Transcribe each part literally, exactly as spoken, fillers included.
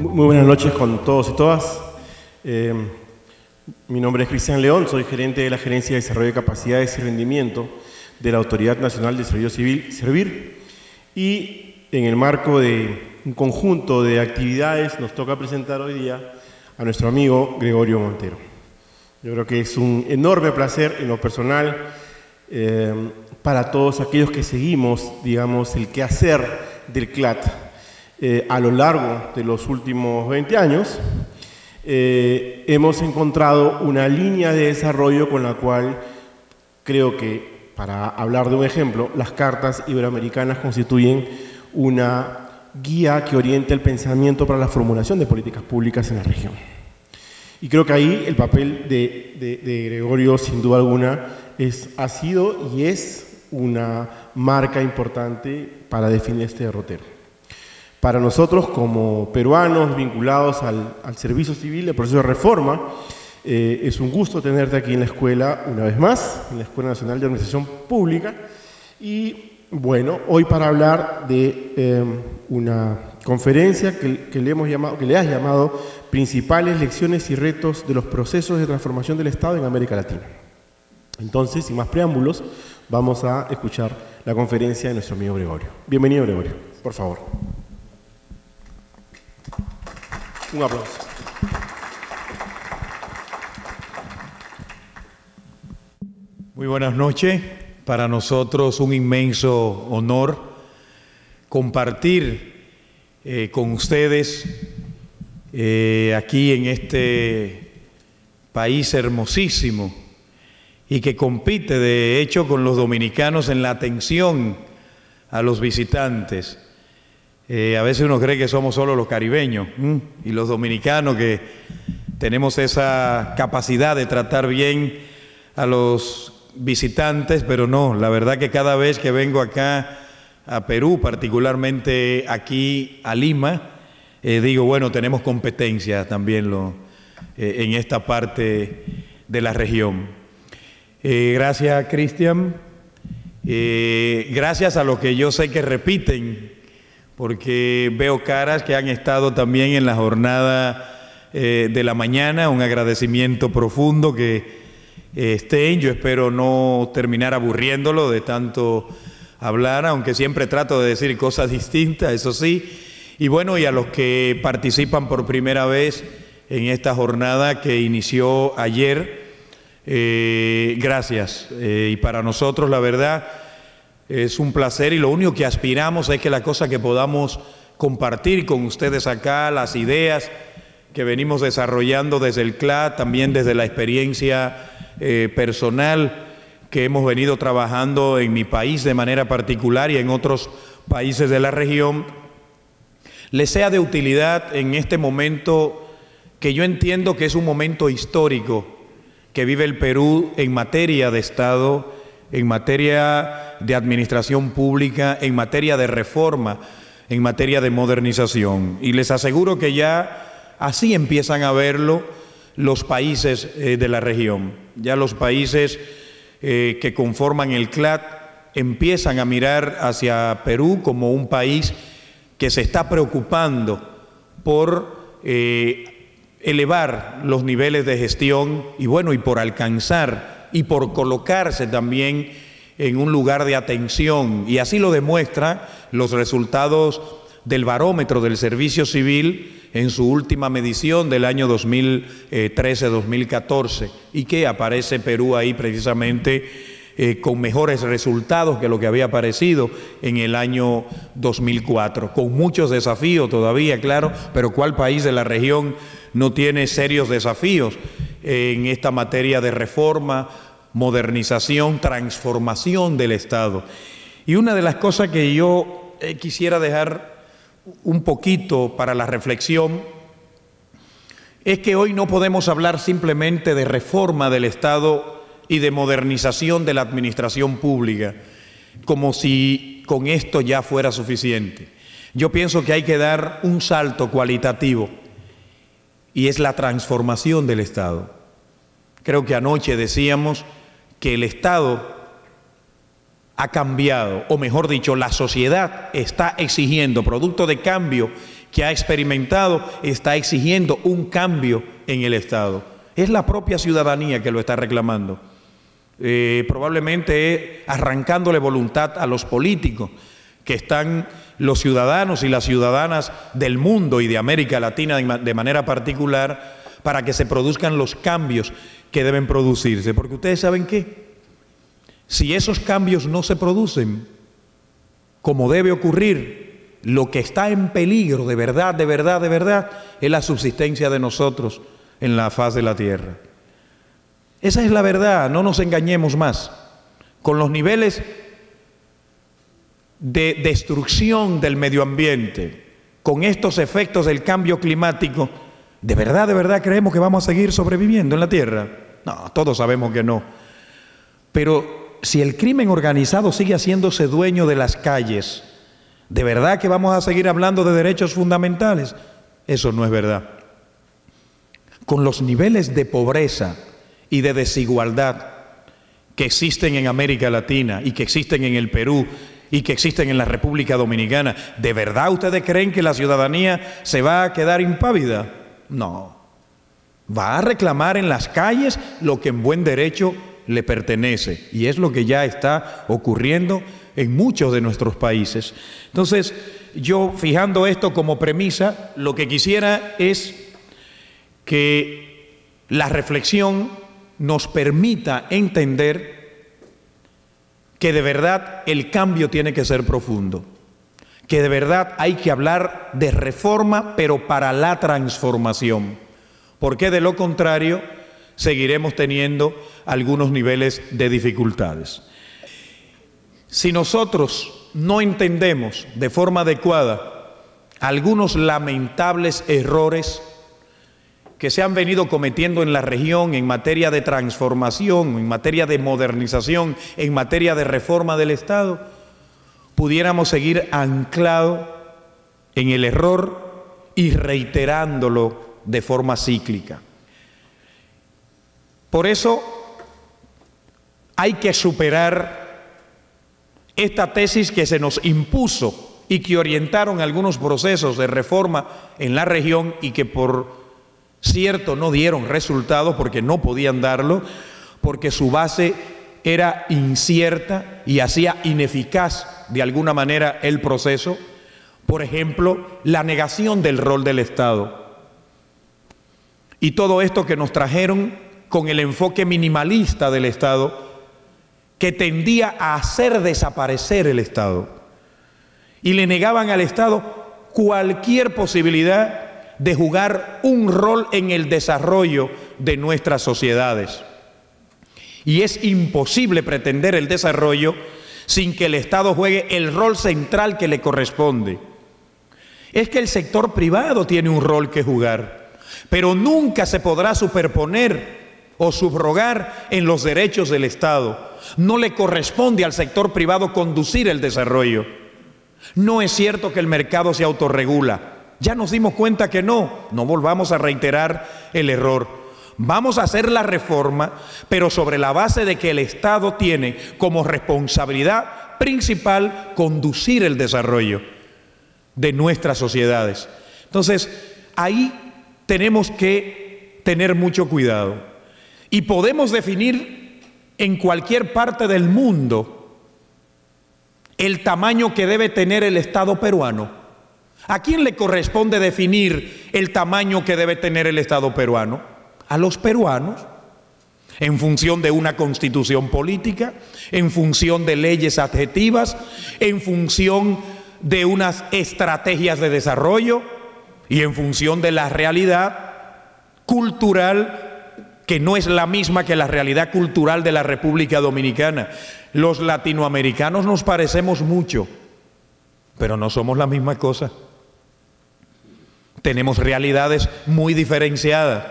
Muy buenas noches con todos y todas. Eh, mi nombre es Cristian León, soy gerente de la Gerencia de Desarrollo de Capacidades y Rendimiento de la Autoridad Nacional de Servicio Civil, Servir, y en el marco de un conjunto de actividades nos toca presentar hoy día a nuestro amigo Gregorio Montero. Yo creo que es un enorme placer en lo personal eh, para todos aquellos que seguimos, digamos, el quehacer del C L A T eh, a lo largo de los últimos veinte años. Eh, hemos encontrado una línea de desarrollo con la cual creo que, para hablar de un ejemplo, las cartas iberoamericanas constituyen una guía que orienta el pensamiento para la formulación de políticas públicas en la región. Y creo que ahí el papel de, de, de Gregorio, sin duda alguna, es, ha sido y es una marca importante para definir este derrotero. Para nosotros, como peruanos vinculados al, al servicio civil, el proceso de reforma, eh, es un gusto tenerte aquí en la escuela una vez más, en la Escuela Nacional de Administración Pública. Y bueno, hoy para hablar de eh, una conferencia que, que, le hemos llamado, que le has llamado Principales lecciones y retos de los procesos de transformación del Estado en América Latina. Entonces, sin más preámbulos, vamos a escuchar la conferencia de nuestro amigo Gregorio. Bienvenido, Gregorio, por favor. Un aplauso. Muy buenas noches. Para nosotros un inmenso honor compartir eh, con ustedes eh, aquí en este país hermosísimo y que compite de hecho con los dominicanos en la atención a los visitantes. Eh, a veces uno cree que somos solo los caribeños ¿m? y los dominicanos que tenemos esa capacidad de tratar bien a los visitantes, pero no, la verdad que cada vez que vengo acá a Perú, particularmente aquí a Lima, eh, digo, bueno, tenemos competencia también lo, eh, en esta parte de la región. Eh, gracias, Cristian. Eh, gracias a los que yo sé que repiten, porque veo caras que han estado también en la jornada eh, de la mañana. Un agradecimiento profundo que eh, estén. Yo espero no terminar aburriéndolo de tanto hablar, aunque siempre trato de decir cosas distintas, eso sí. Y bueno, y a los que participan por primera vez en esta jornada que inició ayer, eh, gracias. Eh, y para nosotros, la verdad, es un placer y lo único que aspiramos es que la cosa que podamos compartir con ustedes acá, las ideas que venimos desarrollando desde el C L A T, también desde la experiencia eh, personal que hemos venido trabajando en mi país de manera particular y en otros países de la región, les sea de utilidad en este momento que yo entiendo que es un momento histórico que vive el Perú en materia de Estado, en materia de administración pública, en materia de reforma, en materia de modernización. Y les aseguro que ya así empiezan a verlo los países eh, de la región. Ya los países eh, que conforman el C L A T empiezan a mirar hacia Perú como un país que se está preocupando por eh, elevar los niveles de gestión y bueno, y por alcanzar y por colocarse también en un lugar de atención, y así lo demuestran los resultados del barómetro del servicio civil en su última medición del año dos mil trece dos mil catorce, y que aparece Perú ahí precisamente eh, con mejores resultados que lo que había aparecido en el año dos mil cuatro, con muchos desafíos todavía, claro, pero ¿cuál país de la región no tiene serios desafíos en esta materia de reforma, modernización, transformación del Estado? Y una de las cosas que yo eh, quisiera dejar un poquito para la reflexión es que hoy no podemos hablar simplemente de reforma del Estado y de modernización de la administración pública, como si con esto ya fuera suficiente. Yo pienso que hay que dar un salto cualitativo, y es la transformación del Estado. Creo que anoche decíamos que el Estado ha cambiado, o mejor dicho, la sociedad está exigiendo, producto de cambio que ha experimentado está exigiendo un cambio en el Estado. Es la propia ciudadanía que lo está reclamando. Eh, probablemente arrancándole voluntad a los políticos, que están los ciudadanos y las ciudadanas del mundo y de América Latina de manera particular, para que se produzcan los cambios que deben producirse. Porque ustedes saben qué, si esos cambios no se producen como debe ocurrir, lo que está en peligro de verdad, de verdad, de verdad, es la subsistencia de nosotros en la faz de la tierra. Esa es la verdad, no nos engañemos más. Con los niveles de destrucción del medio ambiente, con estos efectos del cambio climático, ¿de verdad, de verdad creemos que vamos a seguir sobreviviendo en la tierra? No, todos sabemos que no. Pero si el crimen organizado sigue haciéndose dueño de las calles, ¿de verdad que vamos a seguir hablando de derechos fundamentales? Eso no es verdad. Con los niveles de pobreza y de desigualdad que existen en América Latina y que existen en el Perú y que existen en la República Dominicana, ¿de verdad ustedes creen que la ciudadanía se va a quedar impávida? No. Va a reclamar en las calles lo que en buen derecho le pertenece, y es lo que ya está ocurriendo en muchos de nuestros países. Entonces, yo, fijando esto como premisa, lo que quisiera es que la reflexión nos permita entender que de verdad el cambio tiene que ser profundo, que de verdad hay que hablar de reforma, pero para la transformación, porque de lo contrario seguiremos teniendo algunos niveles de dificultades. Si nosotros no entendemos de forma adecuada algunos lamentables errores que se han venido cometiendo en la región en materia de transformación, en materia de modernización, en materia de reforma del Estado, pudiéramos seguir anclados en el error y reiterándolo de forma cíclica. Por eso hay que superar esta tesis que se nos impuso y que orientaron algunos procesos de reforma en la región y que por cierto no dieron resultados porque no podían darlo, porque su base era incierta y hacía ineficaz de alguna manera el proceso. Por ejemplo, la negación del rol del Estado. Y todo esto que nos trajeron con el enfoque minimalista del Estado, que tendía a hacer desaparecer el Estado. Y le negaban al Estado cualquier posibilidad de jugar un rol en el desarrollo de nuestras sociedades. Y es imposible pretender el desarrollo sin que el Estado juegue el rol central que le corresponde. Es que el sector privado tiene un rol que jugar, pero nunca se podrá superponer o subrogar en los derechos del Estado. No le corresponde al sector privado conducir el desarrollo. No es cierto que el mercado se autorregula. Ya nos dimos cuenta que no. No volvamos a reiterar el error. Vamos a hacer la reforma, pero sobre la base de que el Estado tiene como responsabilidad principal conducir el desarrollo de nuestras sociedades. Entonces, ahí tenemos que tener mucho cuidado. Y podemos definir en cualquier parte del mundo el tamaño que debe tener el Estado peruano. ¿A quién le corresponde definir el tamaño que debe tener el Estado peruano? A los peruanos, en función de una constitución política, en función de leyes adjetivas, en función de unas estrategias de desarrollo y en función de la realidad cultural que no es la misma que la realidad cultural de la República Dominicana. Los latinoamericanos nos parecemos mucho, pero no somos la misma cosa. Tenemos realidades muy diferenciadas.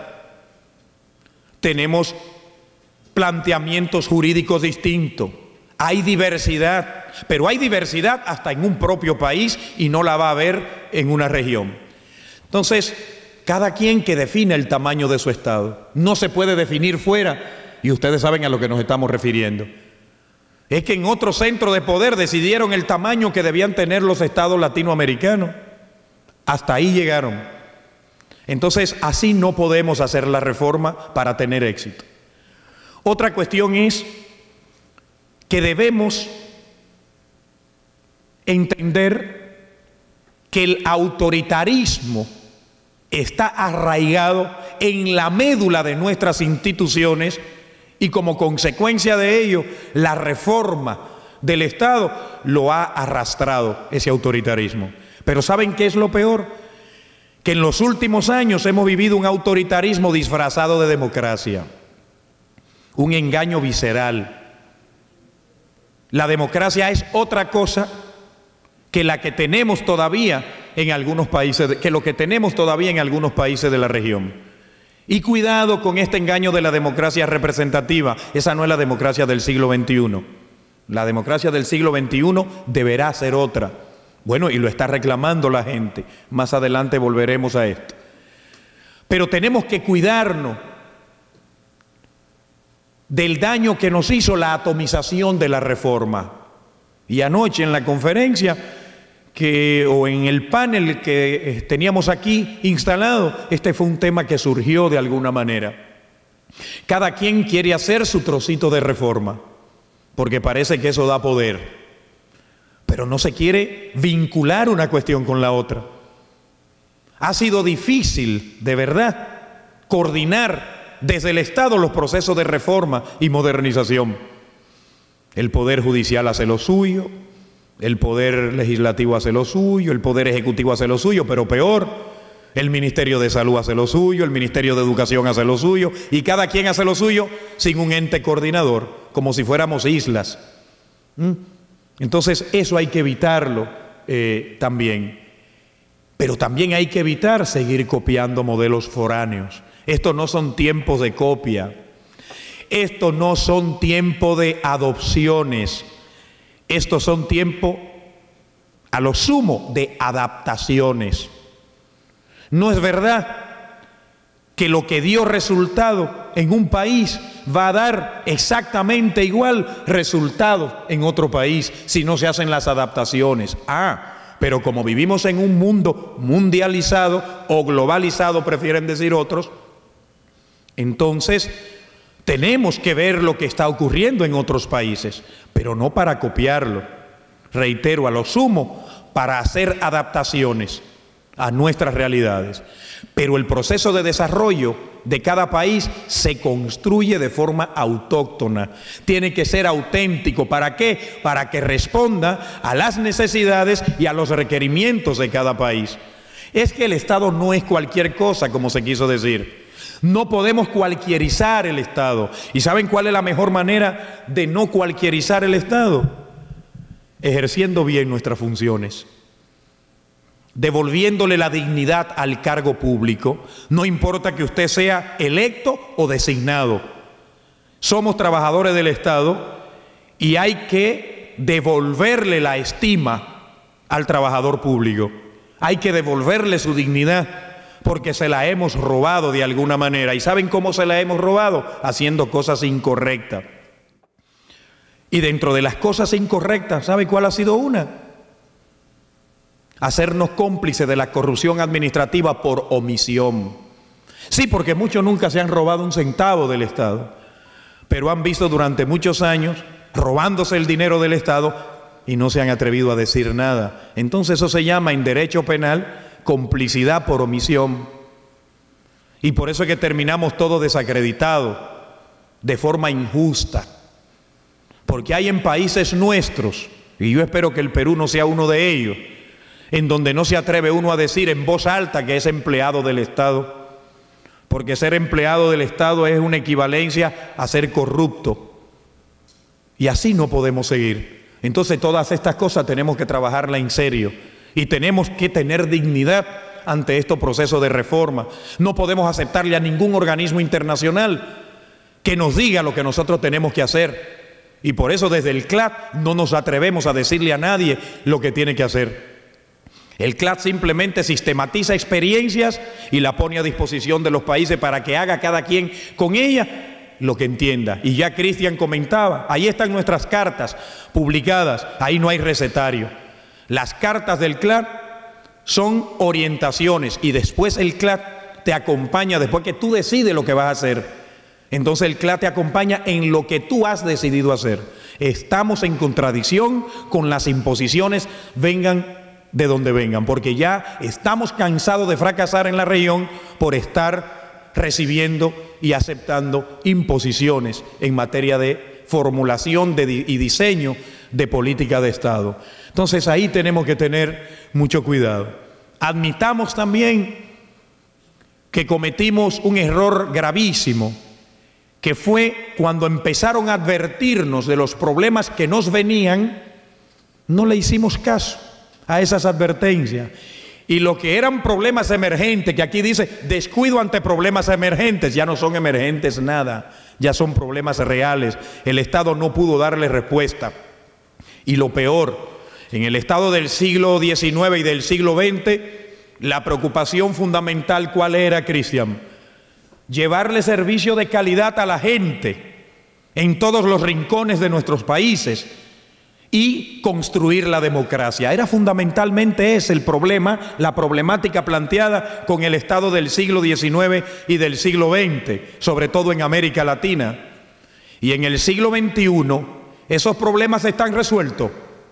Tenemos planteamientos jurídicos distintos. Hay diversidad, pero hay diversidad hasta en un propio país y no la va a haber en una región. Entonces, cada quien que define el tamaño de su Estado. No se puede definir fuera, y ustedes saben a lo que nos estamos refiriendo. Es que en otro centro de poder decidieron el tamaño que debían tener los estados latinoamericanos. Hasta ahí llegaron. Entonces, así no podemos hacer la reforma para tener éxito. Otra cuestión es que debemos entender que el autoritarismo está arraigado en la médula de nuestras instituciones y como consecuencia de ello, la reforma del Estado lo ha arrastrado, ese autoritarismo. Pero ¿saben qué es lo peor? Que en los últimos años hemos vivido un autoritarismo disfrazado de democracia, un engaño visceral. La democracia es otra cosa que la que tenemos todavía en algunos países, que lo que tenemos todavía en algunos países de la región. Y cuidado con este engaño de la democracia representativa. Esa no es la democracia del siglo veintiuno. La democracia del siglo veintiuno deberá ser otra. Bueno, y lo está reclamando la gente. Más adelante volveremos a esto. Pero tenemos que cuidarnos del daño que nos hizo la atomización de la reforma. Y anoche en la conferencia que, o en el panel que teníamos aquí instalado, este fue un tema que surgió de alguna manera. Cada quien quiere hacer su trocito de reforma, porque parece que eso da poder, pero no se quiere vincular una cuestión con la otra. Ha sido difícil, de verdad, coordinar desde el Estado los procesos de reforma y modernización. El Poder Judicial hace lo suyo, el Poder Legislativo hace lo suyo, el Poder Ejecutivo hace lo suyo, pero peor, el Ministerio de Salud hace lo suyo, el Ministerio de Educación hace lo suyo, y cada quien hace lo suyo sin un ente coordinador, como si fuéramos islas. ¿Mm? Entonces eso hay que evitarlo eh, también. Pero también hay que evitar seguir copiando modelos foráneos. Estos no son tiempos de copia. Estos no son tiempos de adopciones. Estos son tiempos, a lo sumo, de adaptaciones. No es verdad que lo que dio resultado en un país va a dar exactamente igual resultado en otro país si no se hacen las adaptaciones. Ah, pero como vivimos en un mundo mundializado o globalizado, prefieren decir otros, entonces tenemos que ver lo que está ocurriendo en otros países, pero no para copiarlo. Reitero, a lo sumo, para hacer adaptaciones a nuestras realidades. Pero el proceso de desarrollo de cada país se construye de forma autóctona. Tiene que ser auténtico. ¿Para qué? Para que responda a las necesidades y a los requerimientos de cada país. Es que el Estado no es cualquier cosa, como se quiso decir. No podemos cualquierizar el Estado. ¿Y saben cuál es la mejor manera de no cualquierizar el Estado? Ejerciendo bien nuestras funciones, devolviéndole la dignidad al cargo público, no importa que usted sea electo o designado. Somos trabajadores del Estado y hay que devolverle la estima al trabajador público. Hay que devolverle su dignidad porque se la hemos robado de alguna manera. ¿Y saben cómo se la hemos robado? Haciendo cosas incorrectas. Y dentro de las cosas incorrectas, ¿sabe cuál ha sido una? Hacernos cómplices de la corrupción administrativa por omisión. Sí, porque muchos nunca se han robado un centavo del Estado, pero han visto durante muchos años robándose el dinero del Estado y no se han atrevido a decir nada. Entonces eso se llama en derecho penal complicidad por omisión. Y por eso es que terminamos todos desacreditados, de forma injusta. Porque hay en países nuestros, y yo espero que el Perú no sea uno de ellos, en donde no se atreve uno a decir en voz alta que es empleado del Estado, porque ser empleado del Estado es una equivalencia a ser corrupto. Y así no podemos seguir. Entonces todas estas cosas tenemos que trabajarlas en serio y tenemos que tener dignidad ante estos procesos de reforma. No podemos aceptarle a ningún organismo internacional que nos diga lo que nosotros tenemos que hacer. Y por eso desde el C L A D no nos atrevemos a decirle a nadie lo que tiene que hacer. El C L A D simplemente sistematiza experiencias y la pone a disposición de los países para que haga cada quien con ella lo que entienda. Y ya Cristian comentaba, ahí están nuestras cartas publicadas, ahí no hay recetario. Las cartas del C L A D son orientaciones y después el C L A T te acompaña, después que tú decides lo que vas a hacer. Entonces el C L A T te acompaña en lo que tú has decidido hacer. Estamos en contradicción con las imposiciones, vengan de donde vengan, porque ya estamos cansados de fracasar en la región por estar recibiendo y aceptando imposiciones en materia de formulación de, y diseño de política de Estado. Entonces ahí tenemos que tener mucho cuidado. Admitamos también que cometimos un error gravísimo, que fue cuando empezaron a advertirnos de los problemas que nos venían, no le hicimos caso a esas advertencias. Y lo que eran problemas emergentes, que aquí dice descuido ante problemas emergentes, ya no son emergentes nada, ya son problemas reales. El Estado no pudo darle respuesta. Y lo peor, en el Estado del siglo diecinueve y del siglo veinte, la preocupación fundamental, ¿cuál era, Cristian? Llevarle servicio de calidad a la gente en todos los rincones de nuestros países y construir la democracia. Era fundamentalmente ese el problema, la problemática planteada con el Estado del siglo diecinueve y del siglo veinte, sobre todo en América Latina. Y en el siglo veintiuno, ¿esos problemas están resueltos?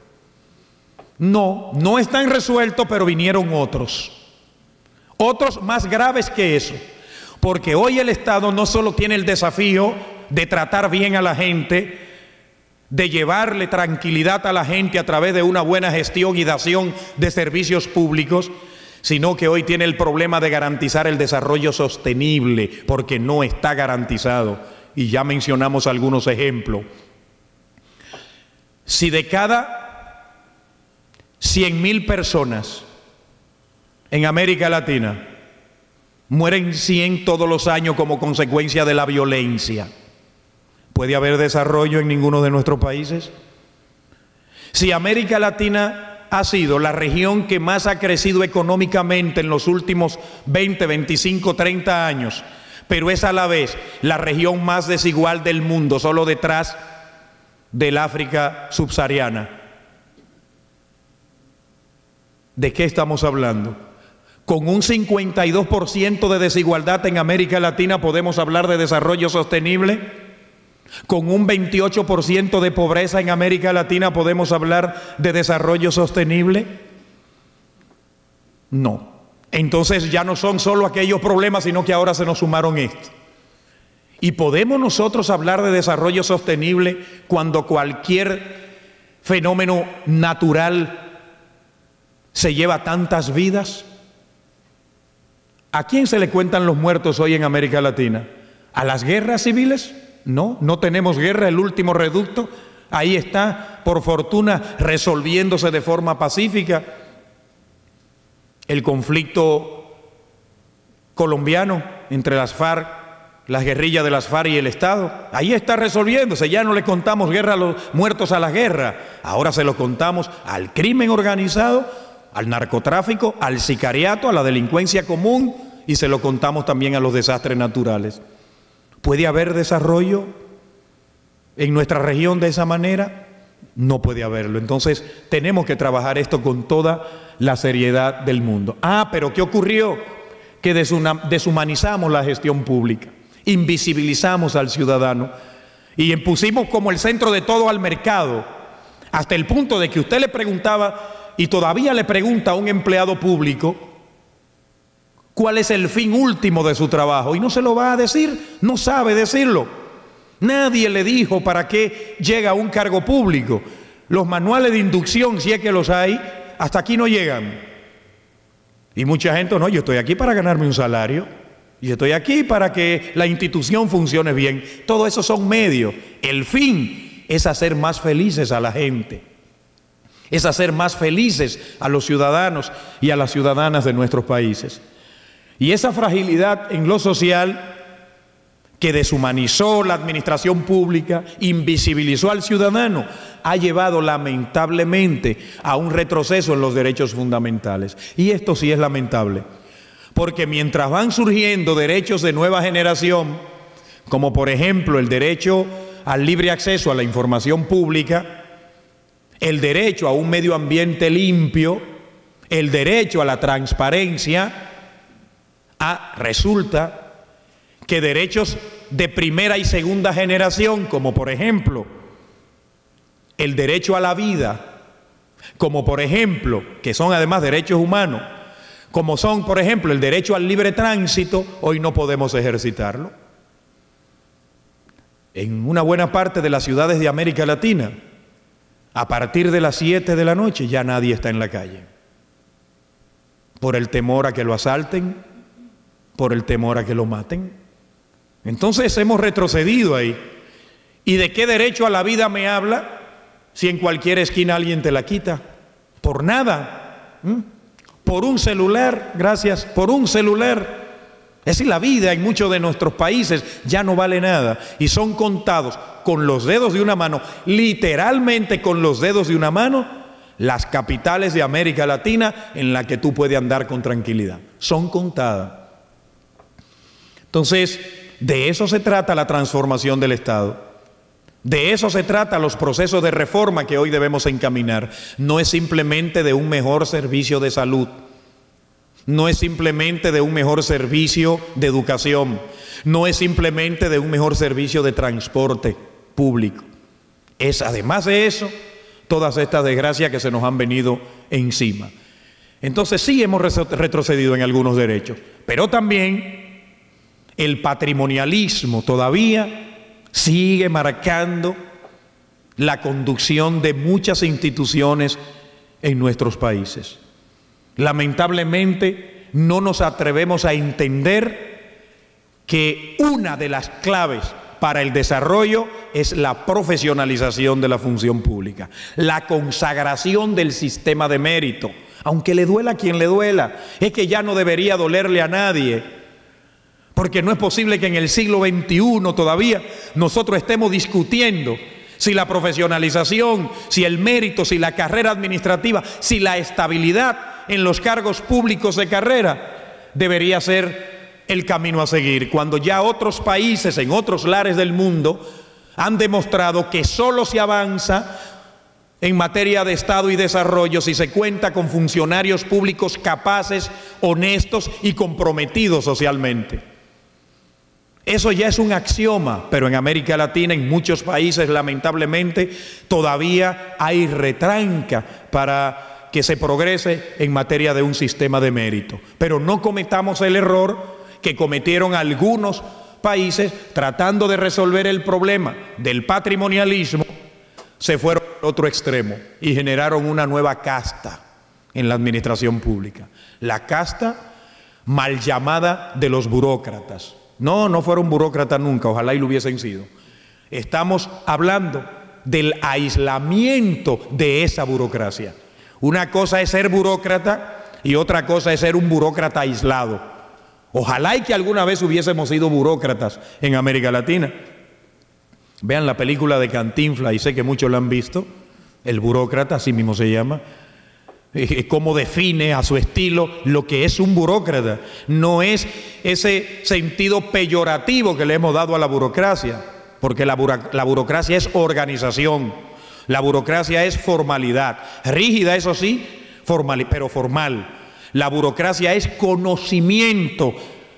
No, no están resueltos, pero vinieron otros. Otros más graves que eso. Porque hoy el Estado no solo tiene el desafío de tratar bien a la gente, de llevarle tranquilidad a la gente a través de una buena gestión y dación de servicios públicos, sino que hoy tiene el problema de garantizar el desarrollo sostenible, porque no está garantizado. Y ya mencionamos algunos ejemplos. Si de cada cien mil personas en América Latina mueren cien todos los años como consecuencia de la violencia, ¿puede haber desarrollo en ninguno de nuestros países? Si América Latina ha sido la región que más ha crecido económicamente en los últimos veinte, veinticinco, treinta años, pero es a la vez la región más desigual del mundo, solo detrás del África subsahariana, ¿de qué estamos hablando? Con un cincuenta y dos por ciento de desigualdad en América Latina, ¿podemos hablar de desarrollo sostenible? Con un veintiocho por ciento de pobreza en América Latina, ¿podemos hablar de desarrollo sostenible? No. Entonces ya no son solo aquellos problemas, sino que ahora se nos sumaron estos. ¿Y podemos nosotros hablar de desarrollo sostenible cuando cualquier fenómeno natural se lleva tantas vidas? ¿A quién se le cuentan los muertos hoy en América Latina? ¿A las guerras civiles? No, no tenemos guerra, el último reducto, ahí está, por fortuna, resolviéndose de forma pacífica. El conflicto colombiano entre las FARC, las guerrillas de las FARC y el Estado, ahí está resolviéndose. Ya no le contamos guerra a los muertos a la guerra, ahora se lo contamos al crimen organizado, al narcotráfico, al sicariato, a la delincuencia común, y se lo contamos también a los desastres naturales. ¿Puede haber desarrollo en nuestra región de esa manera? No puede haberlo. Entonces tenemos que trabajar esto con toda la seriedad del mundo. Ah, pero ¿qué ocurrió? Que deshumanizamos la gestión pública, invisibilizamos al ciudadano y pusimos como el centro de todo al mercado, hasta el punto de que usted le preguntaba, y todavía le pregunta a un empleado público, ¿cuál es el fin último de su trabajo? Y no se lo va a decir, no sabe decirlo. Nadie le dijo para qué llega a un cargo público. Los manuales de inducción, si es que los hay, hasta aquí no llegan. Y mucha gente, no, yo estoy aquí para ganarme un salario, y estoy aquí para que la institución funcione bien. Todo eso son medios. El fin es hacer más felices a la gente, es hacer más felices a los ciudadanos y a las ciudadanas de nuestros países. Y esa fragilidad en lo social que deshumanizó la administración pública, invisibilizó al ciudadano, ha llevado lamentablemente a un retroceso en los derechos fundamentales. Y esto sí es lamentable, porque mientras van surgiendo derechos de nueva generación, como por ejemplo el derecho al libre acceso a la información pública, el derecho a un medio ambiente limpio, el derecho a la transparencia, ah, resulta que derechos de primera y segunda generación, como por ejemplo el derecho a la vida, como por ejemplo, que son además derechos humanos, como son por ejemplo el derecho al libre tránsito, hoy no podemos ejercitarlo. En una buena parte de las ciudades de América Latina, a partir de las siete de la noche ya nadie está en la calle, por el temor a que lo asalten, por el temor a que lo maten. Entonces hemos retrocedido ahí. ¿Y de qué derecho a la vida me habla si en cualquier esquina alguien te la quita? Por nada. ¿Mm? Por un celular, gracias, por un celular. Es decir, la vida en muchos de nuestros países ya no vale nada y son contados con los dedos de una mano, literalmente con los dedos de una mano, las capitales de América Latina en las que tú puedes andar con tranquilidad. Son contadas. Entonces, de eso se trata la transformación del Estado. De eso se trata los procesos de reforma que hoy debemos encaminar. No es simplemente de un mejor servicio de salud. No es simplemente de un mejor servicio de educación. No es simplemente de un mejor servicio de transporte público. Es además de eso, todas estas desgracias que se nos han venido encima. Entonces sí hemos retrocedido en algunos derechos, pero también el patrimonialismo todavía sigue marcando la conducción de muchas instituciones en nuestros países. Lamentablemente no nos atrevemos a entender que una de las claves para el desarrollo es la profesionalización de la función pública, la consagración del sistema de mérito, aunque le duela a quien le duela. Es que ya no debería dolerle a nadie, porque no es posible que en el siglo veintiuno todavía nosotros estemos discutiendo si la profesionalización, si el mérito, si la carrera administrativa, si la estabilidad en los cargos públicos de carrera debería ser el camino a seguir, cuando ya otros países en otros lares del mundo han demostrado que solo se avanza en materia de Estado y desarrollo si se cuenta con funcionarios públicos capaces, honestos y comprometidos socialmente. Eso ya es un axioma, pero en América Latina, en muchos países, lamentablemente, todavía hay retranca para que se progrese en materia de un sistema de mérito. Pero no cometamos el error que cometieron algunos países tratando de resolver el problema del patrimonialismo, se fueron al otro extremo y generaron una nueva casta en la administración pública. La casta mal llamada de los burócratas. No, no fueron burócratas nunca, ojalá y lo hubiesen sido. Estamos hablando del aislamiento de esa burocracia. Una cosa es ser burócrata y otra cosa es ser un burócrata aislado. Ojalá y que alguna vez hubiésemos sido burócratas en América Latina. Vean la película de Cantinflas, y sé que muchos la han visto, El burócrata, así mismo se llama. Cómo define a su estilo lo que es un burócrata. No es ese sentido peyorativo que le hemos dado a la burocracia, porque la, buro la burocracia es organización, la burocracia es formalidad, rígida eso sí, formal, pero formal. La burocracia es conocimiento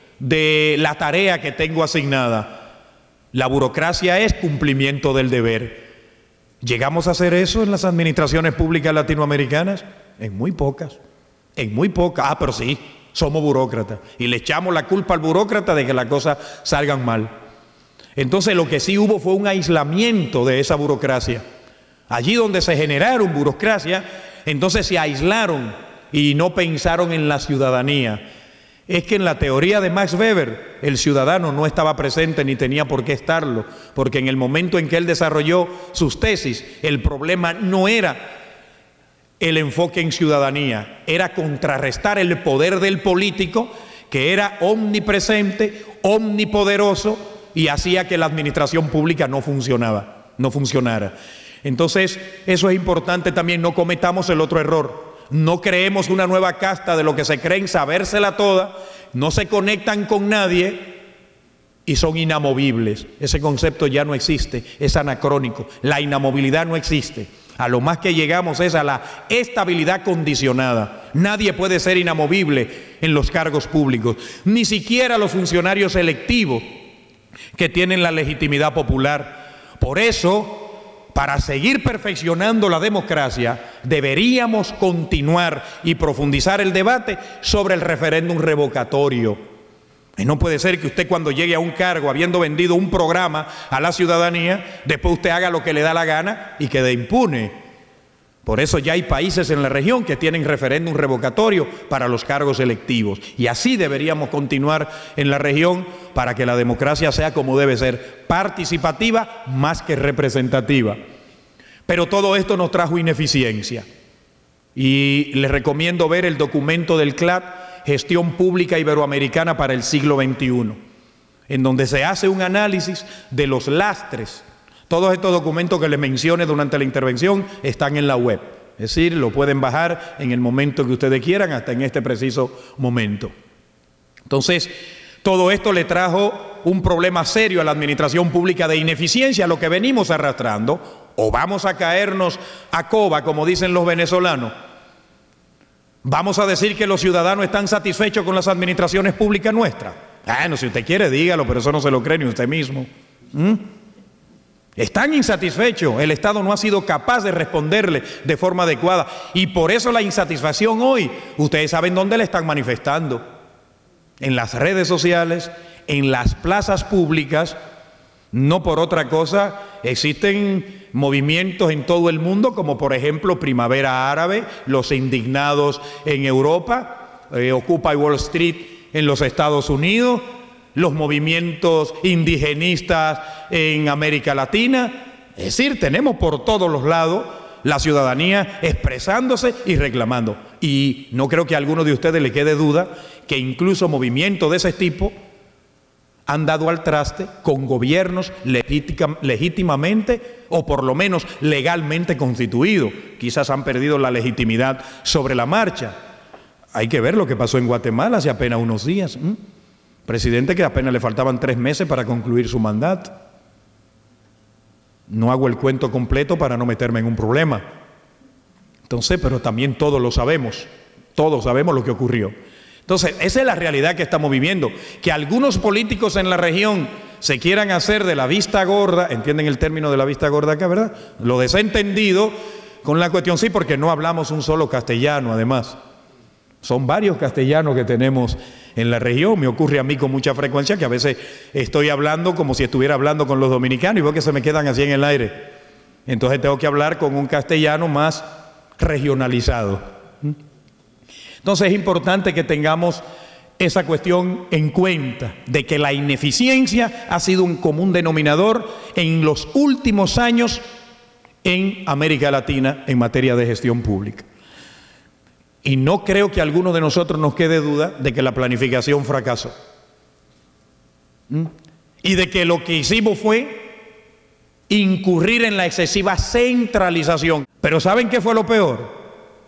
de la tarea que tengo asignada. La burocracia es cumplimiento del deber. ¿Llegamos a hacer eso en las administraciones públicas latinoamericanas? En muy pocas, en muy pocas. Ah, pero sí, somos burócratas y le echamos la culpa al burócrata de que las cosas salgan mal. Entonces lo que sí hubo fue un aislamiento de esa burocracia. Allí donde se generaron burocracia, entonces se aislaron y no pensaron en la ciudadanía. Es que en la teoría de Max Weber, el ciudadano no estaba presente ni tenía por qué estarlo, porque en el momento en que él desarrolló sus tesis, el problema no era el enfoque en ciudadanía, era contrarrestar el poder del político, que era omnipresente, omnipoderoso, y hacía que la administración pública no funcionaba, no funcionara. Entonces, eso es importante también, no cometamos el otro error. No creemos una nueva casta de lo que se creen sabérsela toda, no se conectan con nadie y son inamovibles. Ese concepto ya no existe, es anacrónico. La inamovilidad no existe. A lo más que llegamos es a la estabilidad condicionada. Nadie puede ser inamovible en los cargos públicos, ni siquiera los funcionarios electivos que tienen la legitimidad popular. Por eso, para seguir perfeccionando la democracia, deberíamos continuar y profundizar el debate sobre el referéndum revocatorio. Y no puede ser que usted, cuando llegue a un cargo habiendo vendido un programa a la ciudadanía, después usted haga lo que le da la gana y quede impune. Por eso ya hay países en la región que tienen referéndum revocatorio para los cargos electivos. Y así deberíamos continuar en la región para que la democracia sea como debe ser, participativa más que representativa. Pero todo esto nos trajo ineficiencia. Y les recomiendo ver el documento del C L A D, Gestión Pública Iberoamericana para el siglo veintiuno, en donde se hace un análisis de los lastres. Todos estos documentos que les mencioné durante la intervención están en la web. Es decir, lo pueden bajar en el momento que ustedes quieran, hasta en este preciso momento. Entonces, todo esto le trajo un problema serio a la administración pública de ineficiencia, lo que venimos arrastrando. O vamos a caernos a coba, como dicen los venezolanos. Vamos a decir que los ciudadanos están satisfechos con las administraciones públicas nuestras. Bueno, si usted quiere, dígalo, pero eso no se lo cree ni usted mismo. ¿Mm? Están insatisfechos. El Estado no ha sido capaz de responderle de forma adecuada. Y por eso la insatisfacción hoy, ustedes saben dónde la están manifestando. En las redes sociales, en las plazas públicas. No por otra cosa. Existen movimientos en todo el mundo, como por ejemplo Primavera Árabe, los indignados en Europa, eh, Occupy Wall Street en los Estados Unidos, los movimientos indigenistas en América Latina. Es decir, tenemos por todos los lados la ciudadanía expresándose y reclamando. Y no creo que a alguno de ustedes le quede duda que incluso movimientos de ese tipo han dado al traste con gobiernos legítimamente o por lo menos legalmente constituidos. Quizás han perdido la legitimidad sobre la marcha. Hay que ver lo que pasó en Guatemala hace apenas unos días. ¿Mm? Presidente que apenas le faltaban tres meses para concluir su mandato. No hago el cuento completo para no meterme en un problema. Entonces, pero también todos lo sabemos. Todos sabemos lo que ocurrió. Entonces, esa es la realidad que estamos viviendo. Que algunos políticos en la región se quieran hacer de la vista gorda, ¿entienden el término de la vista gorda acá, verdad? Lo desentendido con la cuestión, sí, porque no hablamos un solo castellano, además. Son varios castellanos que tenemos en la región. Me ocurre a mí con mucha frecuencia que a veces estoy hablando como si estuviera hablando con los dominicanos y veo que se me quedan así en el aire. Entonces tengo que hablar con un castellano más regionalizado. Entonces es importante que tengamos esa cuestión en cuenta, de que la ineficiencia ha sido un común denominador en los últimos años en América Latina en materia de gestión pública. Y no creo que a alguno de nosotros nos quede duda de que la planificación fracasó. ¿Mm? Y de que lo que hicimos fue incurrir en la excesiva centralización. Pero ¿saben qué fue lo peor?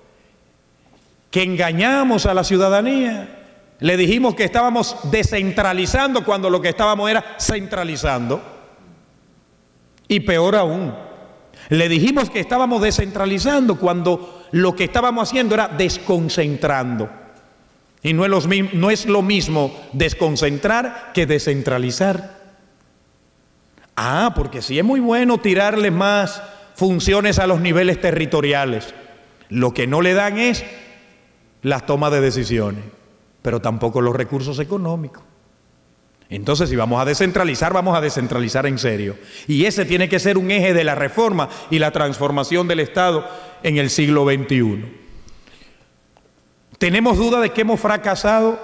Que engañamos a la ciudadanía. Le dijimos que estábamos descentralizando cuando lo que estábamos era centralizando. Y peor aún, le dijimos que estábamos descentralizando cuando lo que estábamos haciendo era desconcentrando. Y no es lo, no es lo mismo desconcentrar que descentralizar. Ah, porque sí es muy bueno tirarle más funciones a los niveles territoriales. Lo que no le dan es las tomas de decisiones, pero tampoco los recursos económicos. Entonces, si vamos a descentralizar, vamos a descentralizar en serio. Y ese tiene que ser un eje de la reforma y la transformación del Estado en el siglo veintiuno. ¿Tenemos duda de que hemos fracasado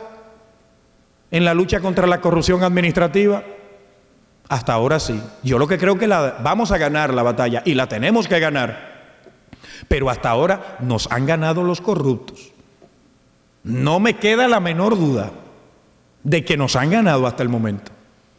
en la lucha contra la corrupción administrativa? Hasta ahora sí. Yo lo que creo que la, vamos a ganar la batalla y la tenemos que ganar. Pero hasta ahora nos han ganado los corruptos. No me queda la menor duda de que nos han ganado hasta el momento.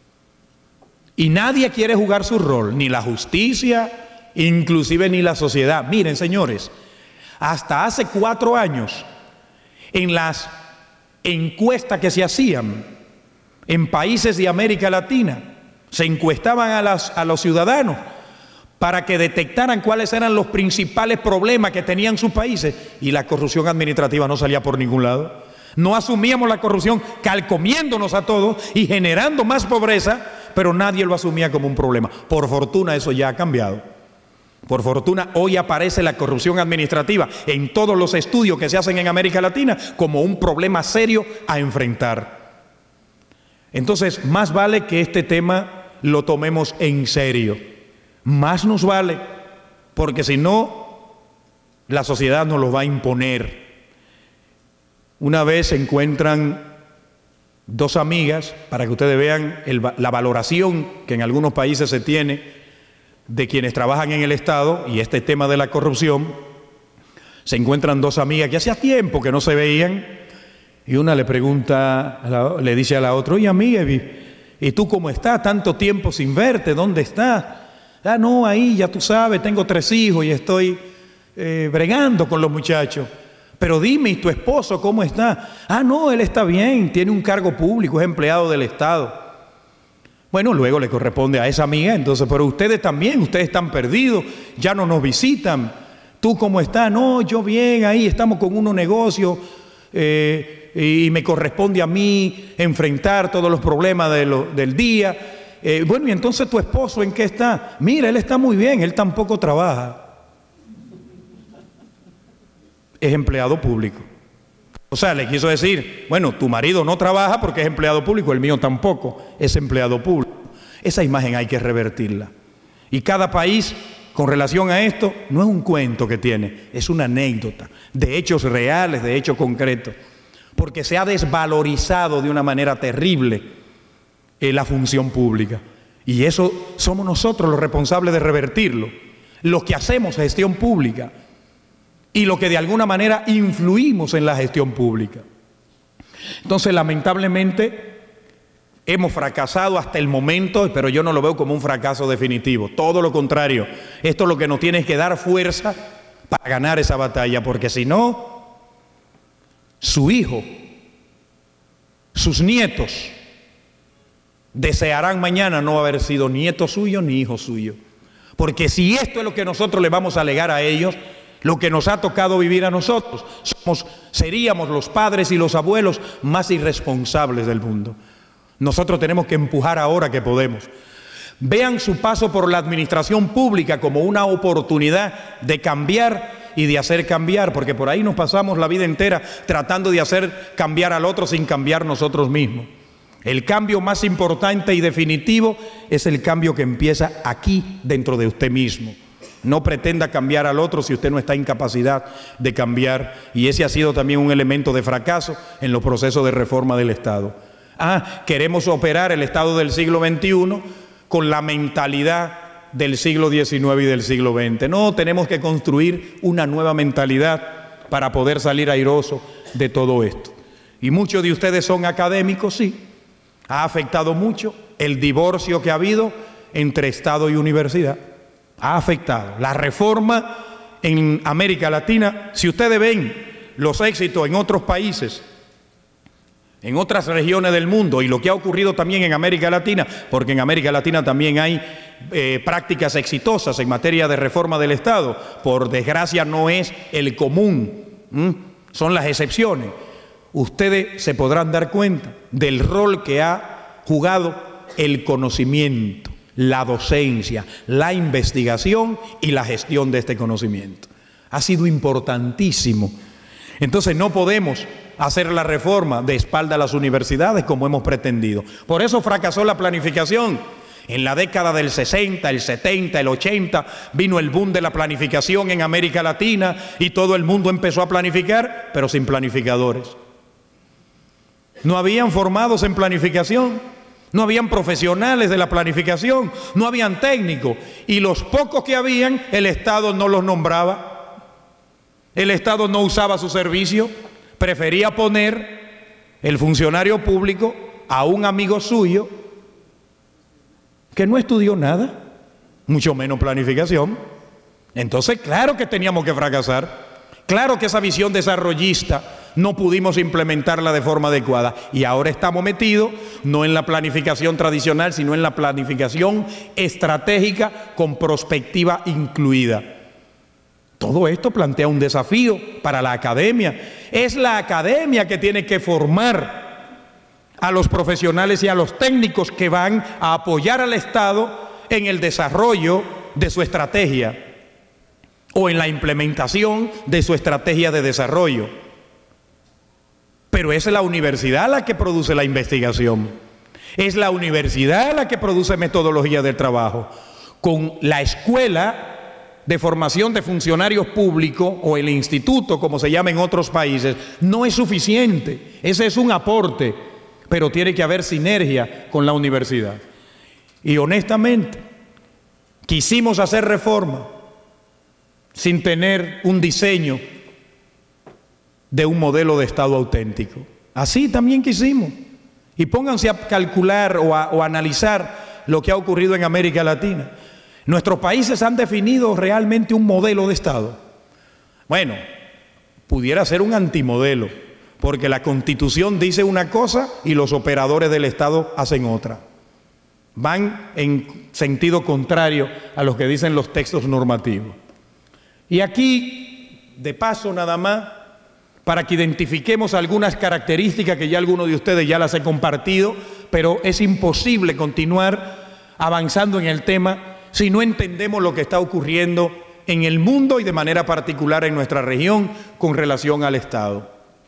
Y nadie quiere jugar su rol, ni la justicia, inclusive ni la sociedad. Miren, señores, hasta hace cuatro años, en las encuestas que se hacían en países de América Latina, se encuestaban a, las, a los ciudadanos para que detectaran cuáles eran los principales problemas que tenían sus países, y la corrupción administrativa no salía por ningún lado. No asumíamos la corrupción carcomiéndonos a todos y generando más pobreza, pero nadie lo asumía como un problema. Por fortuna eso ya ha cambiado. Por fortuna hoy aparece la corrupción administrativa en todos los estudios que se hacen en América Latina como un problema serio a enfrentar. Entonces, más vale que este tema lo tomemos en serio. Más nos vale, porque si no, la sociedad nos lo va a imponer. Una vez se encuentran dos amigas, para que ustedes vean el, la valoración que en algunos países se tiene de quienes trabajan en el Estado, y este tema de la corrupción. Se encuentran dos amigas que hacía tiempo que no se veían, y una le pregunta, a la, le dice a la otra: oye amiga, ¿y tú cómo estás? Tanto tiempo sin verte, ¿dónde estás? Ah, no, ahí ya tú sabes, tengo tres hijos y estoy eh, bregando con los muchachos. Pero dime, ¿y tu esposo cómo está? Ah, no, él está bien, tiene un cargo público, es empleado del Estado. Bueno, luego le corresponde a esa amiga, entonces, pero ustedes también, ustedes están perdidos, ya no nos visitan. ¿Tú cómo estás? No, yo bien, ahí estamos con unos negocios eh, y me corresponde a mí enfrentar todos los problemas de lo, del día. Eh, bueno, y entonces tu esposo, ¿en qué está? Mira, él está muy bien, él tampoco trabaja. Es empleado público. O sea, le quiso decir, bueno, tu marido no trabaja porque es empleado público, el mío tampoco es empleado público. Esa imagen hay que revertirla. Y cada país, con relación a esto, no es un cuento que tiene, es una anécdota de hechos reales, de hechos concretos, porque se ha desvalorizado de una manera terrible la función pública, y eso somos nosotros los responsables de revertirlo, los que hacemos gestión pública y los que de alguna manera influimos en la gestión pública. Entonces, lamentablemente hemos fracasado hasta el momento, pero yo no lo veo como un fracaso definitivo, todo lo contrario. Esto es lo que nos tiene que dar fuerza para ganar esa batalla, porque si no, su hijo, sus nietos desearán mañana no haber sido nieto suyo ni hijo suyo. Porque si esto es lo que nosotros le vamos a legar a ellos, lo que nos ha tocado vivir a nosotros, somos, seríamos los padres y los abuelos más irresponsables del mundo. Nosotros tenemos que empujar ahora que podemos. Vean su paso por la administración pública como una oportunidad de cambiar y de hacer cambiar, porque por ahí nos pasamos la vida entera tratando de hacer cambiar al otro sin cambiar nosotros mismos. El cambio más importante y definitivo es el cambio que empieza aquí dentro de usted mismo. No pretenda cambiar al otro si usted no está en capacidad de cambiar, y ese ha sido también un elemento de fracaso en los procesos de reforma del Estado. Ah, queremos operar el Estado del siglo veintiuno con la mentalidad del siglo diecinueve y del siglo veinte. No, tenemos que construir una nueva mentalidad para poder salir airoso de todo esto. Y muchos de ustedes son académicos, sí. Ha afectado mucho el divorcio que ha habido entre Estado y universidad. Ha afectado. La reforma en América Latina, si ustedes ven los éxitos en otros países, en otras regiones del mundo, y lo que ha ocurrido también en América Latina, porque en América Latina también hay eh, prácticas exitosas en materia de reforma del Estado, por desgracia no es el común, ¿m? Son las excepciones. Ustedes se podrán dar cuenta del rol que ha jugado el conocimiento, la docencia, la investigación y la gestión de este conocimiento. Ha sido importantísimo. Entonces no podemos hacer la reforma de espalda a las universidades como hemos pretendido. Por eso fracasó la planificación. En la década del sesenta, el setenta, el ochenta, vino el boom de la planificación en América Latina y todo el mundo empezó a planificar, pero sin planificadores. No habían formados en planificación, no habían profesionales de la planificación, no habían técnicos, y los pocos que habían, el Estado no los nombraba, el Estado no usaba su servicio, prefería poner el funcionario público a un amigo suyo que no estudió nada, mucho menos planificación. Entonces, claro que teníamos que fracasar. Claro que esa visión desarrollista no pudimos implementarla de forma adecuada y ahora estamos metidos no en la planificación tradicional, sino en la planificación estratégica con prospectiva incluida. Todo esto plantea un desafío para la academia. Es la academia que tiene que formar a los profesionales y a los técnicos que van a apoyar al Estado en el desarrollo de su estrategia o en la implementación de su estrategia de desarrollo. Pero es la universidad la que produce la investigación. Es la universidad la que produce metodología del trabajo. Con la escuela de formación de funcionarios públicos o el instituto, como se llama en otros países, no es suficiente. Ese es un aporte, pero tiene que haber sinergia con la universidad. Y honestamente, quisimos hacer reforma sin tener un diseño de un modelo de Estado auténtico. Así también quisimos. Y pónganse a calcular o a, o a analizar lo que ha ocurrido en América Latina. Nuestros países han definido realmente un modelo de Estado. Bueno, pudiera ser un antimodelo, porque la Constitución dice una cosa y los operadores del Estado hacen otra. Van en sentido contrario a lo que dicen los textos normativos. Y aquí, de paso nada más, para que identifiquemos algunas características que ya algunos de ustedes ya las he compartido, pero es imposible continuar avanzando en el tema si no entendemos lo que está ocurriendo en el mundo y de manera particular en nuestra región con relación al Estado.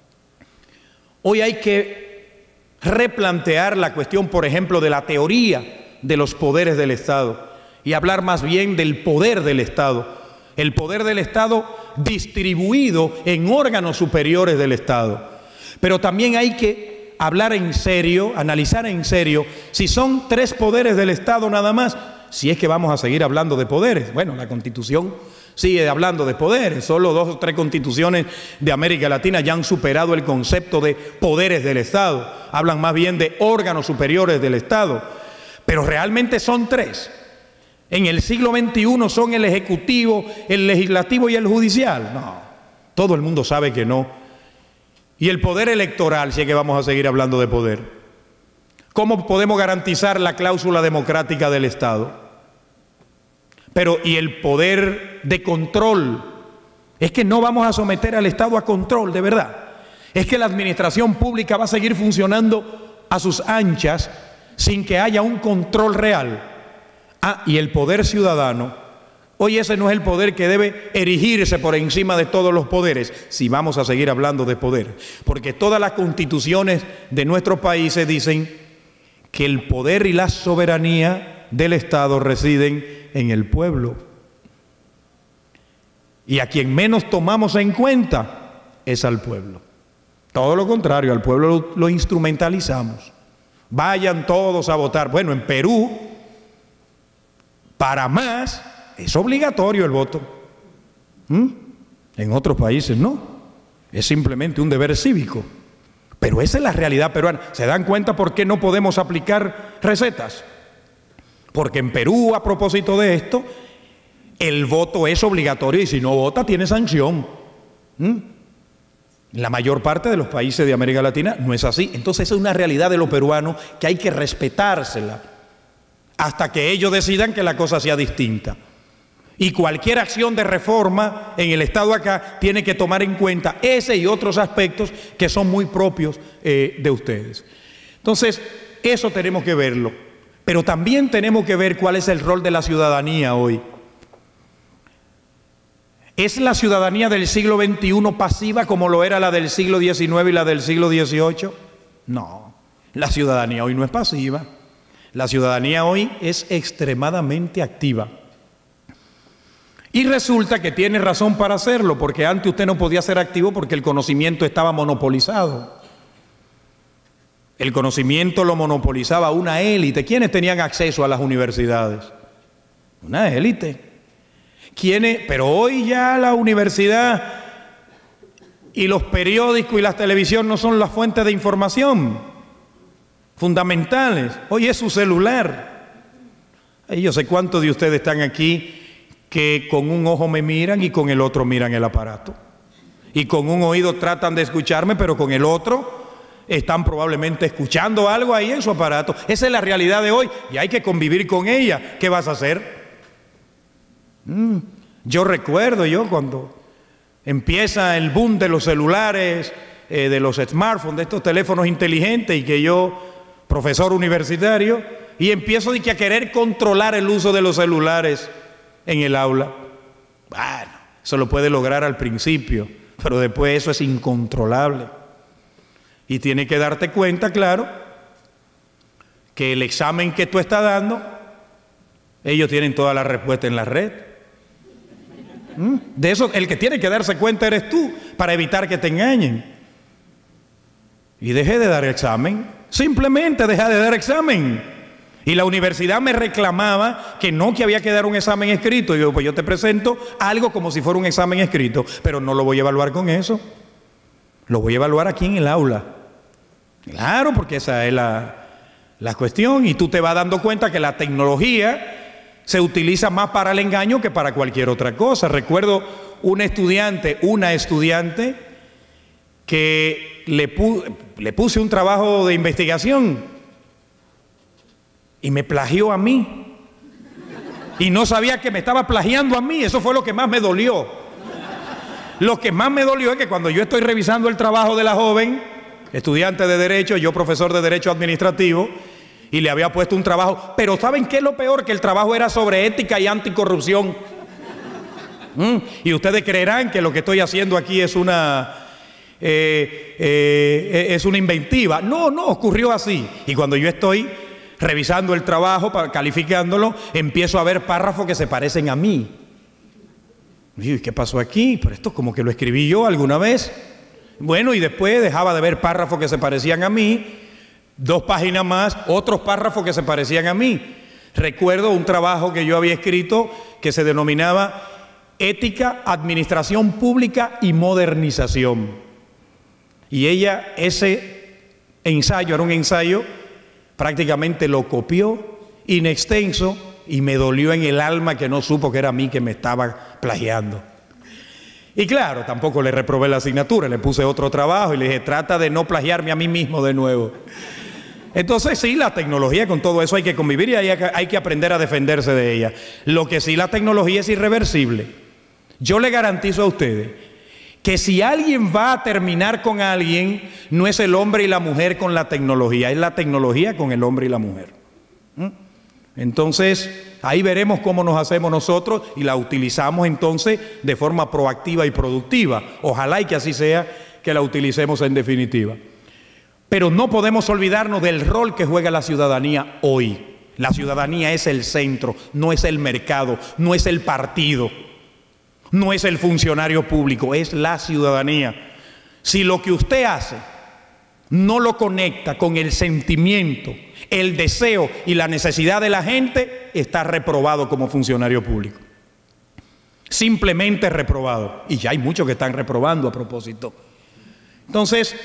Hoy hay que replantear la cuestión, por ejemplo, de la teoría de los poderes del Estado y hablar más bien del poder del Estado. El poder del Estado distribuido en órganos superiores del Estado. Pero también hay que hablar en serio, analizar en serio, si son tres poderes del Estado nada más, si es que vamos a seguir hablando de poderes. Bueno, la Constitución sigue hablando de poderes, solo dos o tres constituciones de América Latina ya han superado el concepto de poderes del Estado, hablan más bien de órganos superiores del Estado, pero realmente son tres. En el siglo veintiuno son el ejecutivo, el legislativo y el judicial. No, todo el mundo sabe que no. Y el poder electoral, si es que vamos a seguir hablando de poder. ¿Cómo podemos garantizar la cláusula democrática del Estado? Pero, ¿y el poder de control? Es que no vamos a someter al Estado a control, de verdad. Es que la administración pública va a seguir funcionando a sus anchas sin que haya un control real. Ah, y el poder ciudadano, hoy ese no es el poder que debe erigirse por encima de todos los poderes, si vamos a seguir hablando de poder. Porque todas las constituciones de nuestros países dicen que el poder y la soberanía del Estado residen en el pueblo. Y a quien menos tomamos en cuenta es al pueblo. Todo lo contrario, al pueblo lo, lo instrumentalizamos. Vayan todos a votar. Bueno, en Perú, para más, es obligatorio el voto. ¿Mm? En otros países no. Es simplemente un deber cívico. Pero esa es la realidad peruana. ¿Se dan cuenta por qué no podemos aplicar recetas? Porque en Perú, a propósito de esto, el voto es obligatorio y si no vota tiene sanción. ¿Mm? La mayor parte de los países de América Latina no es así. Entonces es una realidad de los peruanos que hay que respetársela hasta que ellos decidan que la cosa sea distinta. Y cualquier acción de reforma en el Estado acá tiene que tomar en cuenta ese y otros aspectos que son muy propios eh, de ustedes. Entonces, eso tenemos que verlo. Pero también tenemos que ver cuál es el rol de la ciudadanía hoy. ¿Es la ciudadanía del siglo veintiuno pasiva como lo era la del siglo diecinueve y la del siglo dieciocho? No, la ciudadanía hoy no es pasiva. La ciudadanía hoy es extremadamente activa. Y resulta que tiene razón para hacerlo, porque antes usted no podía ser activo porque el conocimiento estaba monopolizado. El conocimiento lo monopolizaba una élite. ¿Quiénes tenían acceso a las universidades? Una élite. ¿Quiénes? Pero hoy ya la universidad y los periódicos y la televisión no son las fuentes de información fundamentales. Hoy es su celular. Y yo sé cuántos de ustedes están aquí que con un ojo me miran y con el otro miran el aparato. y con un oído tratan de escucharme, pero con el otro están probablemente escuchando algo ahí en su aparato. Esa es la realidad de hoy y hay que convivir con ella. ¿Qué vas a hacer? Mm, yo recuerdo yo cuando empieza el boom de los celulares, eh, de los smartphones, de estos teléfonos inteligentes, y que yo, profesor universitario, y empiezo de que a querer controlar el uso de los celulares en el aula. Bueno, eso lo puede lograr al principio, pero después eso es incontrolable. Y tienes que darte cuenta, claro, que el examen que tú estás dando, ellos tienen toda la respuesta en la red. ¿Mm? De eso, el que tiene que darse cuenta eres tú, para evitar que te engañen. Y dejé de dar examen, simplemente dejé de dar examen. Y la universidad me reclamaba que no, que había que dar un examen escrito. Y yo, pues yo te presento algo como si fuera un examen escrito, pero no lo voy a evaluar con eso. Lo voy a evaluar aquí en el aula. Claro, porque esa es la, la cuestión. Y tú te vas dando cuenta que la tecnología se utiliza más para el engaño que para cualquier otra cosa. Recuerdo un estudiante, una estudiante, que le, pu le puse un trabajo de investigación y me plagió a mí. Y no sabía que me estaba plagiando a mí. Eso fue lo que más me dolió. Lo que más me dolió es que cuando yo estoy revisando el trabajo de la joven, estudiante de Derecho, yo profesor de Derecho Administrativo, y le había puesto un trabajo, pero ¿saben qué es lo peor? Que el trabajo era sobre ética y anticorrupción. ¿Mm? Y ustedes creerán que lo que estoy haciendo aquí es una, eh, eh, es una inventiva. No, no, ocurrió así. Y cuando yo estoy revisando el trabajo, calificándolo, empiezo a ver párrafos que se parecen a mí. Y ¿qué pasó aquí? Pero esto como que lo escribí yo alguna vez. Bueno, y después dejaba de ver párrafos que se parecían a mí, dos páginas más, otros párrafos que se parecían a mí. Recuerdo un trabajo que yo había escrito que se denominaba Ética, Administración Pública y Modernización. Y ella, ese ensayo, era un ensayo, prácticamente lo copió, inextenso, y me dolió en el alma que no supo que era a mí que me estaba plagiando. Y claro, tampoco le reprobé la asignatura, le puse otro trabajo y le dije, trata de no plagiarme a mí mismo de nuevo. Entonces sí, la tecnología, con todo eso hay que convivir y hay, hay que aprender a defenderse de ella. Lo que sí, la tecnología es irreversible. Yo le garantizo a ustedes que si alguien va a terminar con alguien, no es el hombre y la mujer con la tecnología, es la tecnología con el hombre y la mujer. ¿Mm? Entonces, ahí veremos cómo nos hacemos nosotros y la utilizamos entonces de forma proactiva y productiva. Ojalá y que así sea, que la utilicemos en definitiva. Pero no podemos olvidarnos del rol que juega la ciudadanía hoy. La ciudadanía es el centro, no es el mercado, no es el partido, no es el funcionario público, es la ciudadanía. Si lo que usted hace no lo conecta con el sentimiento, el deseo y la necesidad de la gente, está reprobado como funcionario público. Simplemente reprobado. Y ya hay muchos que están reprobando a propósito. Entonces,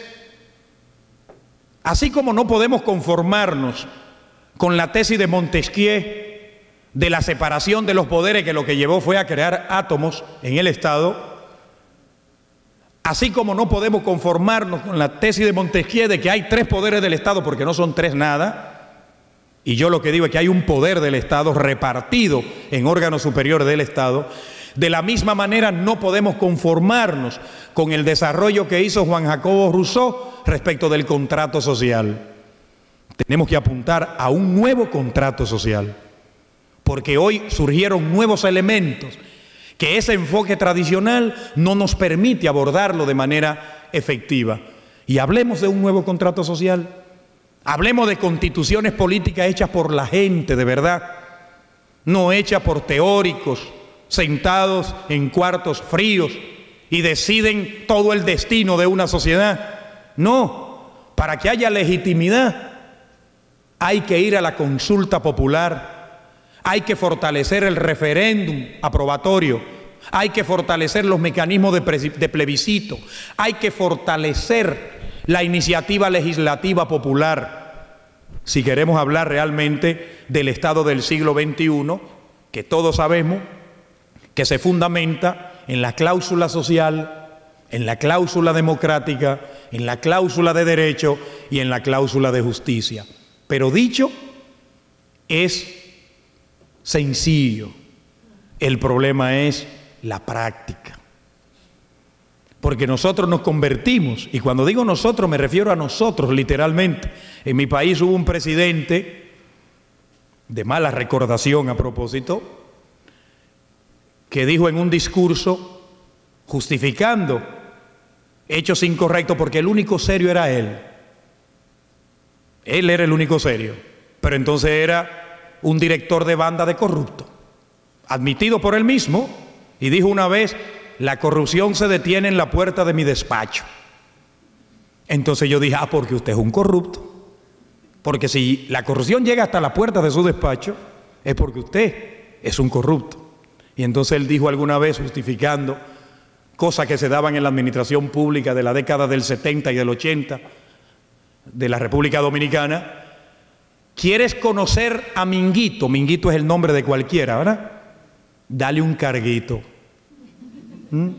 así como no podemos conformarnos con la tesis de Montesquieu de la separación de los poderes, que lo que llevó fue a crear átomos en el Estado, así como no podemos conformarnos con la tesis de Montesquieu de que hay tres poderes del Estado, porque no son tres nada, y yo lo que digo es que hay un poder del Estado repartido en órganos superiores del Estado, de la misma manera no podemos conformarnos con el desarrollo que hizo Juan Jacobo Rousseau respecto del contrato social. Tenemos que apuntar a un nuevo contrato social, porque hoy surgieron nuevos elementos que ese enfoque tradicional no nos permite abordarlo de manera efectiva. Y hablemos de un nuevo contrato social. Hablemos de constituciones políticas hechas por la gente de verdad, no hechas por teóricos sentados en cuartos fríos y deciden todo el destino de una sociedad. No, para que haya legitimidad hay que ir a la consulta popular. Hay que fortalecer el referéndum aprobatorio, hay que fortalecer los mecanismos de, de plebiscito, hay que fortalecer la iniciativa legislativa popular. Si queremos hablar realmente del Estado del siglo veintiuno, que todos sabemos que se fundamenta en la cláusula social en la cláusula democrática, en la cláusula de derecho y en la cláusula de justicia. Pero dicho es sencillo, el problema es la práctica. Porque nosotros nos convertimos, y cuando digo nosotros me refiero a nosotros literalmente. En mi país hubo un presidente de mala recordación a propósito, que dijo en un discurso, justificando hechos incorrectos, porque el único serio era él. Él era el único serio, pero entonces era un director de banda de corrupto, admitido por él mismo, y dijo una vez: la corrupción se detiene en la puerta de mi despacho. Entonces yo dije: ah, porque usted es un corrupto. Porque si la corrupción llega hasta la puerta de su despacho, es porque usted es un corrupto. Y entonces él dijo alguna vez, justificando cosas que se daban en la administración pública de la década del setenta y del ochenta de la República Dominicana: ¿quieres conocer a Minguito? Minguito es el nombre de cualquiera, ¿verdad? Dale un carguito. ¿Mm?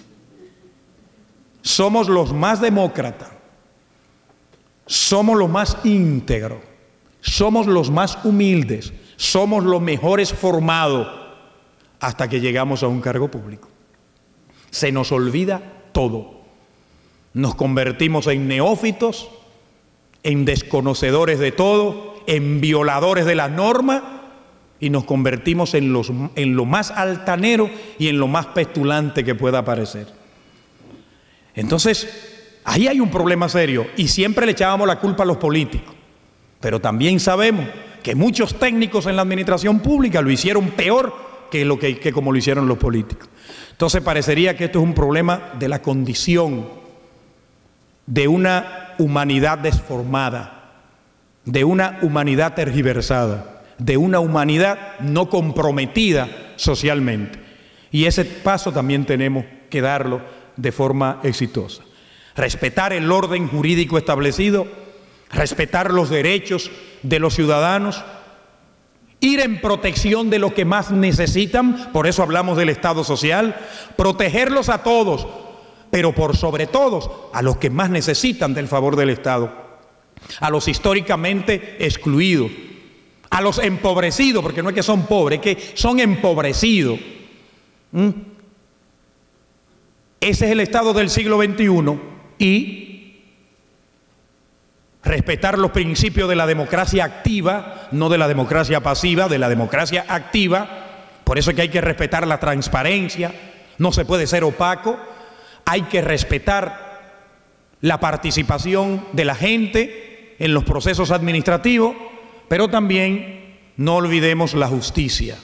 Somos los más demócratas, somos los más íntegros, somos los más humildes, somos los mejores formados, hasta que llegamos a un cargo público. Se nos olvida todo. Nos convertimos en neófitos, en desconocedores de todo, en violadores de la norma, y nos convertimos en, los, en lo más altanero y en lo más petulante que pueda parecer. Entonces, ahí hay un problema serio, y siempre le echábamos la culpa a los políticos, pero también sabemos que muchos técnicos en la administración pública lo hicieron peor que, lo que, que como lo hicieron los políticos. Entonces parecería que esto es un problema de la condición de una humanidad desformada, de una humanidad tergiversada, de una humanidad no comprometida socialmente. Y ese paso también tenemos que darlo de forma exitosa. Respetar el orden jurídico establecido, respetar los derechos de los ciudadanos, ir en protección de los que más necesitan, por eso hablamos del Estado social, protegerlos a todos, pero por sobre todo a los que más necesitan del favor del Estado, a los históricamente excluidos, a los empobrecidos, porque no es que son pobres, es que son empobrecidos. ¿Mm? Ese es el Estado del siglo veintiuno, y respetar los principios de la democracia activa, no de la democracia pasiva, de la democracia activa. Por eso es que hay que respetar la transparencia, no se puede ser opaco, hay que respetar la participación de la gente en los procesos administrativos, pero también no olvidemos la justicia.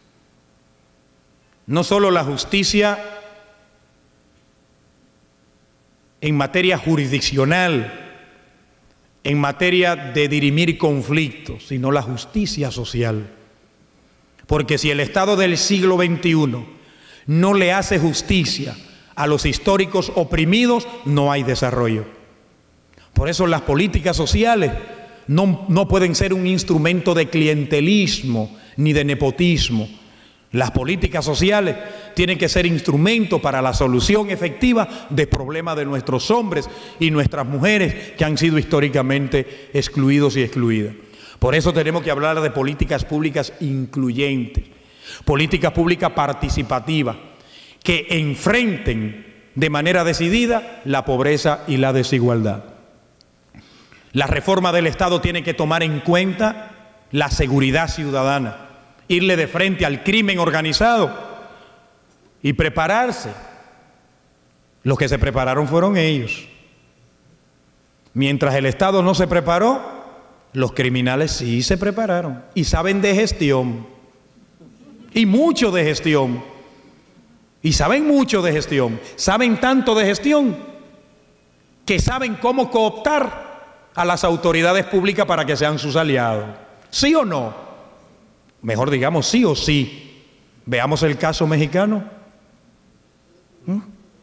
No solo la justicia en materia jurisdiccional, en materia de dirimir conflictos, sino la justicia social. Porque si el Estado del siglo veintiuno no le hace justicia a los históricos oprimidos, no hay desarrollo. Por eso las políticas sociales no, no pueden ser un instrumento de clientelismo ni de nepotismo. Las políticas sociales tienen que ser instrumentos para la solución efectiva de problemas de nuestros hombres y nuestras mujeres que han sido históricamente excluidos y excluidas. Por eso tenemos que hablar de políticas públicas incluyentes, políticas públicas participativas, que enfrenten de manera decidida la pobreza y la desigualdad. La reforma del Estado tiene que tomar en cuenta la seguridad ciudadana, irle de frente al crimen organizado y prepararse. Los que se prepararon fueron ellos. Mientras el Estado no se preparó, los criminales sí se prepararon y saben de gestión, y mucho de gestión, y saben mucho de gestión, saben tanto de gestión que saben cómo cooptar a las autoridades públicas para que sean sus aliados. ¿Sí o no? Mejor digamos sí o sí. Veamos el caso mexicano. ¿Mm?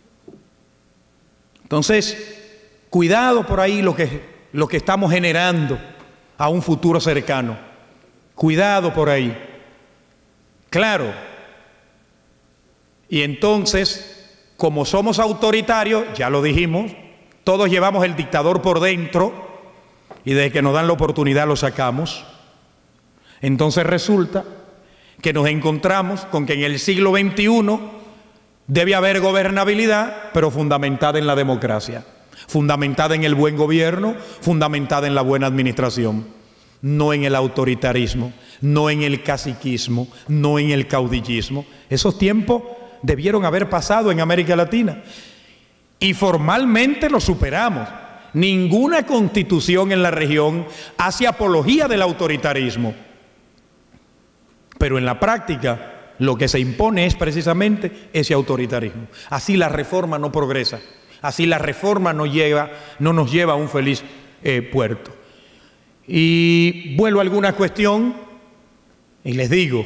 Entonces, cuidado por ahí lo que, lo que estamos generando a un futuro cercano. Cuidado por ahí. Claro. Y entonces, como somos autoritarios, ya lo dijimos, todos llevamos el dictador por dentro y desde que nos dan la oportunidad lo sacamos. Entonces resulta que nos encontramos con que en el siglo veintiuno debe haber gobernabilidad, pero fundamentada en la democracia, fundamentada en el buen gobierno, fundamentada en la buena administración, no en el autoritarismo, no en el caciquismo, no en el caudillismo. Esos tiempos debieron haber pasado en América Latina y formalmente lo superamos. Ninguna constitución en la región hace apología del autoritarismo, pero en la práctica lo que se impone es precisamente ese autoritarismo. Así la reforma no progresa, así la reforma no, lleva, no nos lleva a un feliz eh, puerto. Y vuelvo a alguna cuestión y les digo,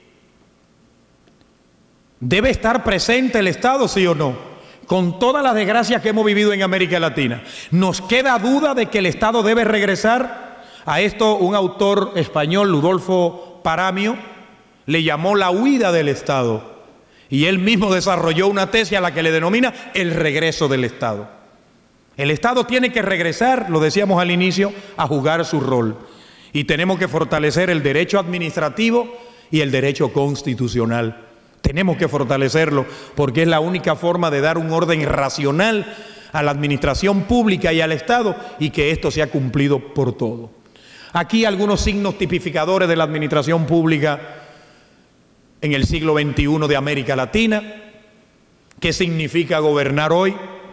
¿debe estar presente el Estado, sí o no? Con todas las desgracias que hemos vivido en América Latina, ¿nos queda duda de que el Estado debe regresar? A esto un autor español, Ludolfo Paramio, le llamó la huida del Estado. Y él mismo desarrolló una tesis a la que le denomina el regreso del Estado. El Estado tiene que regresar, lo decíamos al inicio, a jugar su rol. Y tenemos que fortalecer el derecho administrativo y el derecho constitucional. Tenemos que fortalecerlo porque es la única forma de dar un orden racional a la administración pública y al Estado y que esto sea cumplido por todo. Aquí algunos signos tipificadores de la administración pública en el siglo veintiuno de América Latina. ¿Qué significa gobernar hoy?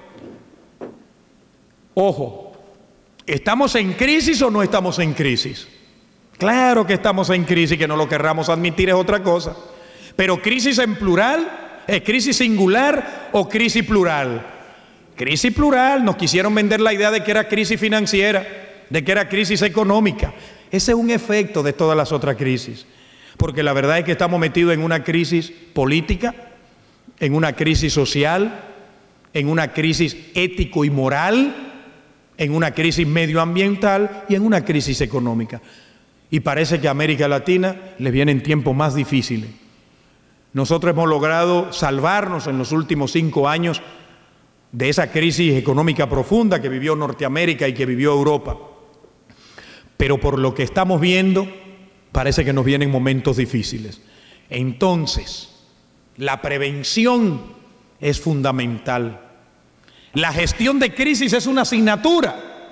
Ojo, ¿estamos en crisis o no estamos en crisis? Claro que estamos en crisis, que no lo querramos admitir es otra cosa. Pero crisis en plural, ¿es crisis singular o crisis plural? Crisis plural, nos quisieron vender la idea de que era crisis financiera, de que era crisis económica. Ese es un efecto de todas las otras crisis. Porque la verdad es que estamos metidos en una crisis política, en una crisis social, en una crisis ético y moral, en una crisis medioambiental y en una crisis económica. Y parece que a América Latina le vienen tiempos más difíciles. Nosotros hemos logrado salvarnos en los últimos cinco años de esa crisis económica profunda que vivió Norteamérica y que vivió Europa. Pero por lo que estamos viendo, parece que nos vienen momentos difíciles. Entonces, la prevención es fundamental. La gestión de crisis es una asignatura.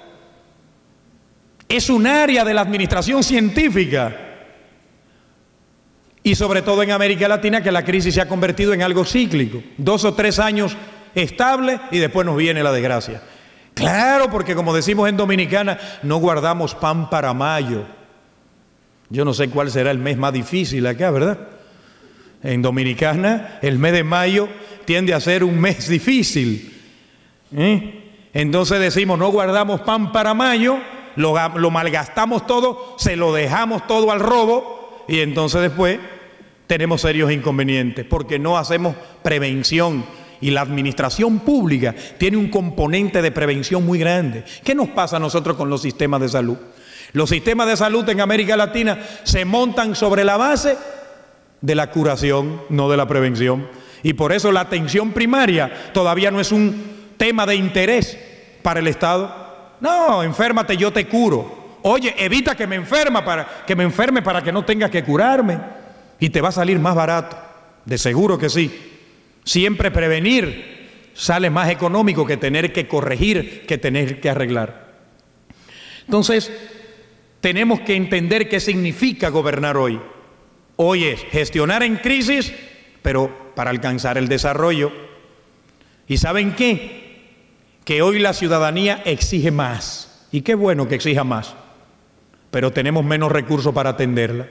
Es un área de la administración científica. Y sobre todo en América Latina, que la crisis se ha convertido en algo cíclico. Dos o tres años estable y después nos viene la desgracia. Claro, porque como decimos en Dominicana, no guardamos pan para mayo. Yo no sé cuál será el mes más difícil acá, ¿verdad? En Dominicana, el mes de mayo tiende a ser un mes difícil. ¿Eh? Entonces decimos, no guardamos pan para mayo, lo, lo malgastamos todo, se lo dejamos todo al robo y entonces después tenemos serios inconvenientes porque no hacemos prevención. Y la administración pública tiene un componente de prevención muy grande. ¿Qué nos pasa a nosotros con los sistemas de salud? Los sistemas de salud en América Latina se montan sobre la base de la curación, no de la prevención. Y por eso la atención primaria todavía no es un tema de interés para el Estado. No, enférmate, yo te curo. Oye, evita que me, enferma para, que me enferme para que no tengas que curarme. Y te va a salir más barato. De seguro que sí. Siempre prevenir sale más económico que tener que corregir, que tener que arreglar. Entonces, tenemos que entender qué significa gobernar hoy. Hoy es gestionar en crisis, pero para alcanzar el desarrollo. ¿Y saben qué? Que hoy la ciudadanía exige más. Y qué bueno que exija más, pero tenemos menos recursos para atenderla.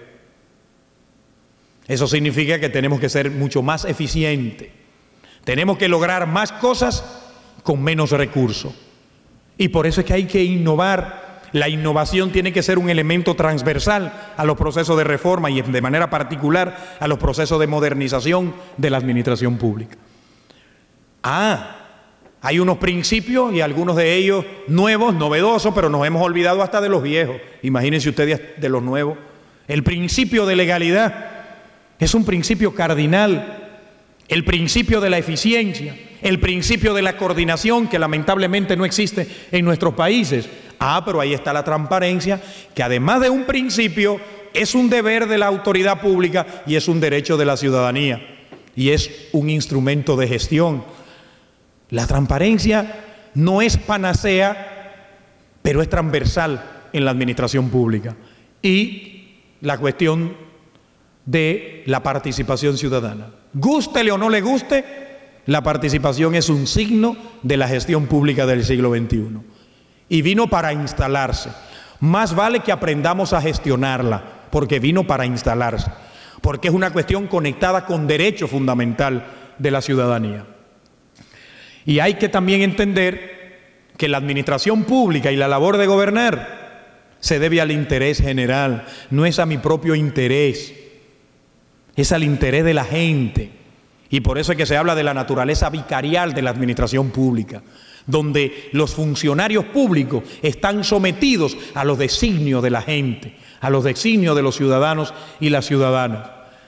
Eso significa que tenemos que ser mucho más eficientes. Tenemos que lograr más cosas con menos recursos. Y por eso es que hay que innovar. La innovación tiene que ser un elemento transversal a los procesos de reforma y de manera particular a los procesos de modernización de la administración pública. Ah, hay unos principios y algunos de ellos nuevos, novedosos, pero nos hemos olvidado hasta de los viejos. Imagínense ustedes de los nuevos. El principio de legalidad es un principio cardinal. El principio de la eficiencia, El principio de la coordinación, que lamentablemente no existe en nuestros países. Ah, pero ahí está la transparencia, que además de un principio, es un deber de la autoridad pública y es un derecho de la ciudadanía. Y es un instrumento de gestión. La transparencia no es panacea, pero es transversal en la administración pública. Y la cuestión de la participación ciudadana. Gústele o no le guste, la participación es un signo de la gestión pública del siglo veintiuno. Y vino para instalarse. Más vale que aprendamos a gestionarla, porque vino para instalarse. Porque es una cuestión conectada con derecho fundamental de la ciudadanía. Y hay que también entender que la administración pública y la labor de gobernar se debe al interés general, no es a mi propio interés, es al interés de la gente. Y por eso es que se habla de la naturaleza vicarial de la administración pública, donde los funcionarios públicos están sometidos a los designios de la gente, a los designios de los ciudadanos y las ciudadanas.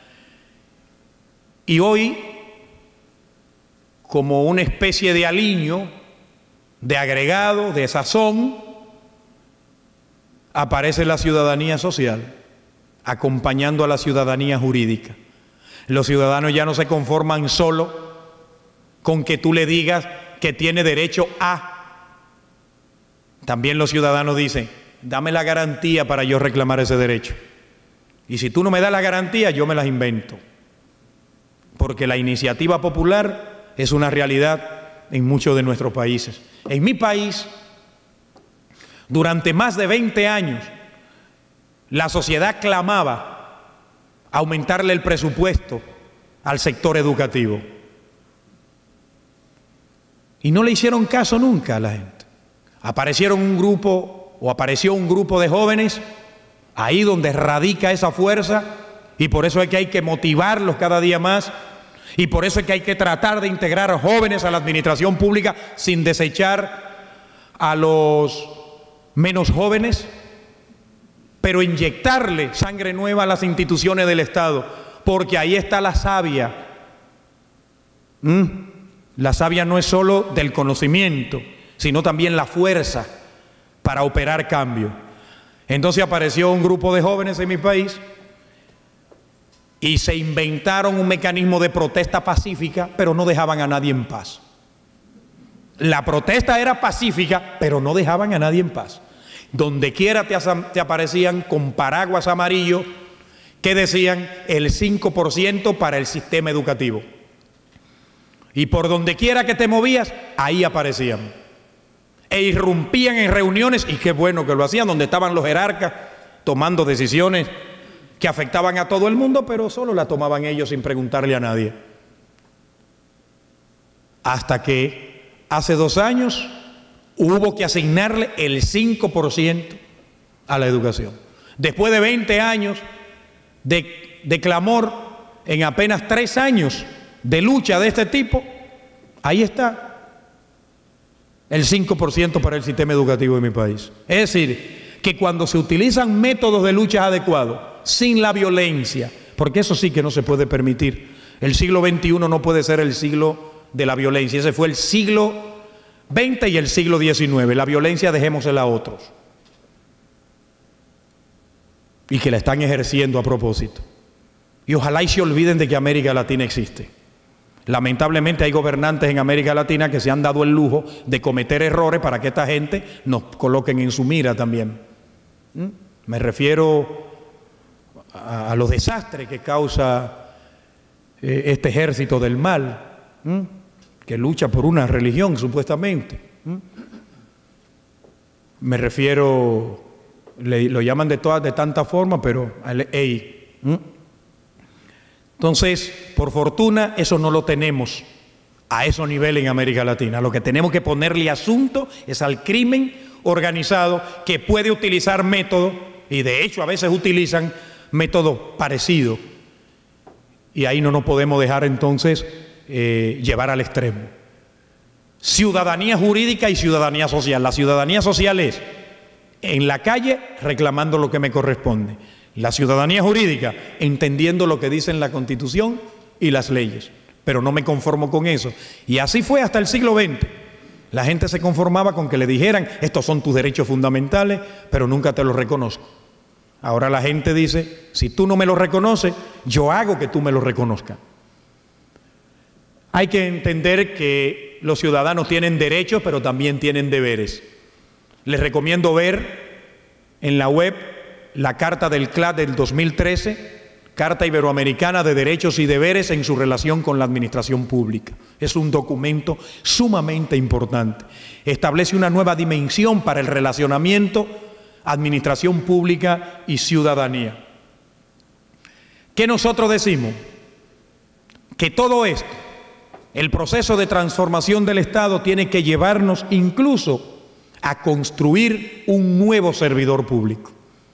Y hoy, como una especie de aliño, de agregado, de sazón, aparece la ciudadanía social, acompañando a la ciudadanía jurídica. Los ciudadanos ya no se conforman solo con que tú le digas que tiene derecho a. También los ciudadanos dicen, dame la garantía para yo reclamar ese derecho. Y si tú no me das la garantía, yo me las invento. Porque la iniciativa popular es una realidad en muchos de nuestros países. En mi país, durante más de veinte años, la sociedad clamaba aumentarle el presupuesto al sector educativo. Y no le hicieron caso nunca a la gente. Aparecieron un grupo, o apareció un grupo de jóvenes, ahí donde radica esa fuerza, y por eso es que hay que motivarlos cada día más, y por eso es que hay que tratar de integrar a jóvenes a la administración pública sin desechar a los menos jóvenes, pero inyectarle sangre nueva a las instituciones del Estado, porque ahí está la savia. ¿Mm? La savia no es solo del conocimiento, sino también la fuerza para operar cambio. Entonces apareció un grupo de jóvenes en mi país y se inventaron un mecanismo de protesta pacífica, pero no dejaban a nadie en paz. La protesta era pacífica, pero no dejaban a nadie en paz. Donde quiera te, te aparecían con paraguas amarillos que decían el cinco por ciento para el sistema educativo. Y por donde quiera que te movías, ahí aparecían. E irrumpían en reuniones, y qué bueno que lo hacían, donde estaban los jerarcas tomando decisiones que afectaban a todo el mundo, pero solo la tomaban ellos sin preguntarle a nadie. Hasta que hace dos años hubo que asignarle el cinco por ciento a la educación. Después de veinte años de, de clamor, en apenas tres años de lucha de este tipo, ahí está el cinco por ciento para el sistema educativo de mi país. Es decir, que cuando se utilizan métodos de lucha adecuados, sin la violencia, porque eso sí que no se puede permitir. El siglo veintiuno no puede ser el siglo de la violencia. Ese fue el siglo veinte y el siglo diecinueve. La violencia dejémosela a otros. Y que la están ejerciendo a propósito. Y ojalá y se olviden de que América Latina existe. Lamentablemente hay gobernantes en América Latina que se han dado el lujo de cometer errores para que esta gente nos coloquen en su mira también. ¿Mm? Me refiero a, a los desastres que causa eh, este ejército del mal, ¿Mm? que lucha por una religión supuestamente. ¿Mm? Me refiero, le, lo llaman de todas, de tantas formas, pero hey, ¿Mm? Entonces, por fortuna, eso no lo tenemos a esos niveles en América Latina. Lo que tenemos que ponerle asunto es al crimen organizado que puede utilizar métodos, y de hecho a veces utilizan métodos parecidos. Y ahí no nos podemos dejar entonces eh, llevar al extremo. Ciudadanía jurídica y ciudadanía social. La ciudadanía social es en la calle reclamando lo que me corresponde. La ciudadanía jurídica, entendiendo lo que dicen la Constitución y las leyes. pero no me conformo con eso. Y así fue hasta el siglo veinte. La gente se conformaba con que le dijeran, estos son tus derechos fundamentales, pero nunca te los reconozco. Ahora la gente dice, si tú no me los reconoces, yo hago que tú me los reconozcas. Hay que entender que los ciudadanos tienen derechos, pero también tienen deberes. Les recomiendo ver en la web la Carta del C L A D del dos mil trece, Carta Iberoamericana de Derechos y Deberes en su relación con la administración pública. Es un documento sumamente importante. Establece una nueva dimensión para el relacionamiento administración pública y ciudadanía. ¿Qué nosotros decimos? Que todo esto, el proceso de transformación del Estado, tiene que llevarnos incluso a construir un nuevo servidor público.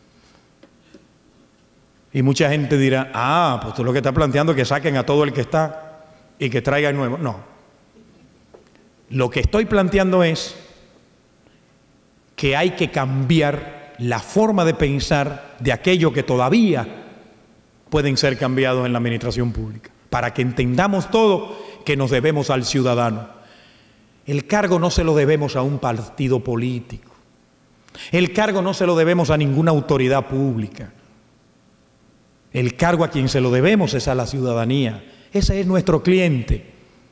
Y mucha gente dirá, ah, pues tú lo que estás planteando es que saquen a todo el que está y que traigan nuevo. No. Lo que estoy planteando es que hay que cambiar la forma de pensar de aquello que todavía pueden ser cambiados en la administración pública, para que entendamos todo que nos debemos al ciudadano. El cargo no se lo debemos a un partido político. El cargo no se lo debemos a ninguna autoridad pública. El cargo a quien se lo debemos es a la ciudadanía. Ese es nuestro cliente.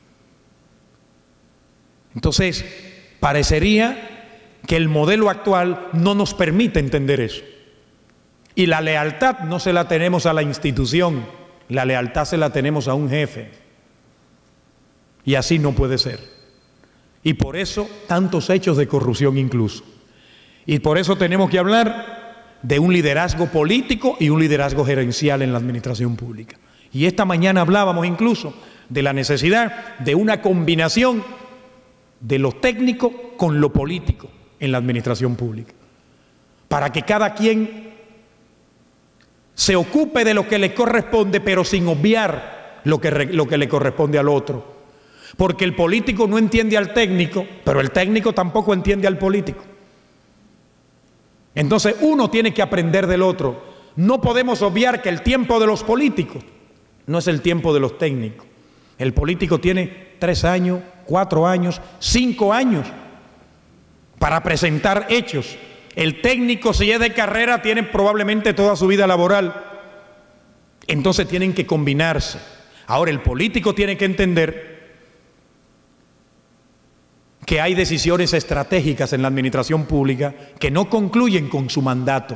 Entonces, parecería que el modelo actual no nos permite entender eso. Y la lealtad no se la tenemos a la institución, la lealtad se la tenemos a un jefe. Y así no puede ser. Y por eso tantos hechos de corrupción incluso. Y por eso tenemos que hablar de un liderazgo político y un liderazgo gerencial en la administración pública. Y esta mañana hablábamos incluso de la necesidad de una combinación de lo técnico con lo político en la administración pública, para que cada quien se ocupe de lo que le corresponde, pero sin obviar lo que, lo que le corresponde al otro. Porque el político no entiende al técnico, pero el técnico tampoco entiende al político. Entonces uno tiene que aprender del otro. No podemos obviar que el tiempo de los políticos no es el tiempo de los técnicos. El político tiene tres años, cuatro años, cinco años para presentar hechos. El técnico, si es de carrera, tiene probablemente toda su vida laboral. Entonces tienen que combinarse. Ahora el político tiene que entender que hay decisiones estratégicas en la administración pública que no concluyen con su mandato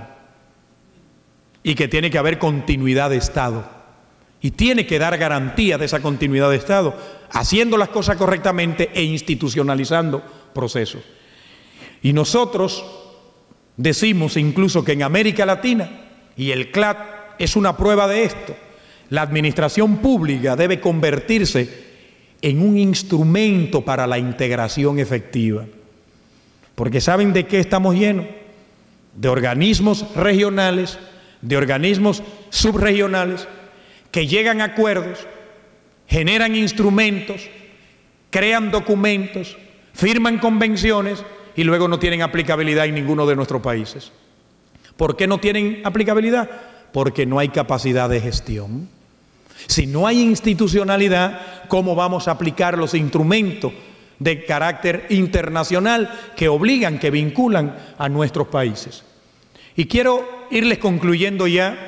y que tiene que haber continuidad de Estado. Y tiene que dar garantía de esa continuidad de Estado, haciendo las cosas correctamente e institucionalizando procesos. Y nosotros decimos incluso que en América Latina, y el C L A D es una prueba de esto, la administración pública debe convertirse en un instrumento para la integración efectiva. Porque ¿saben de qué estamos llenos? De organismos regionales, de organismos subregionales, que llegan a acuerdos, generan instrumentos, crean documentos, firman convenciones y luego no tienen aplicabilidad en ninguno de nuestros países. ¿Por qué no tienen aplicabilidad? Porque no hay capacidad de gestión. Si no hay institucionalidad, ¿cómo vamos a aplicar los instrumentos de carácter internacional que obligan, que vinculan a nuestros países? Y quiero irles concluyendo ya,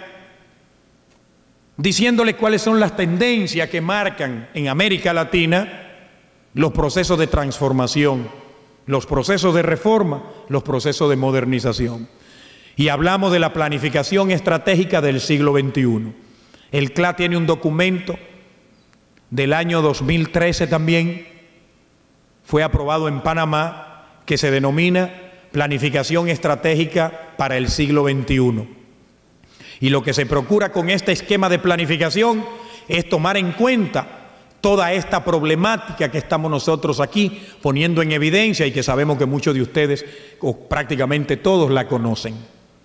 diciéndoles cuáles son las tendencias que marcan en América Latina los procesos de transformación, los procesos de reforma, los procesos de modernización. Y hablamos de la planificación estratégica del siglo veintiuno. El C L A D tiene un documento del año dos mil trece también, fue aprobado en Panamá, que se denomina Planificación Estratégica para el siglo veintiuno. Y lo que se procura con este esquema de planificación es tomar en cuenta toda esta problemática que estamos nosotros aquí poniendo en evidencia y que sabemos que muchos de ustedes, o prácticamente todos, la conocen.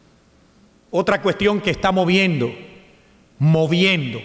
Otra cuestión que está moviendo, moviendo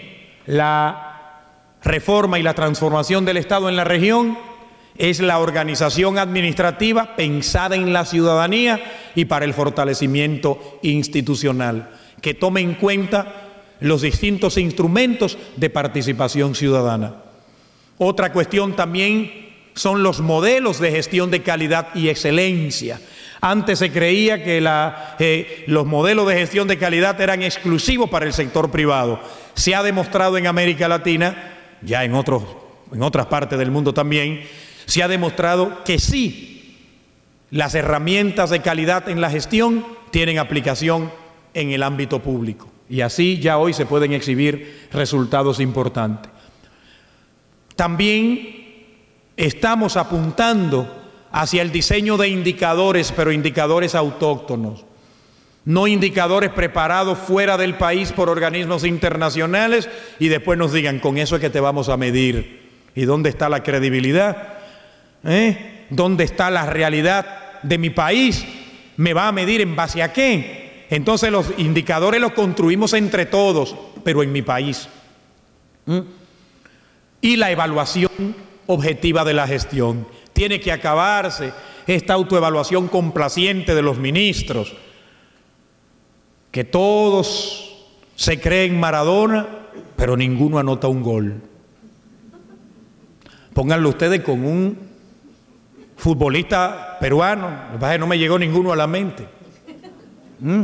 la reforma y la transformación del Estado en la región es la organización administrativa pensada en la ciudadanía y para el fortalecimiento institucional, que tome en cuenta los distintos instrumentos de participación ciudadana. Otra cuestión también son los modelos de gestión de calidad y excelencia. Antes se creía que la, eh, los modelos de gestión de calidad eran exclusivos para el sector privado. Se ha demostrado en América Latina, ya en, otros, en otras partes del mundo también, se ha demostrado que sí, las herramientas de calidad en la gestión tienen aplicación en el ámbito público. Y así ya hoy se pueden exhibir resultados importantes. También estamos apuntando hacia el diseño de indicadores, pero indicadores autóctonos, no indicadores preparados fuera del país por organismos internacionales y después nos digan, con eso es que te vamos a medir. ¿Y dónde está la credibilidad? ¿Eh? ¿Dónde está la realidad de mi país? ¿Me va a medir en base a qué? Entonces los indicadores los construimos entre todos, pero en mi país. ¿Mm? Y la evaluación objetiva de la gestión. Tiene que acabarse esta autoevaluación complaciente de los ministros, que todos se creen Maradona, pero ninguno anota un gol. Pónganlo ustedes con un futbolista peruano, lo que pasa es que no me llegó ninguno a la mente. ¿Mm?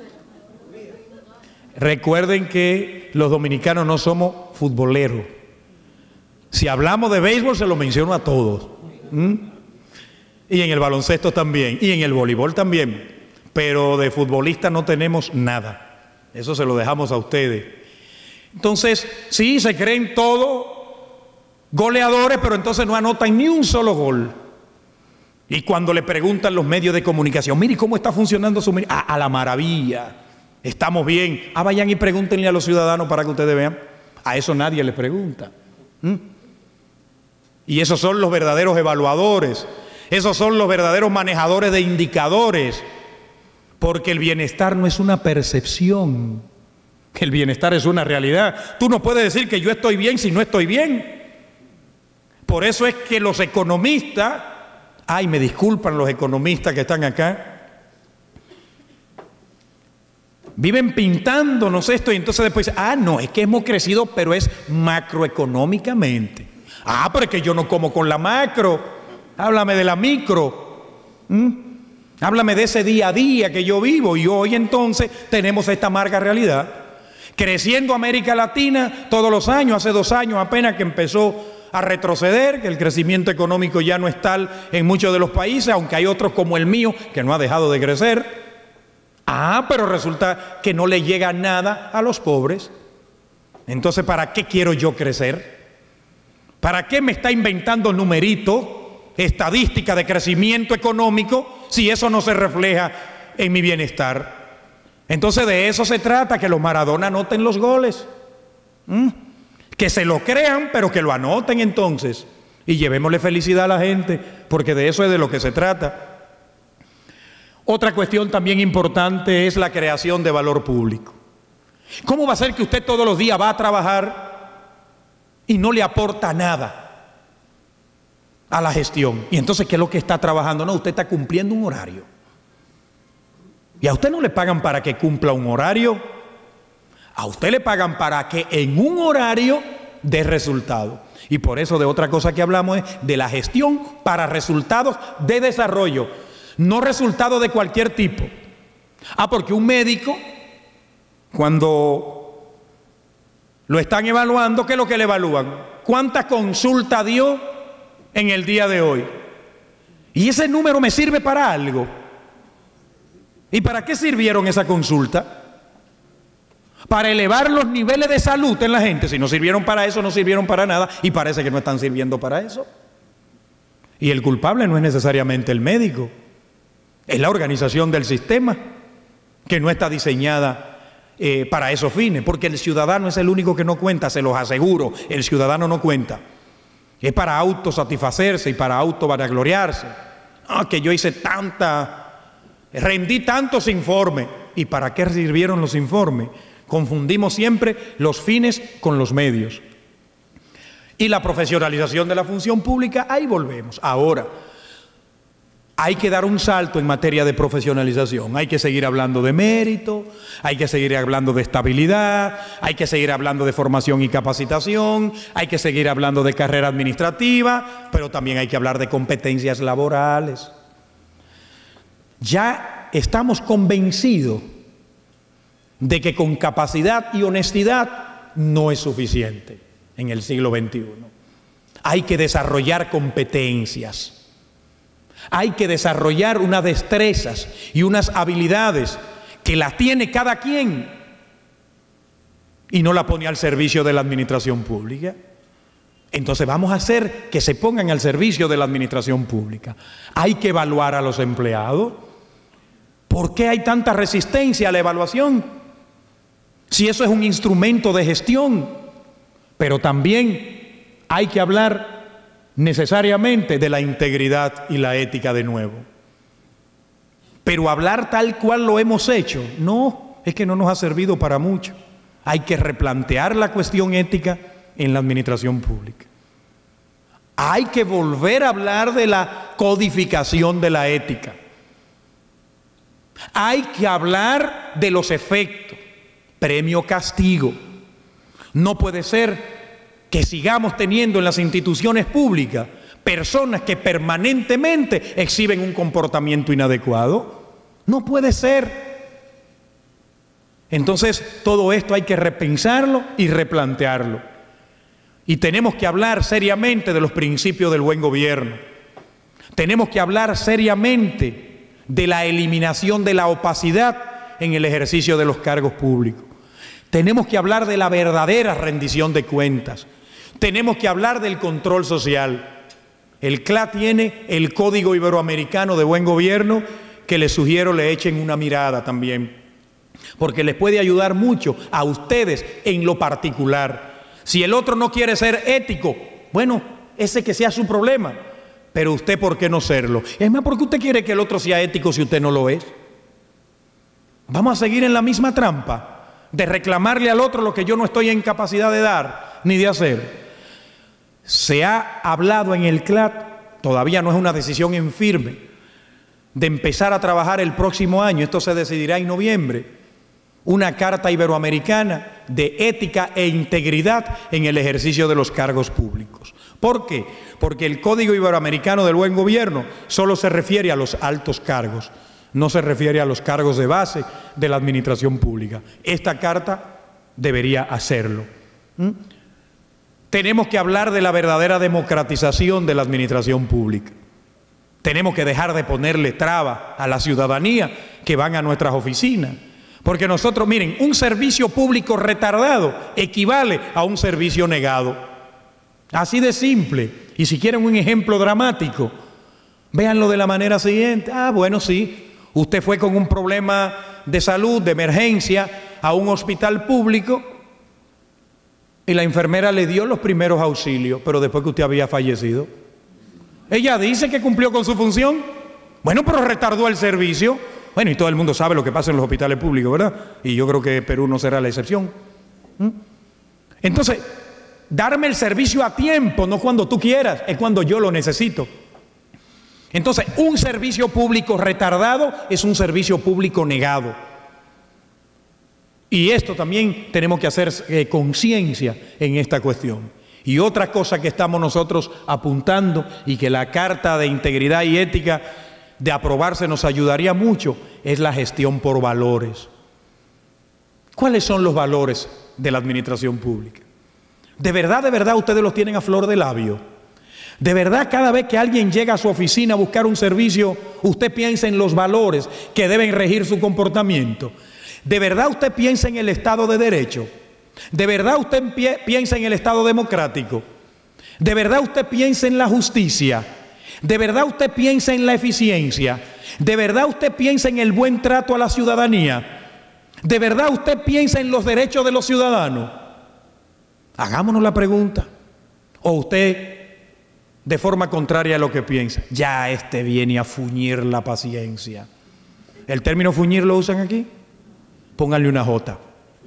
Recuerden que los dominicanos no somos futboleros. Si hablamos de béisbol se lo menciono a todos. ¿Mm? Y en el baloncesto también, y en el voleibol también, pero de futbolista no tenemos nada. Eso se lo dejamos a ustedes. Entonces, sí, se creen todos goleadores, pero entonces no anotan ni un solo gol. Y cuando le preguntan los medios de comunicación, mire, ¿cómo está funcionando su... Ah, a la maravilla, estamos bien. Ah, vayan y pregúntenle a los ciudadanos para que ustedes vean. A eso nadie les pregunta. ¿Mm? Y esos son los verdaderos evaluadores, esos son los verdaderos manejadores de indicadores, porque el bienestar no es una percepción, el bienestar es una realidad. Tú no puedes decir que yo estoy bien si no estoy bien. Por eso es que los economistas, ay, me disculpan los economistas que están acá, viven pintándonos esto y entonces después, ah, no, es que hemos crecido, pero es macroeconómicamente. Ah, pero es que yo no como con la macro. Háblame de la micro. ¿Mm? Háblame de ese día a día que yo vivo. Y hoy entonces tenemos esta amarga realidad. Creciendo América Latina todos los años, hace dos años apenas que empezó a retroceder, que el crecimiento económico ya no es tal en muchos de los países, aunque hay otros como el mío que no ha dejado de crecer. Ah, pero resulta que no le llega nada a los pobres. Entonces, ¿para qué quiero yo crecer? ¿Para qué me está inventando numeritos, estadística de crecimiento económico, si eso no se refleja en mi bienestar? Entonces de eso se trata, que los Maradona anoten los goles. ¿Mm? Que se lo crean, pero que lo anoten entonces. Y llevémosle felicidad a la gente, porque de eso es de lo que se trata. Otra cuestión también importante es la creación de valor público. ¿Cómo va a ser que usted todos los días va a trabajar y no le aporta nada a la gestión? Y entonces, ¿qué es lo que está trabajando? No, usted está cumpliendo un horario. Y a usted no le pagan para que cumpla un horario. A usted le pagan para que en un horario dé resultado. Y por eso de otra cosa que hablamos es de la gestión para resultados de desarrollo. No resultados de cualquier tipo. Ah, porque un médico, cuando lo están evaluando, ¿qué es lo que le evalúan? ¿Cuántas consultas dio en el día de hoy? Y ese número me sirve para algo. ¿Y para qué sirvieron esa consulta? Para elevar los niveles de salud en la gente. Si no sirvieron para eso, no sirvieron para nada, y parece que no están sirviendo para eso. Y el culpable no es necesariamente el médico, es la organización del sistema que no está diseñada Eh, para esos fines, porque el ciudadano es el único que no cuenta, se los aseguro, el ciudadano no cuenta. Es para autosatisfacerse y para autovanagloriarse. Ah, que yo hice tanta, rendí tantos informes. ¿Y para qué sirvieron los informes? Confundimos siempre los fines con los medios. Y la profesionalización de la función pública, ahí volvemos. Ahora, hay que dar un salto en materia de profesionalización. Hay que seguir hablando de mérito, hay que seguir hablando de estabilidad, hay que seguir hablando de formación y capacitación, hay que seguir hablando de carrera administrativa, pero también hay que hablar de competencias laborales. Ya estamos convencidos de que con capacidad y honestidad no es suficiente en el siglo veintiuno. Hay que desarrollar competencias. Hay que desarrollar unas destrezas y unas habilidades que las tiene cada quien y no la pone al servicio de la administración pública. Entonces vamos a hacer que se pongan al servicio de la administración pública. Hay que evaluar a los empleados. ¿Por qué hay tanta resistencia a la evaluación? Si eso es un instrumento de gestión, pero también hay que hablar necesariamente de la integridad y la ética de nuevo. Pero hablar tal cual lo hemos hecho, no, es que no nos ha servido para mucho. Hay que replantear la cuestión ética en la administración pública. Hay que volver a hablar de la codificación de la ética. Hay que hablar de los efectos, premio-castigo. No puede ser que sigamos teniendo en las instituciones públicas personas que permanentemente exhiben un comportamiento inadecuado. No puede ser. Entonces, todo esto hay que repensarlo y replantearlo. Y tenemos que hablar seriamente de los principios del buen gobierno. Tenemos que hablar seriamente de la eliminación de la opacidad en el ejercicio de los cargos públicos. Tenemos que hablar de la verdadera rendición de cuentas. Tenemos que hablar del control social. El C L A tiene el Código Iberoamericano de Buen Gobierno, que les sugiero le echen una mirada también, porque les puede ayudar mucho a ustedes en lo particular. Si el otro no quiere ser ético, bueno, ese que sea su problema, pero usted, ¿por qué no serlo? Es más, ¿por qué usted quiere que el otro sea ético si usted no lo es? Vamos a seguir en la misma trampa de reclamarle al otro lo que yo no estoy en capacidad de dar ni de hacer. Se ha hablado en el C L A T, todavía no es una decisión en firme, de empezar a trabajar el próximo año, esto se decidirá en noviembre, una carta iberoamericana de ética e integridad en el ejercicio de los cargos públicos. ¿Por qué? Porque el Código Iberoamericano del Buen Gobierno solo se refiere a los altos cargos, no se refiere a los cargos de base de la administración pública. Esta carta debería hacerlo. ¿Mm? Tenemos que hablar de la verdadera democratización de la administración pública. Tenemos que dejar de ponerle trabas a la ciudadanía que van a nuestras oficinas. Porque nosotros, miren, un servicio público retardado equivale a un servicio negado. Así de simple. Y si quieren un ejemplo dramático, véanlo de la manera siguiente. Ah, bueno, sí, usted fue con un problema de salud, de emergencia, a un hospital público y la enfermera le dio los primeros auxilios, pero después que usted había fallecido. Ella dice que cumplió con su función. Bueno, pero retardó el servicio. Bueno, y todo el mundo sabe lo que pasa en los hospitales públicos, ¿verdad? Y yo creo que Perú no será la excepción. ¿Mm? Entonces, darme el servicio a tiempo, no cuando tú quieras, es cuando yo lo necesito. Entonces, un servicio público retardado es un servicio público negado. Y esto también tenemos que hacer eh, conciencia en esta cuestión. Y otra cosa que estamos nosotros apuntando y que la Carta de Integridad y Ética de aprobarse nos ayudaría mucho es la gestión por valores. ¿Cuáles son los valores de la administración pública? De verdad, de verdad ustedes los tienen a flor de labio. De verdad, cada vez que alguien llega a su oficina a buscar un servicio, usted piensa en los valores que deben regir su comportamiento. ¿De verdad usted piensa en el Estado de Derecho? ¿De verdad usted piensa en el Estado democrático? ¿De verdad usted piensa en la justicia? ¿De verdad usted piensa en la eficiencia? ¿De verdad usted piensa en el buen trato a la ciudadanía? ¿De verdad usted piensa en los derechos de los ciudadanos? Hagámonos la pregunta. ¿O usted, de forma contraria a lo que piensa, ya este viene a fuñir la paciencia? ¿El término fuñir lo usan aquí? Pónganle una J.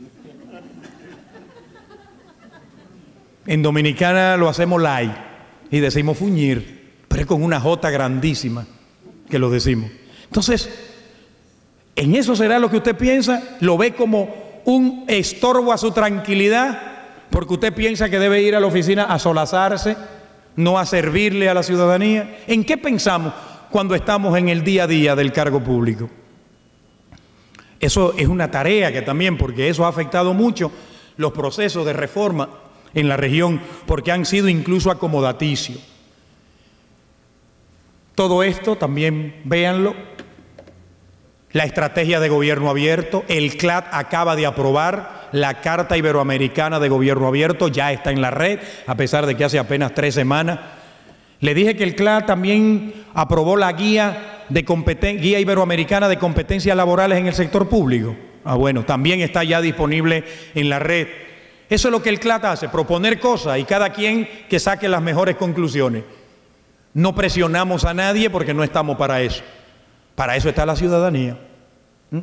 En Dominicana lo hacemos light y decimos fuñir, pero es con una J grandísima. que lo decimos. Entonces, ¿en eso será lo que usted piensa? ¿Lo ve como un estorbo a su tranquilidad? Porque usted piensa que debe ir a la oficina a solazarse, no a servirle a la ciudadanía. ¿En qué pensamos cuando estamos en el día a día del cargo público? Eso es una tarea que también, porque eso ha afectado mucho los procesos de reforma en la región, porque han sido incluso acomodaticios. Todo esto también, véanlo, la estrategia de gobierno abierto, el C L A T acaba de aprobar la Carta Iberoamericana de Gobierno Abierto, ya está en la red, a pesar de que hace apenas tres semanas. Le dije que el C L A T también aprobó la guía, de guía Iberoamericana de Competencias Laborales en el sector público. Ah, bueno, también está ya disponible en la red. Eso es lo que el C L A T hace, proponer cosas y cada quien que saque las mejores conclusiones. No presionamos a nadie porque no estamos para eso. Para eso está la ciudadanía. ¿Mm?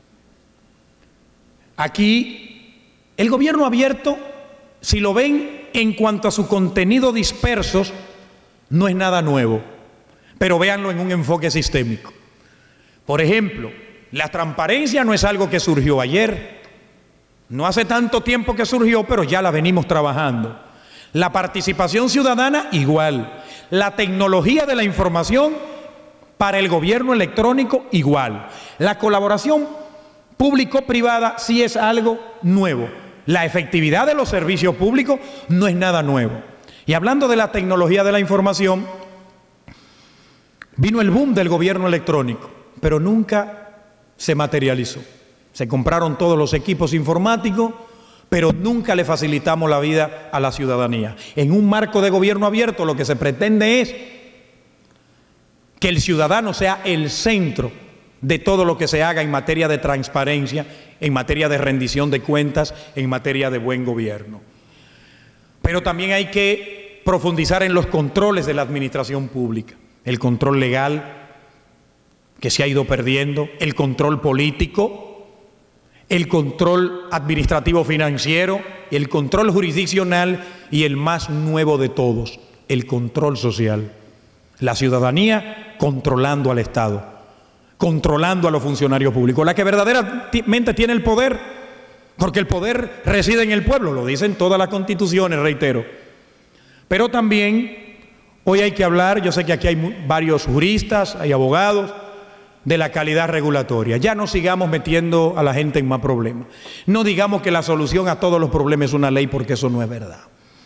Aquí, el gobierno abierto, si lo ven en cuanto a su contenido dispersos, no es nada nuevo, pero véanlo en un enfoque sistémico. Por ejemplo, la transparencia no es algo que surgió ayer, no hace tanto tiempo que surgió, pero ya la venimos trabajando. La participación ciudadana, igual. La tecnología de la información para el gobierno electrónico, igual. La colaboración público-privada sí es algo nuevo. La efectividad de los servicios públicos no es nada nuevo. Y hablando de la tecnología de la información, vino el boom del gobierno electrónico, pero nunca se materializó. Se compraron todos los equipos informáticos, pero nunca le facilitamos la vida a la ciudadanía. En un marco de gobierno abierto, lo que se pretende es que el ciudadano sea el centro de todo lo que se haga en materia de transparencia, en materia de rendición de cuentas, en materia de buen gobierno. Pero también hay que profundizar en los controles de la administración pública, el control legal que se ha ido perdiendo, el control político, el control administrativo financiero, el control jurisdiccional y el más nuevo de todos, el control social. La ciudadanía controlando al Estado, controlando a los funcionarios públicos, la que verdaderamente tiene el poder, porque el poder reside en el pueblo, lo dicen todas las constituciones, reitero. Pero también hoy hay que hablar, yo sé que aquí hay varios juristas, hay abogados, de la calidad regulatoria. Ya no sigamos metiendo a la gente en más problemas. No digamos que la solución a todos los problemas es una ley, porque eso no es verdad.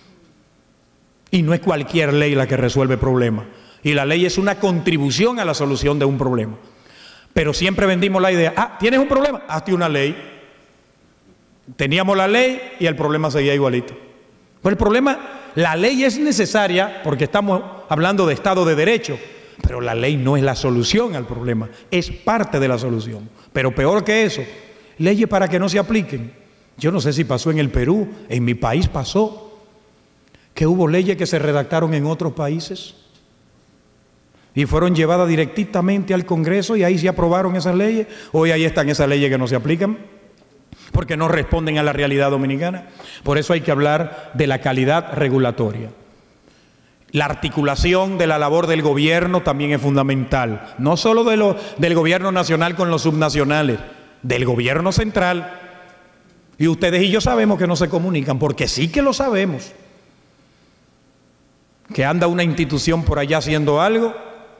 Y no es cualquier ley la que resuelve problemas. Y la ley es una contribución a la solución de un problema. Pero siempre vendimos la idea, ah, ¿tienes un problema? Hazte una ley. Teníamos la ley y el problema seguía igualito. Pues el problema, la ley es necesaria porque estamos hablando de Estado de Derecho, pero la ley no es la solución al problema, es parte de la solución. Pero peor que eso, leyes para que no se apliquen. Yo no sé si pasó en el Perú, en mi país pasó, que hubo leyes que se redactaron en otros países y fueron llevadas directamente al Congreso y ahí se aprobaron esas leyes. Hoy ahí están esas leyes que no se aplican porque no responden a la realidad dominicana. Por eso hay que hablar de la calidad regulatoria. La articulación de la labor del gobierno también es fundamental, no solo de lo, del gobierno nacional con los subnacionales, del gobierno central. Y ustedes y yo sabemos que no se comunican, porque sí que lo sabemos, que anda una institución por allá haciendo algo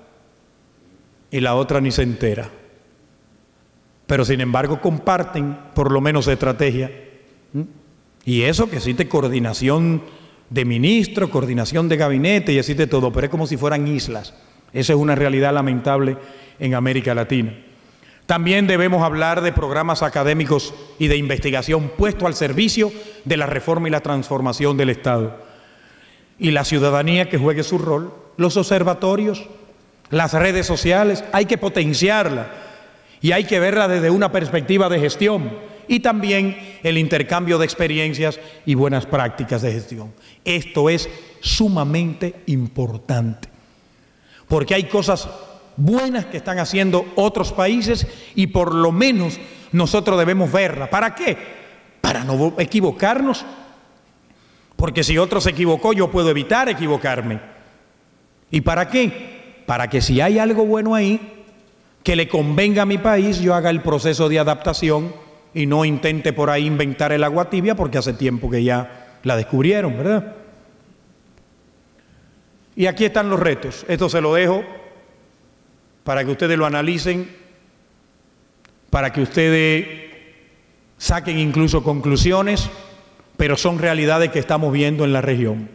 y la otra ni se entera. Pero sin embargo comparten por lo menos estrategia. ¿Mm? Y eso que existe coordinación de ministros, coordinación de gabinete y existe todo, pero es como si fueran islas. Esa es una realidad lamentable en América Latina. También debemos hablar de programas académicos y de investigación puestos al servicio de la reforma y la transformación del Estado. Y la ciudadanía que juegue su rol, los observatorios, las redes sociales, hay que potenciarla y hay que verla desde una perspectiva de gestión. Y también el intercambio de experiencias y buenas prácticas de gestión. Esto es sumamente importante, porque hay cosas buenas que están haciendo otros países y por lo menos nosotros debemos verlas. ¿Para qué? Para no equivocarnos, porque si otro se equivocó, yo puedo evitar equivocarme. ¿Y para qué? Para que si hay algo bueno ahí, que le convenga a mi país, yo haga el proceso de adaptación y no intente por ahí inventar el agua tibia, porque hace tiempo que ya la descubrieron, ¿verdad? Y aquí están los retos. Esto se lo dejo para que ustedes lo analicen, para que ustedes saquen incluso conclusiones, pero son realidades que estamos viendo en la región.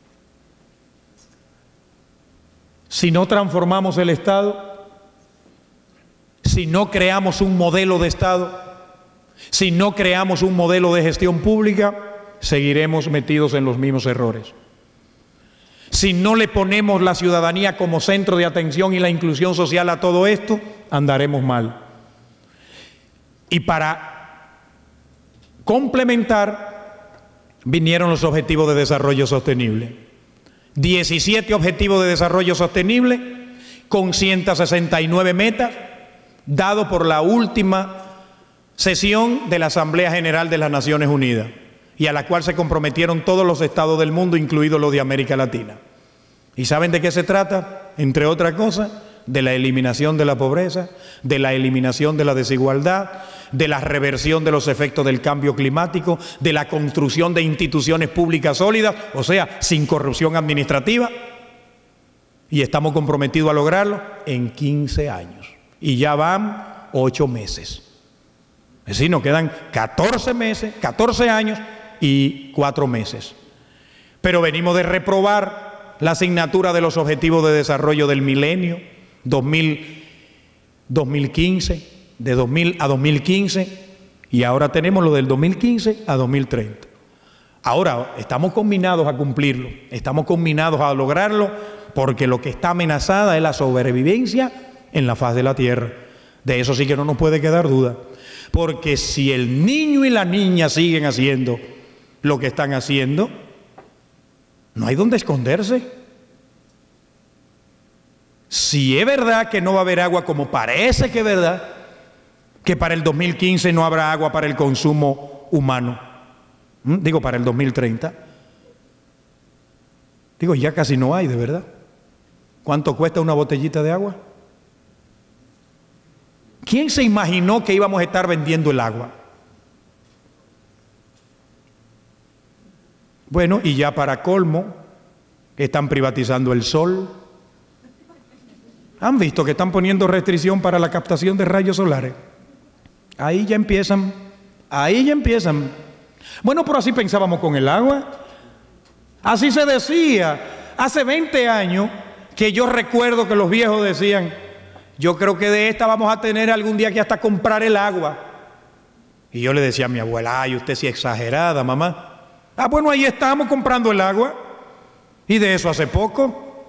Si no transformamos el Estado, si no creamos un modelo de Estado, si no creamos un modelo de gestión pública, seguiremos metidos en los mismos errores. Si no le ponemos la ciudadanía como centro de atención y la inclusión social a todo esto, andaremos mal. Y para complementar, vinieron los Objetivos de Desarrollo Sostenible. diecisiete Objetivos de Desarrollo Sostenible con ciento sesenta y nueve metas, dado por la última sesión de la Asamblea General de las Naciones Unidas, y a la cual se comprometieron todos los estados del mundo, incluidos los de América Latina. ¿Y saben de qué se trata? Entre otras cosas, de la eliminación de la pobreza, de la eliminación de la desigualdad, de la reversión de los efectos del cambio climático, de la construcción de instituciones públicas sólidas, o sea, sin corrupción administrativa. Y estamos comprometidos a lograrlo en quince años. Y ya van ocho meses. Es decir, nos quedan catorce meses, catorce años y cuatro meses. Pero venimos de reprobar la asignatura de los Objetivos de Desarrollo del Milenio, dos mil, dos mil quince, de dos mil a dos mil quince, y ahora tenemos lo del dos mil quince a dos mil treinta. Ahora estamos combinados a cumplirlo, estamos combinados a lograrlo, porque lo que está amenazada es la sobrevivencia en la faz de la tierra. De eso sí que no nos puede quedar duda. Porque si el niño y la niña siguen haciendo lo que están haciendo, no hay donde esconderse. Si es verdad que no va a haber agua, como parece que es verdad, que para el dos mil quince no habrá agua para el consumo humano, ¿Mm? digo para el dos mil treinta, digo ya casi no hay, de verdad. ¿Cuánto cuesta una botellita de agua? ¿Quién se imaginó que íbamos a estar vendiendo el agua? Bueno, y ya para colmo, están privatizando el sol. ¿Han visto que están poniendo restricción para la captación de rayos solares? Ahí ya empiezan, ahí ya empiezan. Bueno, pero así pensábamos con el agua. Así se decía hace veinte años, que yo recuerdo que los viejos decían: yo creo que de esta vamos a tener algún día que hasta comprar el agua. Y yo le decía a mi abuela: ay, usted sí exagerada, mamá. Ah, bueno, ahí estamos comprando el agua. Y de eso hace poco.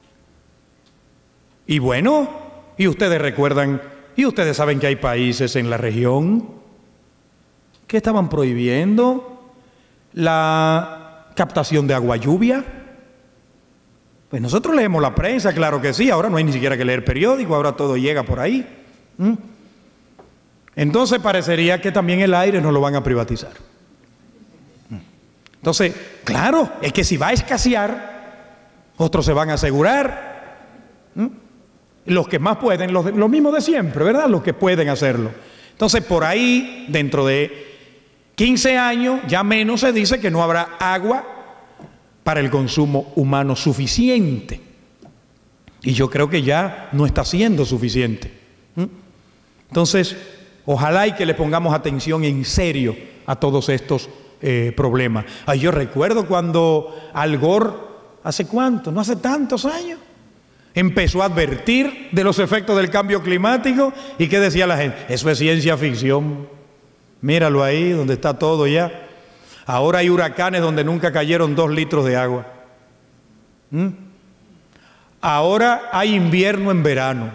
Y bueno, y ustedes recuerdan, y ustedes saben que hay países en la región que estaban prohibiendo la captación de agua lluvia. Pues nosotros leemos la prensa, claro que sí, ahora no hay ni siquiera que leer periódico, ahora todo llega por ahí. ¿Mm? Entonces parecería que también el aire no lo van a privatizar. Entonces, claro, es que si va a escasear, otros se van a asegurar. ¿Mm? Los que más pueden, los, de, los mismos de siempre, ¿verdad? Los que pueden hacerlo. Entonces, por ahí, dentro de quince años, ya menos se dice que no habrá agua para el consumo humano suficiente. Y yo creo que ya no está siendo suficiente. ¿Mm? Entonces, ojalá y que le pongamos atención en serio a todos estos eh, problemas. Ay, yo recuerdo cuando Al Gore, ¿hace cuánto? No hace tantos años, empezó a advertir de los efectos del cambio climático. ¿Y qué decía la gente? Eso es ciencia ficción. Míralo ahí, donde está todo ya. Ahora hay huracanes donde nunca cayeron dos litros de agua. ¿Mm? Ahora hay invierno en verano.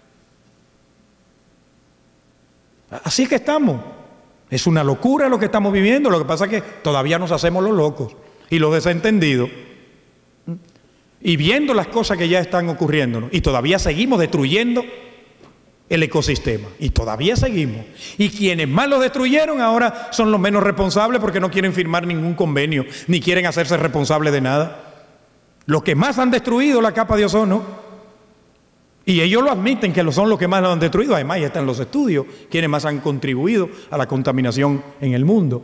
Así que estamos. Es una locura lo que estamos viviendo. Lo que pasa es que todavía nos hacemos los locos y los desentendidos. ¿Mm? Y viendo las cosas que ya están ocurriendo, y todavía seguimos destruyendo el ecosistema, y todavía seguimos. Y quienes más lo destruyeron ahora son los menos responsables, porque no quieren firmar ningún convenio, ni quieren hacerse responsables de nada. Los que más han destruido la capa de ozono, Y ellos lo admiten, que son los que más lo han destruido. Además, ya están los estudios, quienes más han contribuido a la contaminación en el mundo.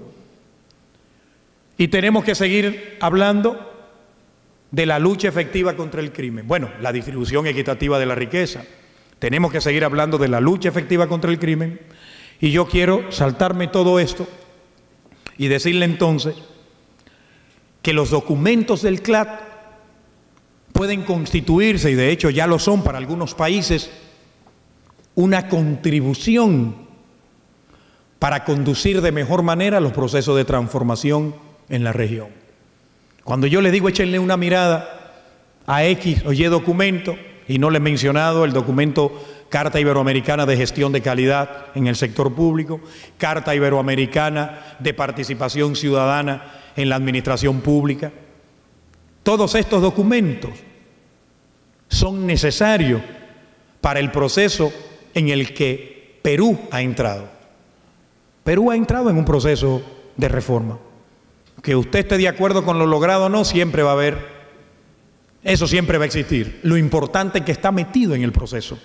Y tenemos que seguir hablando de la lucha efectiva contra el crimen. Bueno, la distribución equitativa de la riqueza. Tenemos que seguir hablando de la lucha efectiva contra el crimen. Y yo quiero saltarme todo esto y decirle entonces que los documentos del C L A D pueden constituirse, y de hecho ya lo son para algunos países, una contribución para conducir de mejor manera los procesos de transformación en la región. Cuando yo les digo échenle una mirada a X o Y documento, y no les he mencionado el documento Carta Iberoamericana de Gestión de Calidad en el sector público, Carta Iberoamericana de Participación Ciudadana en la Administración Pública, todos estos documentos son necesarios para el proceso en el que Perú ha entrado. Perú ha entrado en un proceso de reforma. Que usted esté de acuerdo con lo logrado o no, siempre va a haber, eso siempre va a existir. Lo importante es que está metido en el proceso.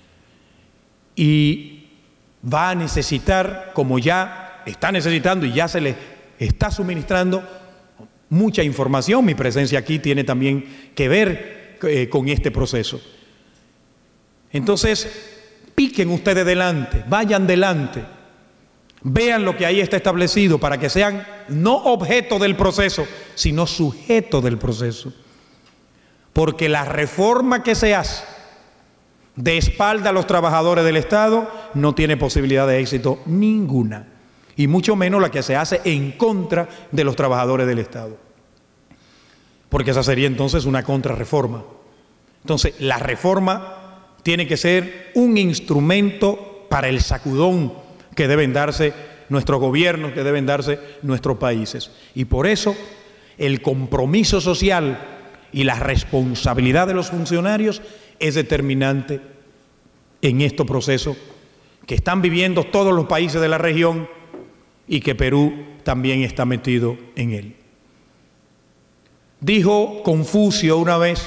Y va a necesitar, como ya está necesitando y ya se le está suministrando, mucha información. Mi presencia aquí tiene también que ver eh, con este proceso. Entonces, piquen ustedes delante, vayan delante, vean lo que ahí está establecido para que sean no objeto del proceso, sino sujeto del proceso. Porque la reforma que se hace de espalda a los trabajadores del Estado no tiene posibilidad de éxito ninguna, y mucho menos la que se hace en contra de los trabajadores del Estado, porque esa sería entonces una contrarreforma. Entonces, la reforma tiene que ser un instrumento para el sacudón que deben darse nuestros gobiernos, que deben darse nuestros países. Y por eso el compromiso social y la responsabilidad de los funcionarios es determinante en este proceso que están viviendo todos los países de la región y que Perú también está metido en él. Dijo Confucio una vez: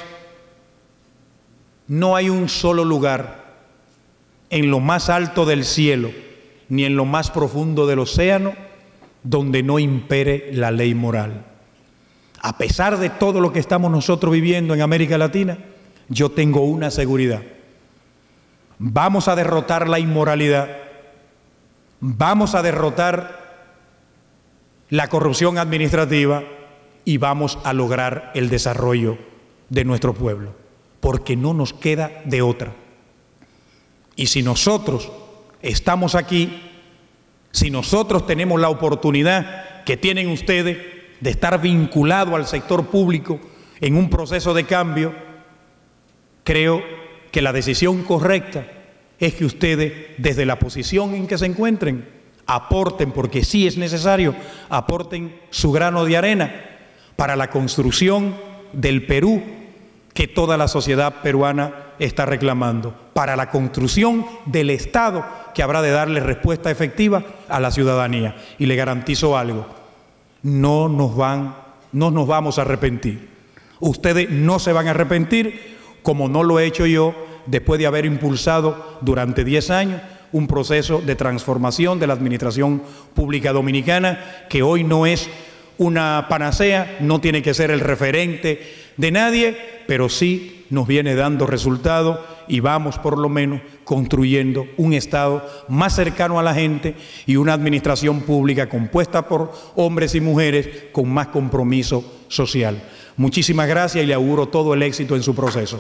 no hay un solo lugar en lo más alto del cielo ni en lo más profundo del océano donde no impere la ley moral. A pesar de todo lo que estamos nosotros viviendo en América Latina, yo tengo una seguridad: vamos a derrotar la inmoralidad, vamos a derrotar la corrupción administrativa y vamos a lograr el desarrollo de nuestro pueblo, porque no nos queda de otra. Y si nosotros estamos aquí, si nosotros tenemos la oportunidad que tienen ustedes de estar vinculados al sector público en un proceso de cambio, creo que la decisión correcta es que ustedes, desde la posición en que se encuentren, aporten, porque sí es necesario, aporten su grano de arena para la construcción del Perú que toda la sociedad peruana está reclamando, para la construcción del Estado que habrá de darle respuesta efectiva a la ciudadanía. Y le garantizo algo: no nos van, no nos vamos a arrepentir. Ustedes no se van a arrepentir, como no lo he hecho yo, después de haber impulsado durante diez años un proceso de transformación de la administración pública dominicana, que hoy no es una panacea, no tiene que ser el referente de nadie, pero sí nos viene dando resultados y vamos por lo menos construyendo un Estado más cercano a la gente y una administración pública compuesta por hombres y mujeres con más compromiso social. Muchísimas gracias y le auguro todo el éxito en su proceso.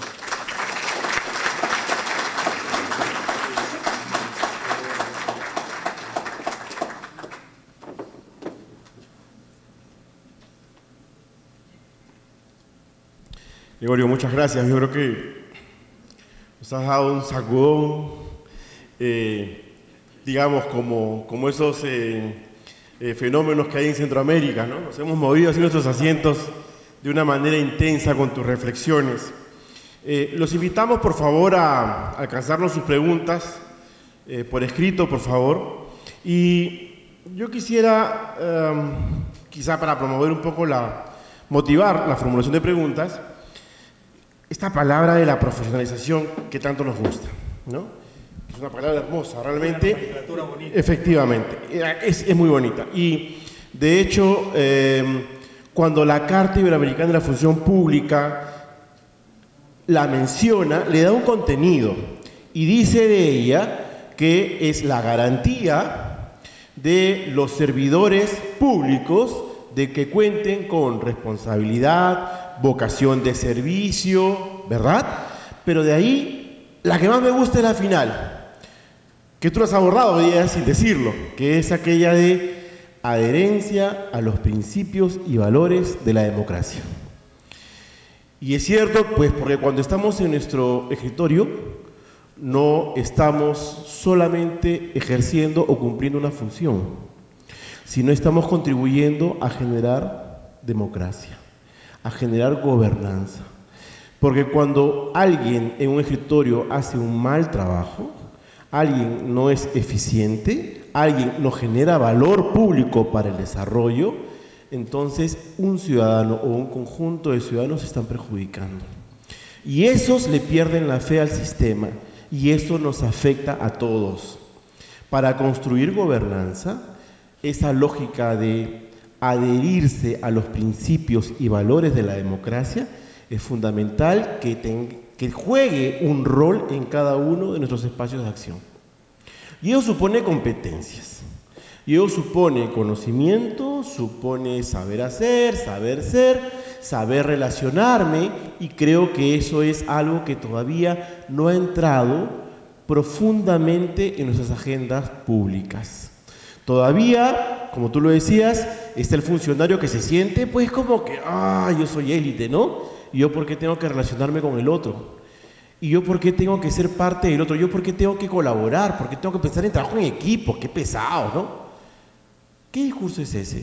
Gregorio, muchas gracias. Yo creo que nos has dado un sacudón, eh, digamos, como, como esos eh, eh, fenómenos que hay en Centroamérica, ¿no? Nos hemos movido así nuestros asientos de una manera intensa con tus reflexiones. Eh, los invitamos, por favor, a alcanzarnos sus preguntas eh, por escrito, por favor. Y yo quisiera, eh, quizá para promover un poco la, motivar la formulación de preguntas, esta palabra de la profesionalización que tanto nos gusta, ¿no? Es una palabra hermosa, realmente. Una nomenclatura bonita. Efectivamente, es, es muy bonita. Y, de hecho, eh, cuando la Carta Iberoamericana de la Función Pública la menciona, le da un contenido y dice de ella que es la garantía de los servidores públicos de que cuenten con responsabilidad, vocación de servicio, ¿verdad? Pero de ahí, la que más me gusta es la final, que tú lo has abordado hoy día sin decirlo, que es aquella de adherencia a los principios y valores de la democracia. Y es cierto, pues, porque cuando estamos en nuestro escritorio, no estamos solamente ejerciendo o cumpliendo una función, sino estamos contribuyendo a generar democracia, a generar gobernanza. Porque cuando alguien en un escritorio hace un mal trabajo, alguien no es eficiente, alguien no genera valor público para el desarrollo, entonces un ciudadano o un conjunto de ciudadanos se están perjudicando. Y esos le pierden la fe al sistema y eso nos afecta a todos. Para construir gobernanza, esa lógica de adherirse a los principios y valores de la democracia es fundamental que, ten, que juegue un rol en cada uno de nuestros espacios de acción. Y eso supone competencias, y eso supone conocimiento, supone saber hacer, saber ser, saber relacionarme, y creo que eso es algo que todavía no ha entrado profundamente en nuestras agendas públicas. Todavía, como tú lo decías, está el funcionario que se siente pues como que, ah, yo soy élite, ¿no? ¿Y yo por qué tengo que relacionarme con el otro? ¿Y yo por qué tengo que ser parte del otro? ¿Yo por qué tengo que colaborar? ¿Por qué tengo que pensar en trabajo en equipo? ¡Qué pesado!, ¿no? ¿Qué discurso es ese?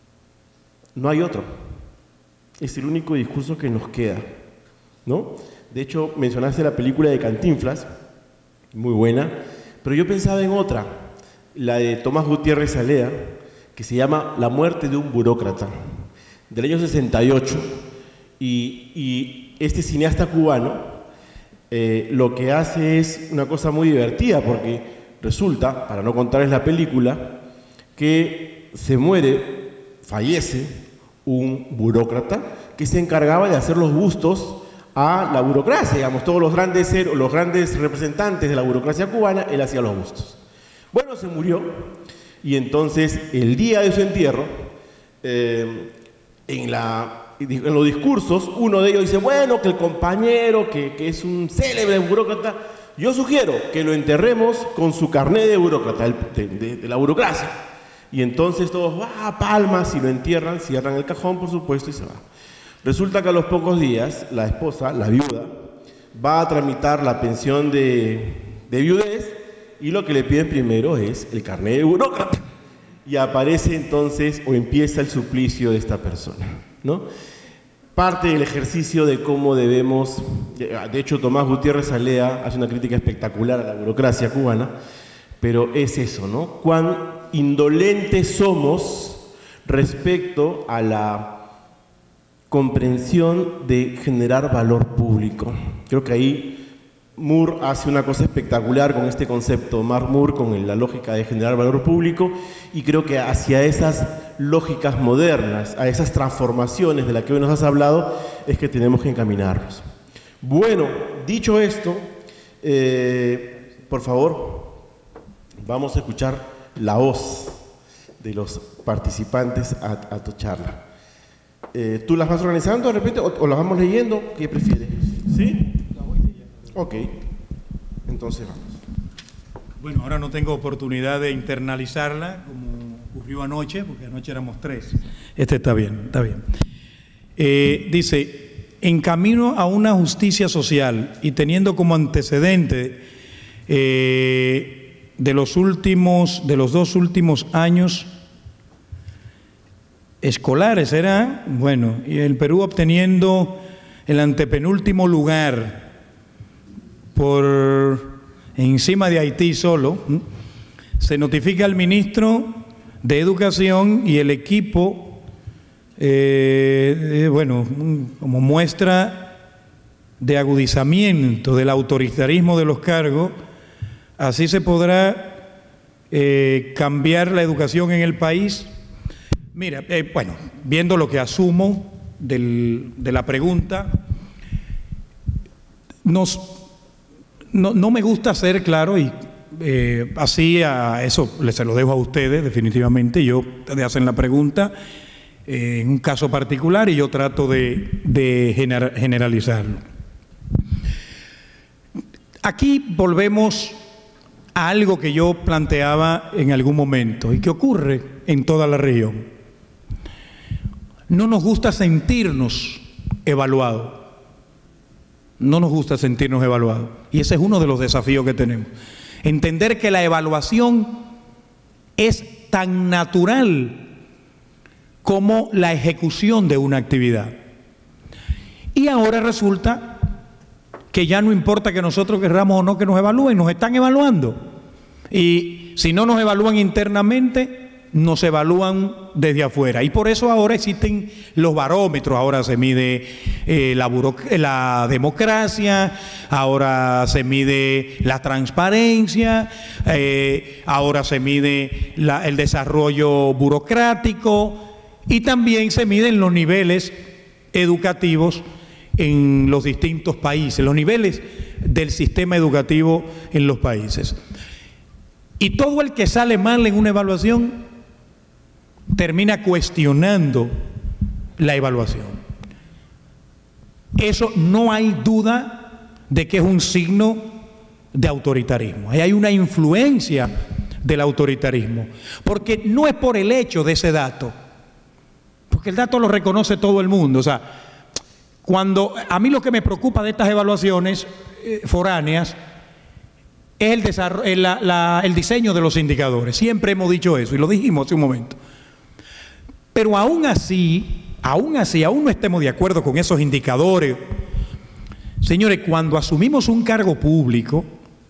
No hay otro. Es el único discurso que nos queda, ¿no? De hecho, mencionaste la película de Cantinflas, muy buena, pero yo pensaba en otra, la de Tomás Gutiérrez Alea, que se llama La muerte de un burócrata, del año sesenta y ocho, y, y este cineasta cubano eh, lo que hace es una cosa muy divertida, porque resulta, para no contarles la película, que se muere, fallece un burócrata que se encargaba de hacer los bustos a la burocracia, digamos, todos los grandes, los grandes representantes de la burocracia cubana, él hacía los bustos. Bueno, se murió, y entonces el día de su entierro, eh, en, la, en los discursos, uno de ellos dice, bueno, que el compañero, que, que es un célebre burócrata, yo sugiero que lo enterremos con su carné de burócrata, de, de, de la burocracia. Y entonces todos, va, palmas, y lo entierran, cierran el cajón, por supuesto, y se va. Resulta que a los pocos días, la esposa, la viuda, va a tramitar la pensión de, de viudez, y lo que le piden primero es el carnet de burócrata. Y aparece entonces, o empieza el suplicio de esta persona, ¿no? Parte del ejercicio de cómo debemos, de hecho Tomás Gutiérrez Alea hace una crítica espectacular a la burocracia cubana, pero es eso, ¿no? Cuán indolentes somos respecto a la comprensión de generar valor público. Creo que ahí Moore hace una cosa espectacular con este concepto, Mark Moore, con la lógica de generar valor público, y creo que hacia esas lógicas modernas, a esas transformaciones de las que hoy nos has hablado, es que tenemos que encaminarnos. Bueno, dicho esto, eh, por favor, vamos a escuchar la voz de los participantes a, a tu charla. Eh, ¿Tú las vas organizando de repente o, o las vamos leyendo? ¿Qué prefieres? ¿Sí? La voy leyendo. Ok, entonces vamos. Bueno, ahora no tengo oportunidad de internalizarla como ocurrió anoche, porque anoche éramos tres. Este está bien, está bien. Eh, dice, en camino a una justicia social y teniendo como antecedente eh, de los últimos, de los dos últimos años escolares, era, bueno, y el Perú obteniendo el antepenúltimo lugar por encima de Haití solo, se notifica al ministro de Educación y el equipo, eh, eh, bueno, como muestra de agudizamiento del autoritarismo de los cargos, así se podrá eh, cambiar la educación en el país. Mira, eh, bueno, viendo lo que asumo del, de la pregunta, nos, no, no me gusta ser claro y eh, así a eso se lo dejo a ustedes definitivamente. Yo, ustedes hacen la pregunta eh, en un caso particular y yo trato de, de gener, generalizarlo. Aquí volvemos a algo que yo planteaba en algún momento y que ocurre en toda la región. No nos gusta sentirnos evaluados. No nos gusta sentirnos evaluados. Y ese es uno de los desafíos que tenemos. Entender que la evaluación es tan natural como la ejecución de una actividad. Y ahora resulta que ya no importa que nosotros querramos o no que nos evalúen, nos están evaluando. Y si no nos evalúan internamente, nos evalúan desde afuera. Y por eso ahora existen los barómetros. Ahora se mide eh, la, la democracia, ahora se mide la transparencia, eh, ahora se mide la, el desarrollo burocrático y también se miden los niveles educativos en los distintos países, los niveles del sistema educativo en los países. Y todo el que sale mal en una evaluación termina cuestionando la evaluación. Eso no hay duda de que es un signo de autoritarismo. Ahí hay una influencia del autoritarismo, porque no es por el hecho de ese dato, porque el dato lo reconoce todo el mundo. O sea, cuando a mí lo que me preocupa de estas evaluaciones eh, foráneas es el, desarrollo, el, la, la, el diseño de los indicadores. Siempre hemos dicho eso y lo dijimos hace un momento. Pero aún así, aún así, aún no estemos de acuerdo con esos indicadores. Señores, cuando asumimos un cargo público,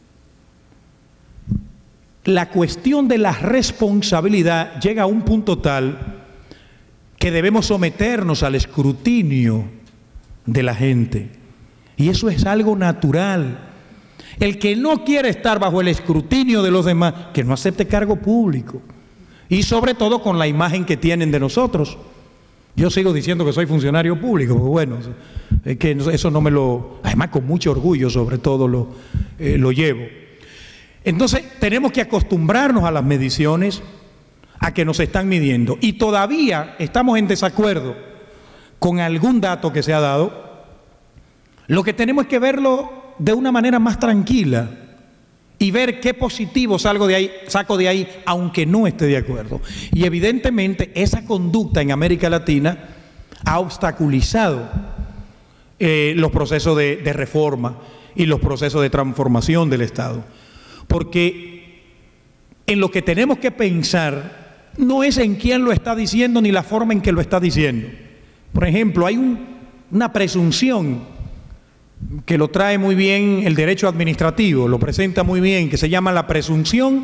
la cuestión de la responsabilidad llega a un punto tal que debemos someternos al escrutinio de la gente. Y eso es algo natural. El que no quiere estar bajo el escrutinio de los demás, que no acepte cargo público. Y sobre todo con la imagen que tienen de nosotros. Yo sigo diciendo que soy funcionario público, pues bueno, es que eso no me lo... Además con mucho orgullo sobre todo lo, eh, lo llevo. Entonces tenemos que acostumbrarnos a las mediciones, a que nos están midiendo. Y todavía estamos en desacuerdo con algún dato que se ha dado. Lo que tenemos es que verlo de una manera más tranquila y ver qué positivo salgo de ahí, saco de ahí, aunque no esté de acuerdo. Y evidentemente esa conducta en América Latina ha obstaculizado eh, los procesos de, de reforma y los procesos de transformación del Estado. Porque en lo que tenemos que pensar no es en quién lo está diciendo ni la forma en que lo está diciendo. Por ejemplo, hay un, una presunción que lo trae muy bien el derecho administrativo, lo presenta muy bien, que se llama la presunción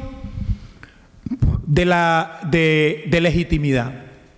de, la, de, de legitimidad.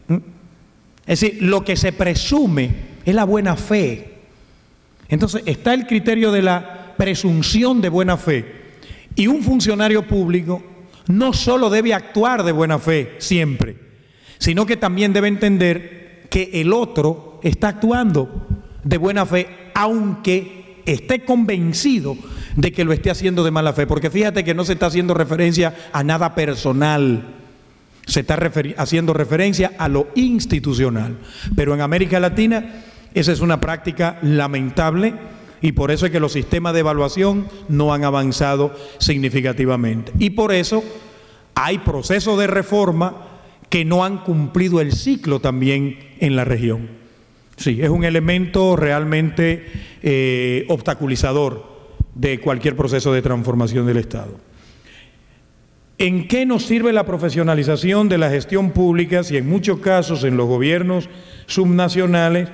Es decir, lo que se presume es la buena fe. Entonces está el criterio de la presunción de buena fe. Y un funcionario público no solo debe actuar de buena fe siempre, sino que también debe entender que el otro está actuando de buena fe, aunque esté convencido de que lo esté haciendo de mala fe. Porque fíjate que no se está haciendo referencia a nada personal, se está referi- haciendo referencia a lo institucional. Pero en América Latina esa es una práctica lamentable y por eso es que los sistemas de evaluación no han avanzado significativamente. Y por eso hay procesos de reforma que no han cumplido el ciclo también en la región. Sí, es un elemento realmente eh, obstaculizador de cualquier proceso de transformación del Estado. ¿En qué nos sirve la profesionalización de la gestión pública si en muchos casos en los gobiernos subnacionales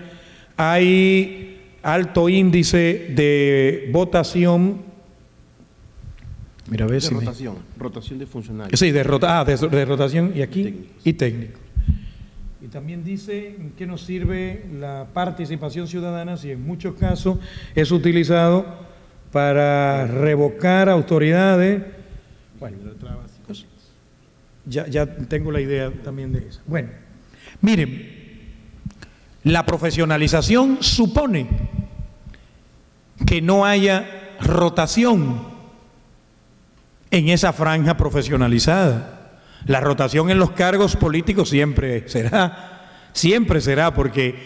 hay alto índice de votación? Mira, a ver de si rotación, me... rotación de funcionarios. Sí, de, rota... ah, de, de rotación y aquí técnicos. y técnicos. Y también dice en qué nos sirve la participación ciudadana si en muchos casos es utilizado para revocar autoridades. Bueno, ya, ya tengo la idea también de eso. Bueno, miren, la profesionalización supone que no haya rotación en esa franja profesionalizada. La rotación en los cargos políticos siempre será, siempre será, porque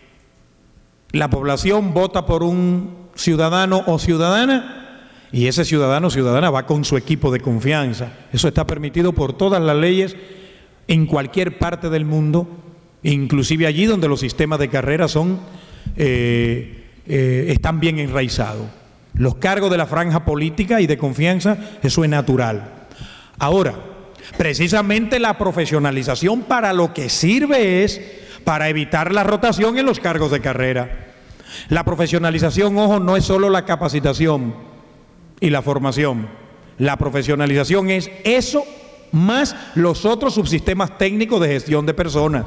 la población vota por un ciudadano o ciudadana y ese ciudadano o ciudadana va con su equipo de confianza. Eso está permitido por todas las leyes en cualquier parte del mundo, inclusive allí donde los sistemas de carrera son, eh, eh, están bien enraizados. Los cargos de la franja política y de confianza, eso es natural. Ahora, precisamente la profesionalización para lo que sirve es para evitar la rotación en los cargos de carrera. La profesionalización, ojo, no es solo la capacitación y la formación. La profesionalización es eso más los otros subsistemas técnicos de gestión de personas.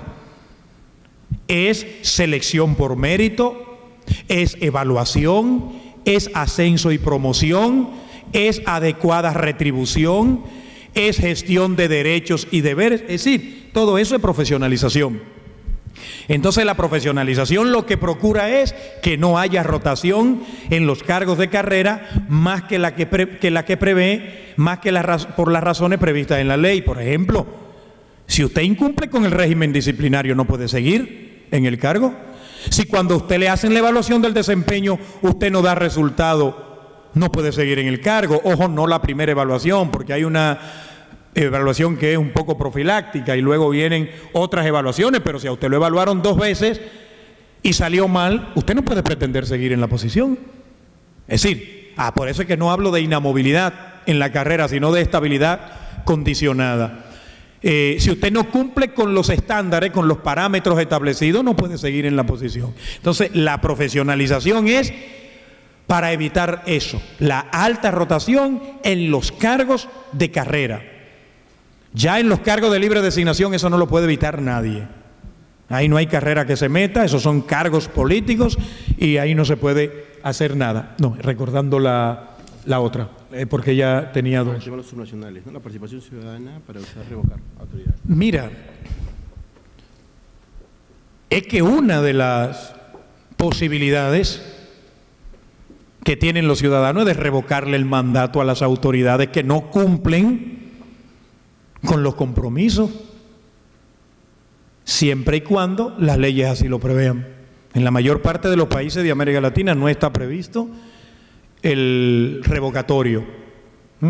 Es selección por mérito, es evaluación, es ascenso y promoción, es adecuada retribución, es gestión de derechos y deberes, es decir, todo eso es profesionalización. Entonces la profesionalización lo que procura es que no haya rotación en los cargos de carrera más que la que, pre, que, la que prevé, más que la, por las razones previstas en la ley. Por ejemplo, si usted incumple con el régimen disciplinario no puede seguir en el cargo. Si cuando a usted le hacen la evaluación del desempeño usted no da resultado, no puede seguir en el cargo. Ojo, no la primera evaluación, porque hay una evaluación que es un poco profiláctica y luego vienen otras evaluaciones, pero si a usted lo evaluaron dos veces y salió mal, usted no puede pretender seguir en la posición. Es decir, ah, por eso es que no hablo de inamovilidad en la carrera, sino de estabilidad condicionada. Eh, si usted no cumple con los estándares, con los parámetros establecidos, no puede seguir en la posición. Entonces, la profesionalización es para evitar eso, la alta rotación en los cargos de carrera. Ya en los cargos de libre designación eso no lo puede evitar nadie. Ahí no hay carrera que se meta, esos son cargos políticos y ahí no se puede hacer nada. No, recordando la, la otra, eh, porque ya tenía dos. El tema de los subnacionales, ¿no? La participación ciudadana para usar revocar autoridades. Mira, es que una de las posibilidades que tienen los ciudadanos es de revocarle el mandato a las autoridades que no cumplen con los compromisos, siempre y cuando las leyes así lo prevean. En la mayor parte de los países de América Latina no está previsto el revocatorio. ¿Mm?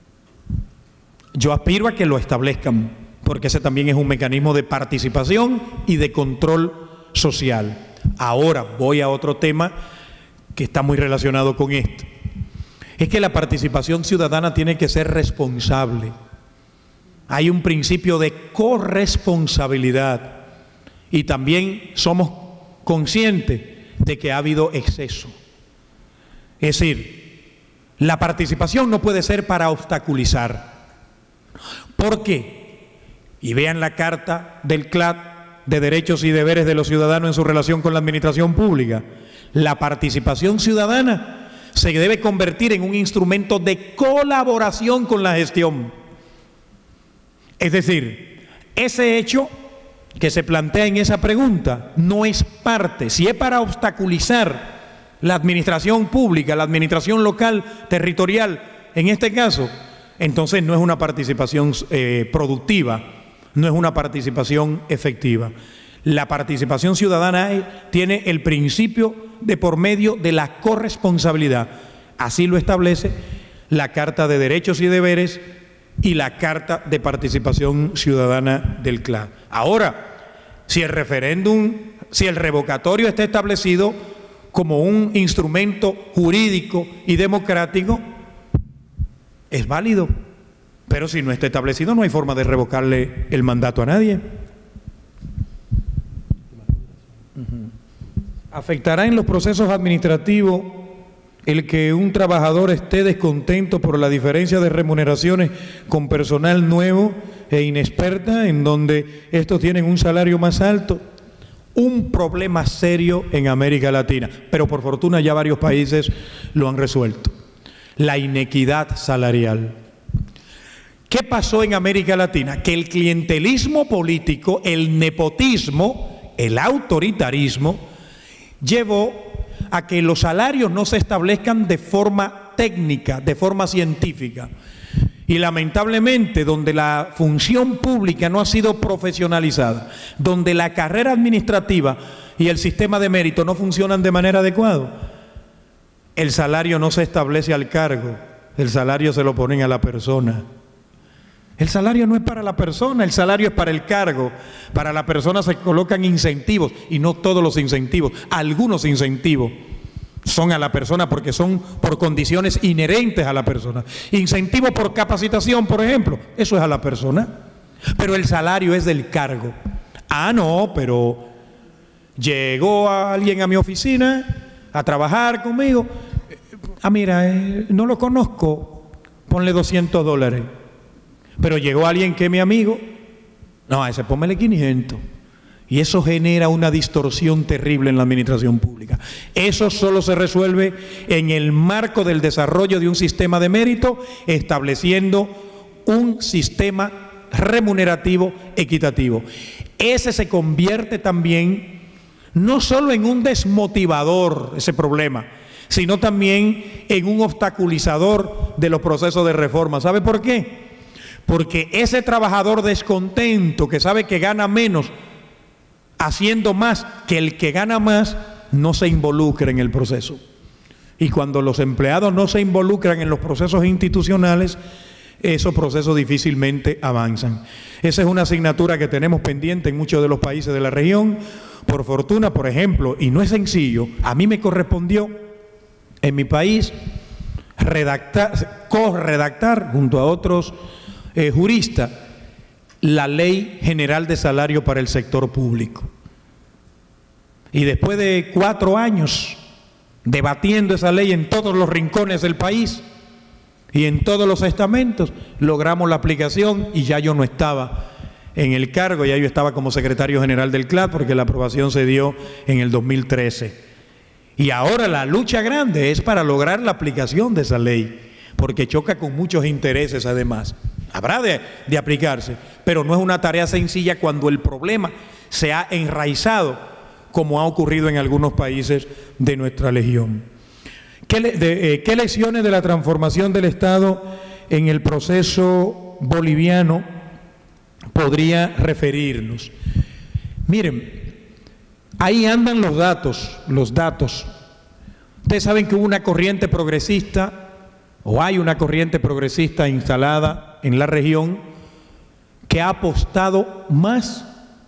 Yo aspiro a que lo establezcan, porque ese también es un mecanismo de participación y de control social. Ahora voy a otro tema que está muy relacionado con esto. Es que la participación ciudadana tiene que ser responsable. Hay un principio de corresponsabilidad y también somos conscientes de que ha habido exceso. Es decir, la participación no puede ser para obstaculizar. ¿Por qué? Y vean la Carta del C L A D de Derechos y Deberes de los Ciudadanos en su relación con la administración pública. La participación ciudadana se debe convertir en un instrumento de colaboración con la gestión. Es decir, ese hecho que se plantea en esa pregunta no es parte, si es para obstaculizar la administración pública, la administración local, territorial, en este caso, entonces no es una participación eh, productiva, no es una participación efectiva. La participación ciudadana tiene el principio de por medio de la corresponsabilidad. Así lo establece la Carta de Derechos y Deberes y la Carta de Participación Ciudadana del C L A D. Ahora, si el referéndum, si el revocatorio está establecido como un instrumento jurídico y democrático, es válido. Pero si no está establecido, no hay forma de revocarle el mandato a nadie. ¿Afectará en los procesos administrativos el que un trabajador esté descontento por la diferencia de remuneraciones con personal nuevo e inexperta, en donde estos tienen un salario más alto. Un problema serio en América Latina, pero por fortuna ya varios países lo han resuelto. La inequidad salarial. ¿Qué pasó en América Latina? Que el clientelismo político, el nepotismo, el autoritarismo, llevó a que los salarios no se establezcan de forma técnica, de forma científica. Y lamentablemente, donde la función pública no ha sido profesionalizada, donde la carrera administrativa y el sistema de mérito no funcionan de manera adecuada, el salario no se establece al cargo, el salario se lo ponen a la persona. El salario no es para la persona, el salario es para el cargo. Para la persona se colocan incentivos, y no todos los incentivos, algunos incentivos son a la persona porque son por condiciones inherentes a la persona. Incentivo por capacitación, por ejemplo, eso es a la persona, pero el salario es del cargo. Ah, no, pero llegó alguien a mi oficina a trabajar conmigo. Ah, mira, eh, no lo conozco, ponle doscientos dólares. Pero llegó alguien que es mi amigo, no, a ese pónmele quinientos. Y eso genera una distorsión terrible en la administración pública. Eso solo se resuelve en el marco del desarrollo de un sistema de mérito, estableciendo un sistema remunerativo equitativo. Ese se convierte también no solo en un desmotivador, ese problema, sino también en un obstaculizador de los procesos de reforma. ¿Sabe por qué? Porque ese trabajador descontento que sabe que gana menos haciendo más que el que gana más, no se involucra en el proceso. Y cuando los empleados no se involucran en los procesos institucionales, esos procesos difícilmente avanzan. Esa es una asignatura que tenemos pendiente en muchos de los países de la región. Por fortuna, por ejemplo, y no es sencillo, a mí me correspondió en mi país redactar, co-redactar junto a otros eh, juristas la Ley General de Salario para el sector público. Y después de cuatro años debatiendo esa ley en todos los rincones del país y en todos los estamentos, logramos la aplicación, y ya yo no estaba en el cargo, ya yo estaba como secretario general del C L A D, porque la aprobación se dio en el dos mil trece. Y ahora la lucha grande es para lograr la aplicación de esa ley, porque choca con muchos intereses además. Habrá de, de aplicarse, pero no es una tarea sencilla cuando el problema se ha enraizado, como ha ocurrido en algunos países de nuestra región. ¿Qué, le, de, eh, ¿Qué lecciones de la transformación del Estado en el proceso boliviano podría referirnos? Miren, ahí andan los datos, los datos. Ustedes saben que hubo una corriente progresista, o hay una corriente progresista instalada en la región, que ha apostado más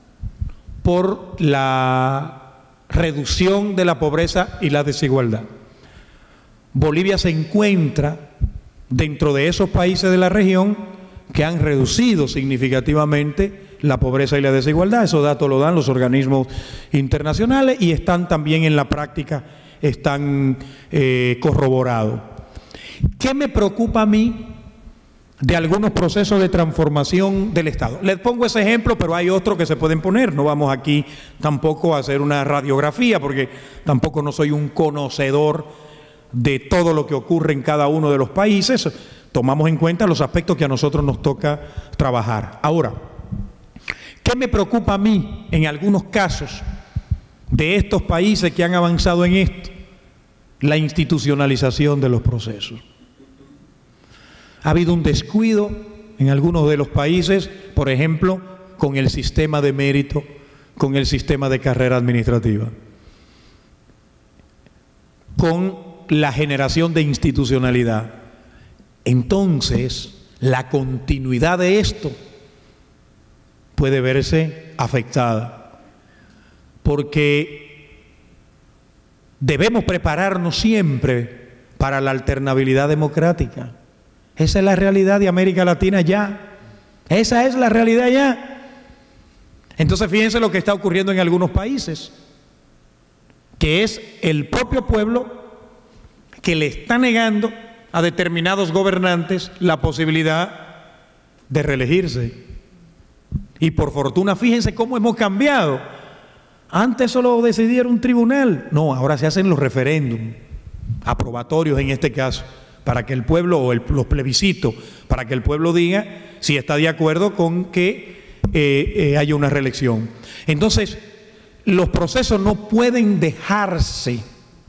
por la reducción de la pobreza y la desigualdad. Bolivia se encuentra dentro de esos países de la región que han reducido significativamente la pobreza y la desigualdad. Esos datos lo dan los organismos internacionales y están también en la práctica, están eh, corroborados. ¿Qué me preocupa a mí de algunos procesos de transformación del Estado? Les pongo ese ejemplo, pero hay otros que se pueden poner. No vamos aquí tampoco a hacer una radiografía, porque tampoco no soy un conocedor de todo lo que ocurre en cada uno de los países. Tomamos en cuenta los aspectos que a nosotros nos toca trabajar. Ahora, ¿qué me preocupa a mí en algunos casos de estos países que han avanzado en esto? La institucionalización de los procesos. Ha habido un descuido en algunos de los países, por ejemplo, con el sistema de mérito, con el sistema de carrera administrativa, con la generación de institucionalidad. Entonces, la continuidad de esto puede verse afectada, porque debemos prepararnos siempre para la alternabilidad democrática. Esa es la realidad de América Latina ya. Esa es la realidad ya. Entonces fíjense lo que está ocurriendo en algunos países, que es el propio pueblo que le está negando a determinados gobernantes la posibilidad de reelegirse. Y por fortuna, fíjense cómo hemos cambiado. Antes solo decidiera un tribunal. No, ahora se hacen los referéndums, aprobatorios en este caso, para que el pueblo, o el, los plebiscitos, para que el pueblo diga si está de acuerdo con que eh, eh, haya una reelección. Entonces, los procesos no pueden dejarse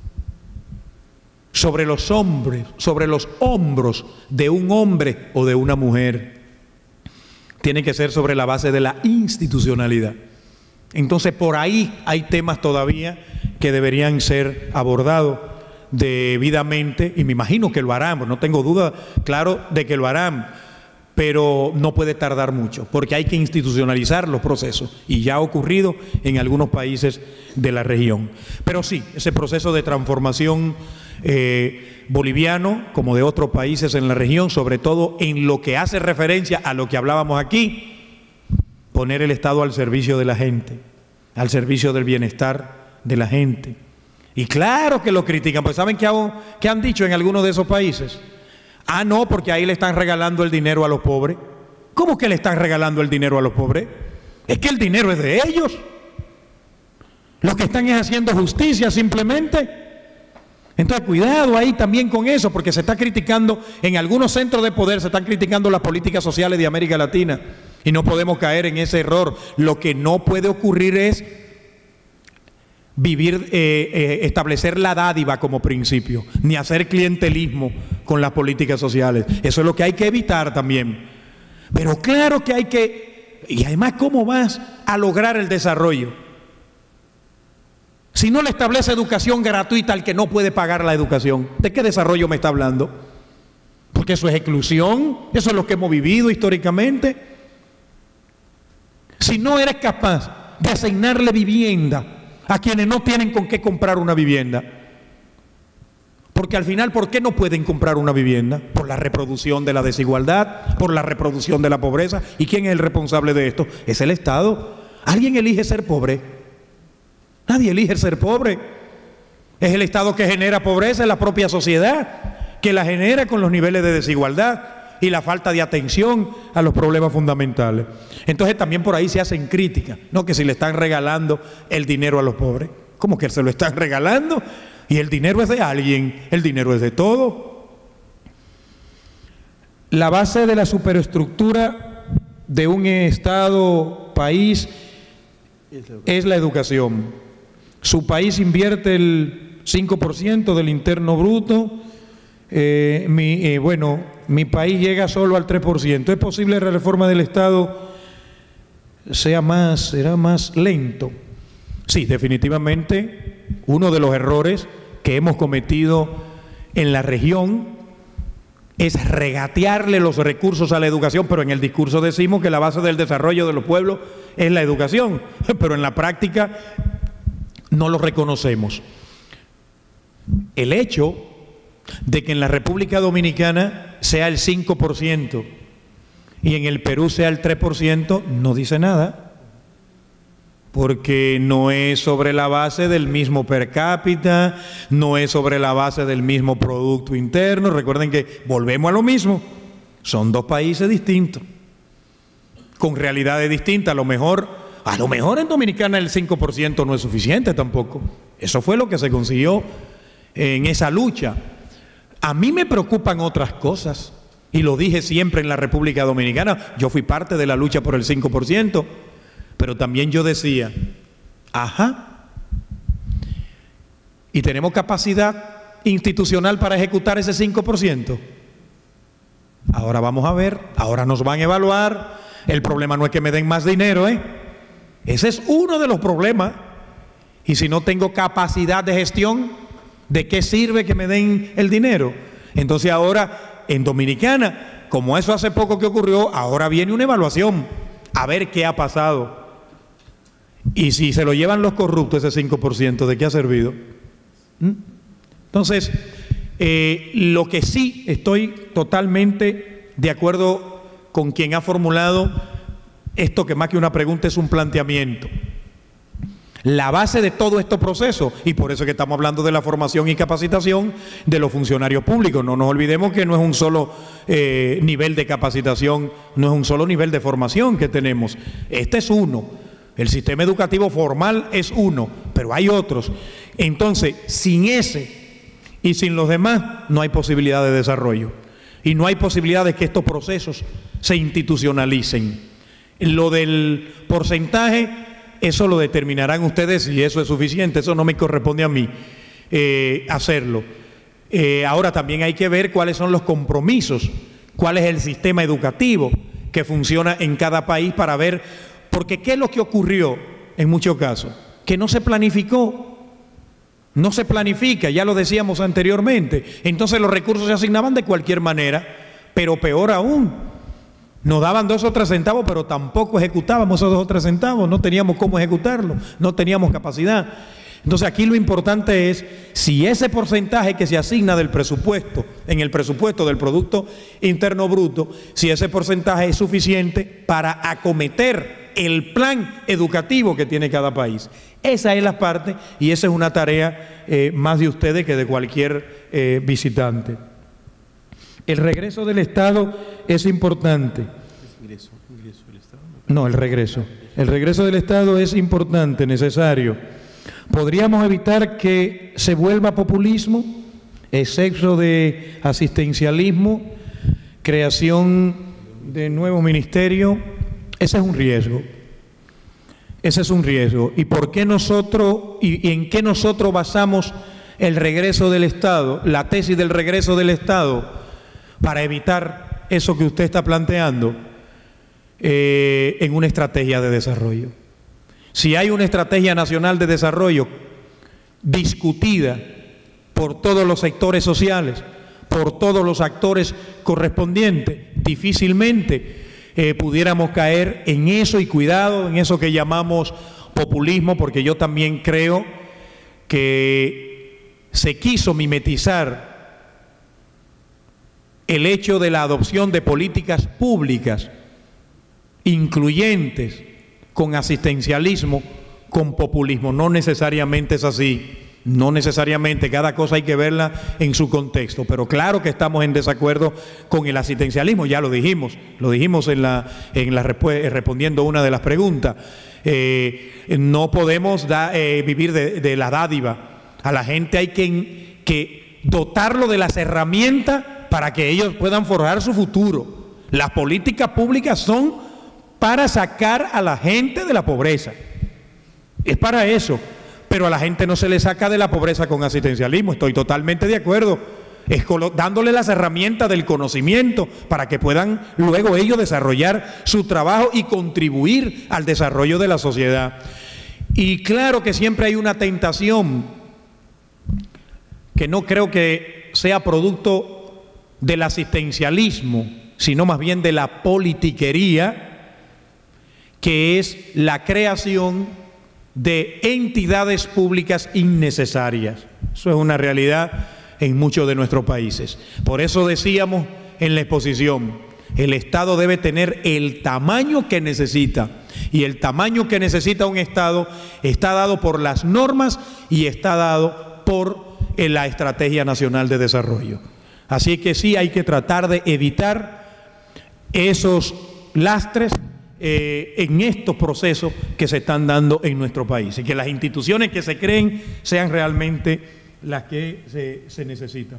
sobre los hombres, sobre los hombros de un hombre o de una mujer. Tiene que ser sobre la base de la institucionalidad. Entonces, por ahí hay temas todavía que deberían ser abordados debidamente, y me imagino que lo harán, no tengo duda, claro, de que lo harán, pero no puede tardar mucho, porque hay que institucionalizar los procesos, y ya ha ocurrido en algunos países de la región. Pero sí, ese proceso de transformación eh, boliviano, como de otros países en la región, sobre todo en lo que hace referencia a lo que hablábamos aquí, poner el Estado al servicio de la gente, al servicio del bienestar de la gente. Y claro que lo critican, pues ¿saben qué, hago, qué han dicho en algunos de esos países? Ah, no, porque ahí le están regalando el dinero a los pobres. ¿Cómo que le están regalando el dinero a los pobres? Es que el dinero es de ellos. Lo que están es haciendo justicia simplemente. Entonces, cuidado ahí también con eso, porque se está criticando, en algunos centros de poder se están criticando las políticas sociales de América Latina, y no podemos caer en ese error. Lo que no puede ocurrir es vivir, eh, eh, establecer la dádiva como principio, ni hacer clientelismo con las políticas sociales. Eso es lo que hay que evitar también. Pero claro que hay que, y además, ¿cómo vas a lograr el desarrollo si no le establece educación gratuita al que no puede pagar la educación? ¿De qué desarrollo me está hablando? Porque eso es exclusión, eso es lo que hemos vivido históricamente. Si no eres capaz de asignarle vivienda a quienes no tienen con qué comprar una vivienda, porque al final, ¿por qué no pueden comprar una vivienda? Por la reproducción de la desigualdad, por la reproducción de la pobreza. ¿Y quién es el responsable de esto? Es el Estado. ¿Alguien elige ser pobre? Nadie elige ser pobre. Es el Estado que genera pobreza, es la propia sociedad que la genera con los niveles de desigualdad y la falta de atención a los problemas fundamentales. Entonces también por ahí se hacen críticas, no que si le están regalando el dinero a los pobres. ¿Cómo que se lo están regalando? Y el dinero es de alguien, el dinero es de todo. La base de la superestructura de un Estado, país, es la educación. Su país invierte el cinco por ciento del interno bruto. Eh, mi, eh, bueno, mi país llega solo al tres por ciento. ¿Es posible que la reforma del Estado sea más, será más lento? Sí, definitivamente, uno de los errores que hemos cometido en la región es regatearle los recursos a la educación, pero en el discurso decimos que la base del desarrollo de los pueblos es la educación, pero en la práctica no lo reconocemos. El hecho de que en la República Dominicana sea el cinco por ciento y en el Perú sea el tres por ciento no dice nada, porque no es sobre la base del mismo per cápita, no es sobre la base del mismo Producto Interno. Recuerden que volvemos a lo mismo, son dos países distintos, con realidades distintas. A lo mejor, a lo mejor en Dominicana el cinco por ciento no es suficiente tampoco. Eso fue lo que se consiguió en esa lucha. A mí me preocupan otras cosas, y lo dije siempre en la República Dominicana. Yo fui parte de la lucha por el cinco por ciento, pero también yo decía, ajá, ¿y tenemos capacidad institucional para ejecutar ese cinco por ciento? Ahora vamos a ver, ahora nos van a evaluar. El problema no es que me den más dinero, ¿eh? Ese es uno de los problemas. Y si no tengo capacidad de gestión, ¿de qué sirve que me den el dinero? Entonces ahora, en Dominicana, como eso hace poco que ocurrió, ahora viene una evaluación, a ver qué ha pasado. Y si se lo llevan los corruptos, ese cinco por ciento, ¿de qué ha servido? ¿Mm? Entonces, eh, lo que sí estoy totalmente de acuerdo con quien ha formulado esto, que más que una pregunta es un planteamiento. la base de todo este proceso, y por eso es que estamos hablando de la formación y capacitación de los funcionarios públicos. No nos olvidemos que no es un solo eh, nivel de capacitación, no es un solo nivel de formación que tenemos. Este es uno, el sistema educativo formal es uno, pero hay otros. Entonces, sin ese y sin los demás, no hay posibilidad de desarrollo, y no hay posibilidad de que estos procesos se institucionalicen. Lo del porcentaje, eso lo determinarán ustedes y eso es suficiente, eso no me corresponde a mí eh, hacerlo. Eh, ahora también hay que ver cuáles son los compromisos, cuál es el sistema educativo que funciona en cada país para ver, porque ¿qué es lo que ocurrió en muchos casos? Que no se planificó, no se planifica, ya lo decíamos anteriormente, entonces los recursos se asignaban de cualquier manera, pero peor aún, nos daban dos o tres centavos, pero tampoco ejecutábamos esos dos o tres centavos, no teníamos cómo ejecutarlo, no teníamos capacidad. Entonces aquí lo importante es si ese porcentaje que se asigna del presupuesto, en el presupuesto del Producto Interno Bruto, si ese porcentaje es suficiente para acometer el plan educativo que tiene cada país. Esa es la parte y esa es una tarea eh, más de ustedes que de cualquier eh, visitante. El regreso del Estado es importante. Ingreso, ingreso del Estado. No, el regreso. El regreso del Estado es importante, necesario. ¿Podríamos evitar que se vuelva populismo, exceso de asistencialismo, creación de nuevos ministerios? Ese es un riesgo. Ese es un riesgo. ¿Y por qué nosotros, y, y en qué nosotros basamos el regreso del Estado, la tesis del regreso del Estado? Para evitar eso que usted está planteando eh, en una estrategia de desarrollo. Si hay una estrategia nacional de desarrollo discutida por todos los sectores sociales, por todos los actores correspondientes, difícilmente eh, pudiéramos caer en eso, y cuidado, en eso que llamamos populismo, porque yo también creo que se quiso mimetizar el hecho de la adopción de políticas públicas incluyentes con asistencialismo, con populismo. No necesariamente es así, no necesariamente, cada cosa hay que verla en su contexto, pero claro que estamos en desacuerdo con el asistencialismo, ya lo dijimos, lo dijimos en la, en la respondiendo una de las preguntas. Eh, no podemos da, eh, vivir de, de la dádiva, a la gente hay que, que dotarlo de las herramientas para que ellos puedan forjar su futuro. Las políticas públicas son para sacar a la gente de la pobreza. Es para eso. Pero a la gente no se le saca de la pobreza con asistencialismo. Estoy totalmente de acuerdo. Es dándole las herramientas del conocimiento para que puedan luego ellos desarrollar su trabajo y contribuir al desarrollo de la sociedad. Y claro que siempre hay una tentación que no creo que sea producto del asistencialismo, sino más bien de la politiquería, que es la creación de entidades públicas innecesarias. Eso es una realidad en muchos de nuestros países. Por eso decíamos en la exposición, el Estado debe tener el tamaño que necesita, y el tamaño que necesita un Estado está dado por las normas y está dado por la Estrategia Nacional de Desarrollo. Así que sí hay que tratar de evitar esos lastres eh, en estos procesos que se están dando en nuestro país, y que las instituciones que se creen sean realmente las que se, se necesitan.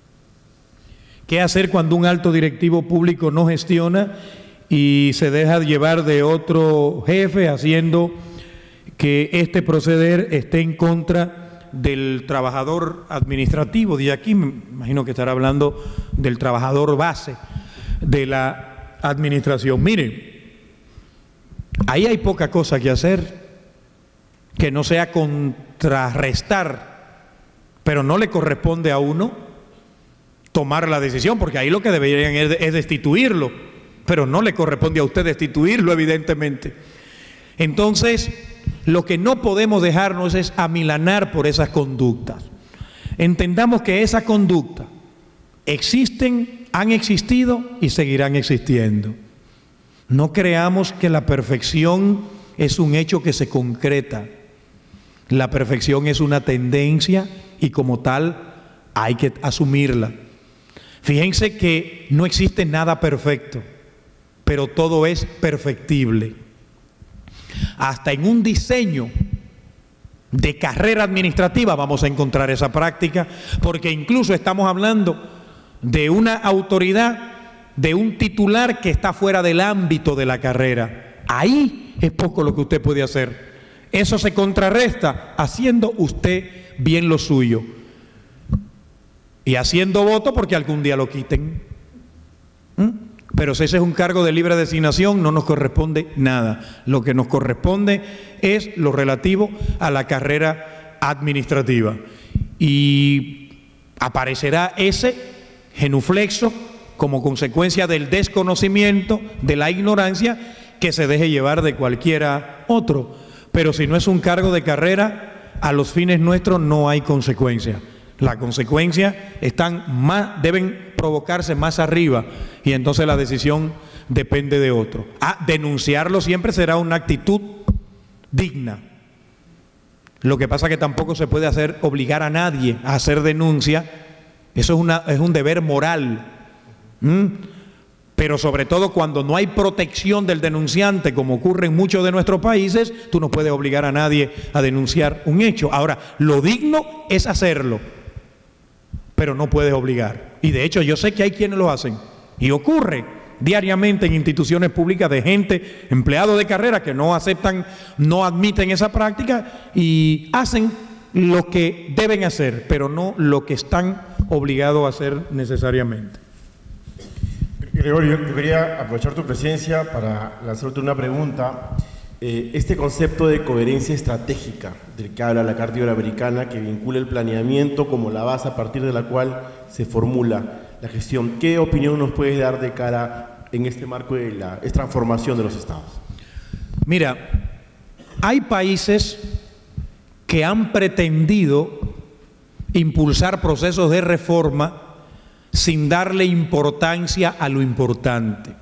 ¿Qué hacer cuando un alto directivo público no gestiona y se deja llevar de otro jefe, haciendo que este proceder esté en contra del trabajador administrativo? De aquí me imagino que estará hablando del trabajador base de la administración. Miren, ahí hay poca cosa que hacer que no sea contrarrestar, pero no le corresponde a uno tomar la decisión, porque ahí lo que deberían es, es destituirlo, pero no le corresponde a usted destituirlo, evidentemente. Entonces, lo que no podemos dejarnos es amilanar por esas conductas. Entendamos que esas conductas existen, han existido y seguirán existiendo. No creamos que la perfección es un hecho que se concreta. La perfección es una tendencia y como tal hay que asumirla. Fíjense que no existe nada perfecto, pero todo es perfectible. Hasta en un diseño de carrera administrativa vamos a encontrar esa práctica, porque incluso estamos hablando de una autoridad, de un titular que está fuera del ámbito de la carrera. Ahí es poco lo que usted puede hacer. Eso se contrarresta haciendo usted bien lo suyo y haciendo voto porque algún día lo quiten. ¿Mm? Pero si ese es un cargo de libre designación, no nos corresponde nada. Lo que nos corresponde es lo relativo a la carrera administrativa. Y aparecerá ese genuflexo como consecuencia del desconocimiento, de la ignorancia, que se deje llevar de cualquiera otro. Pero si no es un cargo de carrera, a los fines nuestros no hay consecuencia. Las consecuencias están más, deben provocarse más arriba y entonces la decisión depende de otro. Ah, denunciarlo siempre será una actitud digna. Lo que pasa es que tampoco se puede hacer obligar a nadie a hacer denuncia. Eso es, una, es un deber moral. ¿Mm? Pero sobre todo cuando no hay protección del denunciante, como ocurre en muchos de nuestros países, tú no puedes obligar a nadie a denunciar un hecho. Ahora, lo digno es hacerlo, pero no puedes obligar. Y de hecho yo sé que hay quienes lo hacen, y ocurre diariamente en instituciones públicas de gente, empleados de carrera que no aceptan, no admiten esa práctica y hacen lo que deben hacer, pero no lo que están obligados a hacer necesariamente. Gregorio, yo quería aprovechar tu presencia para lanzarte una pregunta. Eh, este concepto de coherencia estratégica del que habla la Carta Iberoamericana, que vincula el planeamiento como la base a partir de la cual se formula la gestión, ¿qué opinión nos puedes dar de cara en este marco de la transformación de los estados? Mira, hay países que han pretendido impulsar procesos de reforma sin darle importancia a lo importante.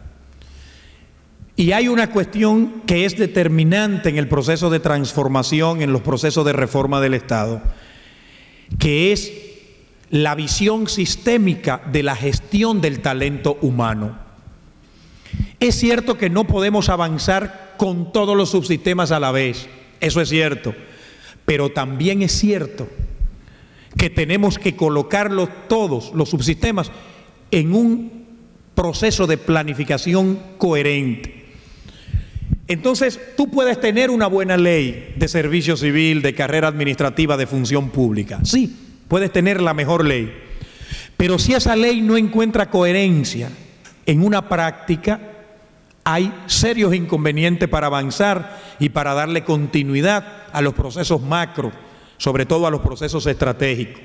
Y hay una cuestión que es determinante en el proceso de transformación, en los procesos de reforma del Estado, que es la visión sistémica de la gestión del talento humano. Es cierto que no podemos avanzar con todos los subsistemas a la vez, eso es cierto, pero también es cierto que tenemos que colocarlos todos, los subsistemas, en un proceso de planificación coherente. Entonces, tú puedes tener una buena ley de servicio civil, de carrera administrativa, de función pública. Sí, puedes tener la mejor ley. Pero si esa ley no encuentra coherencia en una práctica, hay serios inconvenientes para avanzar y para darle continuidad a los procesos macro, sobre todo a los procesos estratégicos.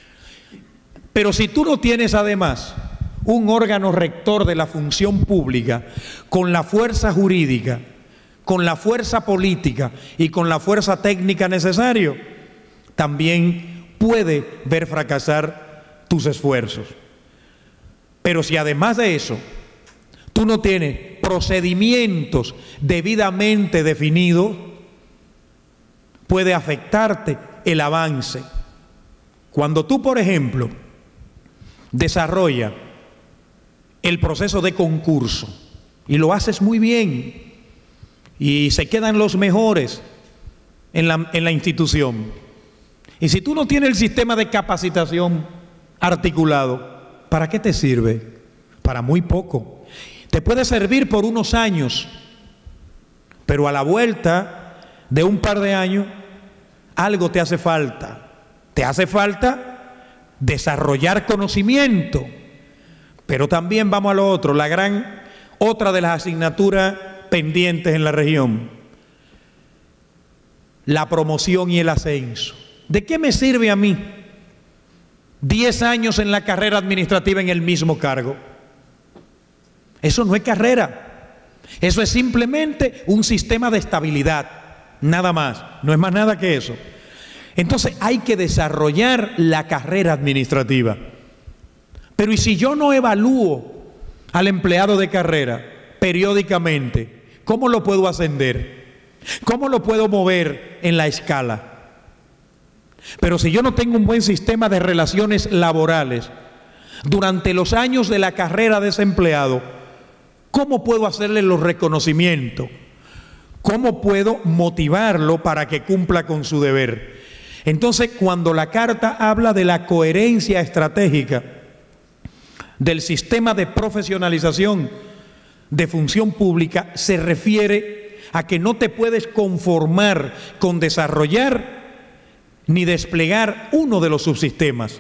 Pero si tú no tienes además un órgano rector de la función pública con la fuerza jurídica, con la fuerza política y con la fuerza técnica necesaria, también puede ver fracasar tus esfuerzos. Pero si además de eso tú no tienes procedimientos debidamente definidos, puede afectarte el avance. Cuando tú, por ejemplo, desarrollas el proceso de concurso y lo haces muy bien y se quedan los mejores en la, en la institución, y si tú no tienes el sistema de capacitación articulado, ¿para qué te sirve? Para muy poco. Te puede servir por unos años, pero a la vuelta de un par de años algo te hace falta. Te hace falta desarrollar conocimiento, pero también vamos a lo otro, la gran, otra de las asignaturas pendientes en la región, la promoción y el ascenso. ¿De qué me sirve a mí diez años en la carrera administrativa en el mismo cargo? Eso no es carrera, eso es simplemente un sistema de estabilidad, nada más, no es más nada que eso. Entonces hay que desarrollar la carrera administrativa. Pero ¿y si yo no evalúo al empleado de carrera periódicamente? ¿Cómo lo puedo ascender? ¿Cómo lo puedo mover en la escala? Pero si yo no tengo un buen sistema de relaciones laborales durante los años de la carrera de ese empleado, ¿cómo puedo hacerle los reconocimientos? ¿Cómo puedo motivarlo para que cumpla con su deber? Entonces, cuando la carta habla de la coherencia estratégica del sistema de profesionalización de función pública, se refiere a que no te puedes conformar con desarrollar ni desplegar uno de los subsistemas,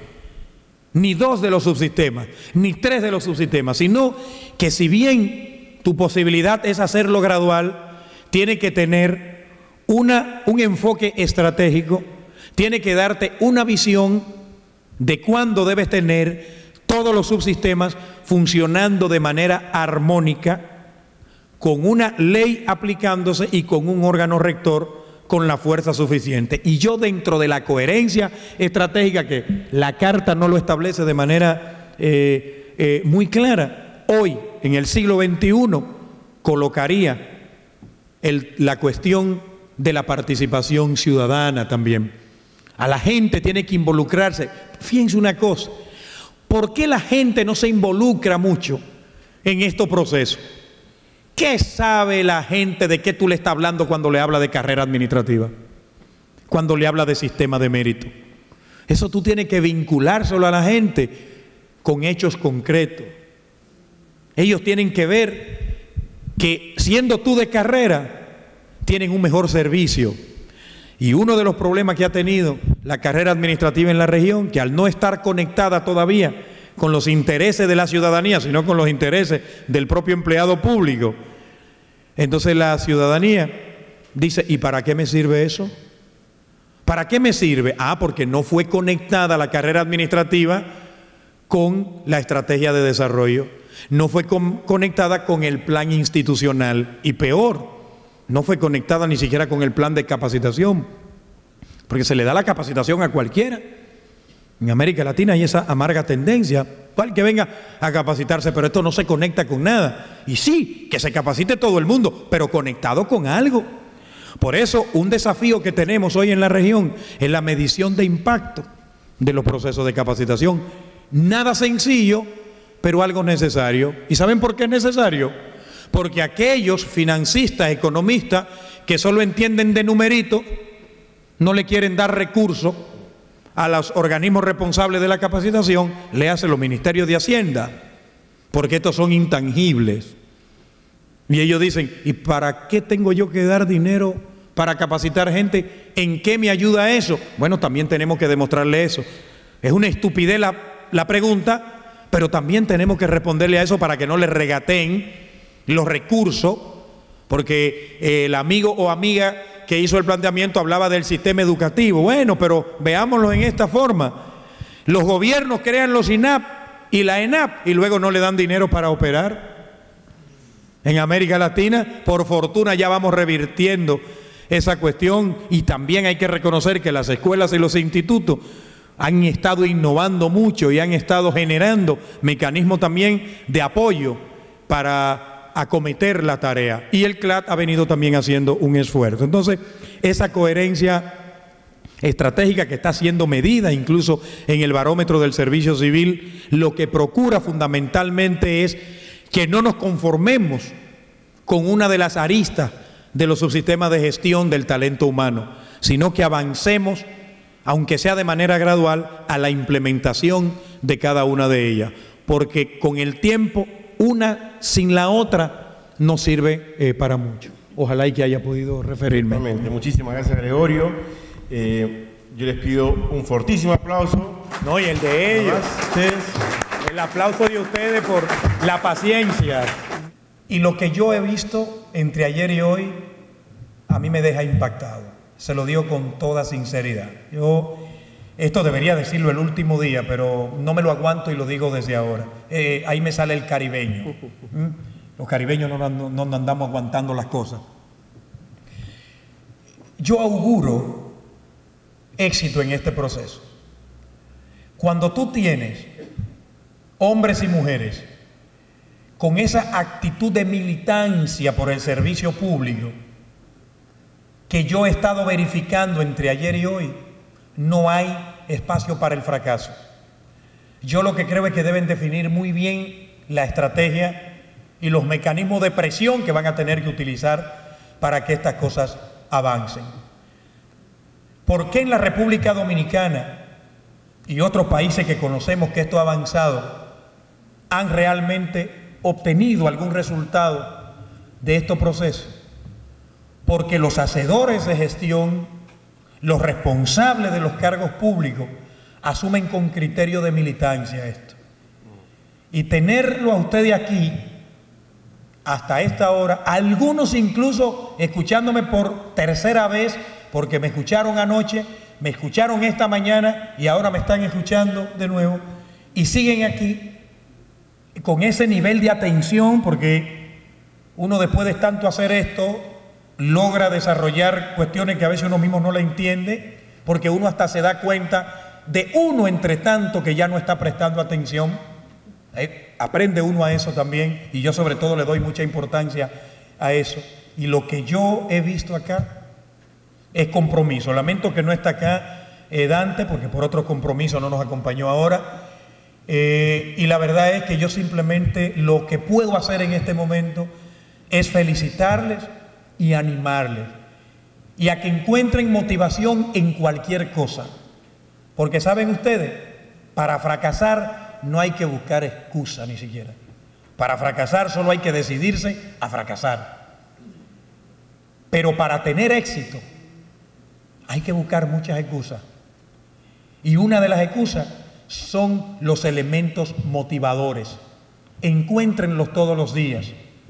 ni dos de los subsistemas, ni tres de los subsistemas, sino que si bien tu posibilidad es hacerlo gradual, tiene que tener una, un enfoque estratégico, tiene que darte una visión de cuándo debes tener todos los subsistemas funcionando de manera armónica, con una ley aplicándose y con un órgano rector con la fuerza suficiente. Y yo, dentro de la coherencia estratégica, que la carta no lo establece de manera eh, eh, muy clara, hoy, en el siglo veintiuno, colocaría el, la cuestión de la participación ciudadana también. A la gente tiene que involucrarse. Fíjense una cosa, ¿por qué la gente no se involucra mucho en estos procesos? ¿Qué sabe la gente de qué tú le estás hablando cuando le habla de carrera administrativa? Cuando le habla de sistema de mérito. Eso tú tienes que vinculárselo a la gente con hechos concretos. Ellos tienen que ver que, siendo tú de carrera, tienen un mejor servicio. Y uno de los problemas que ha tenido la carrera administrativa en la región, que al no estar conectada todavía con los intereses de la ciudadanía, sino con los intereses del propio empleado público, entonces la ciudadanía dice, ¿y para qué me sirve eso? ¿Para qué me sirve? Ah, porque no fue conectada la carrera administrativa con la estrategia de desarrollo, no fue con, conectada con el plan institucional, y peor, no fue conectada ni siquiera con el plan de capacitación, porque se le da la capacitación a cualquiera. En América Latina hay esa amarga tendencia, cual que venga a capacitarse, pero esto no se conecta con nada. Y sí, que se capacite todo el mundo, pero conectado con algo. Por eso, un desafío que tenemos hoy en la región es la medición de impacto de los procesos de capacitación. Nada sencillo, pero algo necesario. ¿Y saben por qué es necesario? Porque aquellos financistas, economistas, que solo entienden de numeritos, no le quieren dar recursos a los organismos responsables de la capacitación, le hacen los ministerios de Hacienda, porque estos son intangibles. Y ellos dicen, ¿y para qué tengo yo que dar dinero para capacitar gente? ¿En qué me ayuda eso? Bueno, también tenemos que demostrarle eso. Es una estupidez la, la pregunta, pero también tenemos que responderle a eso para que no le regateen los recursos, porque eh, el amigo o amiga que hizo el planteamiento hablaba del sistema educativo. Bueno, pero veámoslo en esta forma. Los gobiernos crean los I N A P y la E N A P y luego no le dan dinero para operar. En América Latina, por fortuna, ya vamos revirtiendo esa cuestión, y también hay que reconocer que las escuelas y los institutos han estado innovando mucho y han estado generando mecanismos también de apoyo para acometer la tarea, y el C L A T ha venido también haciendo un esfuerzo. Entonces, esa coherencia estratégica que está siendo medida incluso en el barómetro del servicio civil, lo que procura fundamentalmente es que no nos conformemos con una de las aristas de los subsistemas de gestión del talento humano, sino que avancemos, aunque sea de manera gradual, a la implementación de cada una de ellas, porque con el tiempo una sin la otra no sirve eh, para mucho. Ojalá y que haya podido referirme. Exactamente. Muchísimas gracias, Gregorio. Eh, yo les pido un fortísimo aplauso. No, y el de ellos. Ustedes. El aplauso de ustedes por la paciencia. Y lo que yo he visto entre ayer y hoy, a mí me deja impactado. Se lo digo con toda sinceridad. Yo... Esto debería decirlo el último día, pero no me lo aguanto y lo digo desde ahora. Eh, ahí me sale el caribeño. ¿Mm? Los caribeños no, no, no andamos aguantando las cosas. Yo auguro éxito en este proceso. Cuando tú tienes hombres y mujeres con esa actitud de militancia por el servicio público que yo he estado verificando entre ayer y hoy, no hay espacio para el fracaso. Yo lo que creo es que deben definir muy bien la estrategia y los mecanismos de presión que van a tener que utilizar para que estas cosas avancen. ¿Por qué en la República Dominicana y otros países que conocemos que esto ha avanzado han realmente obtenido algún resultado de estos procesos? Porque los hacedores de gestión, los responsables de los cargos públicos, asumen con criterio de militancia esto. Y tenerlo a ustedes aquí, hasta esta hora, algunos incluso escuchándome por tercera vez, porque me escucharon anoche, me escucharon esta mañana y ahora me están escuchando de nuevo, y siguen aquí con ese nivel de atención, porque uno después de tanto hacer esto logra desarrollar cuestiones que a veces uno mismo no le entiende, porque uno hasta se da cuenta de uno entre tanto que ya no está prestando atención. Eh, aprende uno a eso también, y yo sobre todo le doy mucha importancia a eso. Y lo que yo he visto acá es compromiso. Lamento que no está acá eh, Dante, porque por otro compromiso no nos acompañó ahora. Eh, y la verdad es que yo simplemente lo que puedo hacer en este momento es felicitarles y animarles, y a que encuentren motivación en cualquier cosa. Porque saben ustedes, para fracasar no hay que buscar excusa ni siquiera. Para fracasar solo hay que decidirse a fracasar. Pero para tener éxito hay que buscar muchas excusas. Y una de las excusas son los elementos motivadores. Encuéntrenlos todos los días.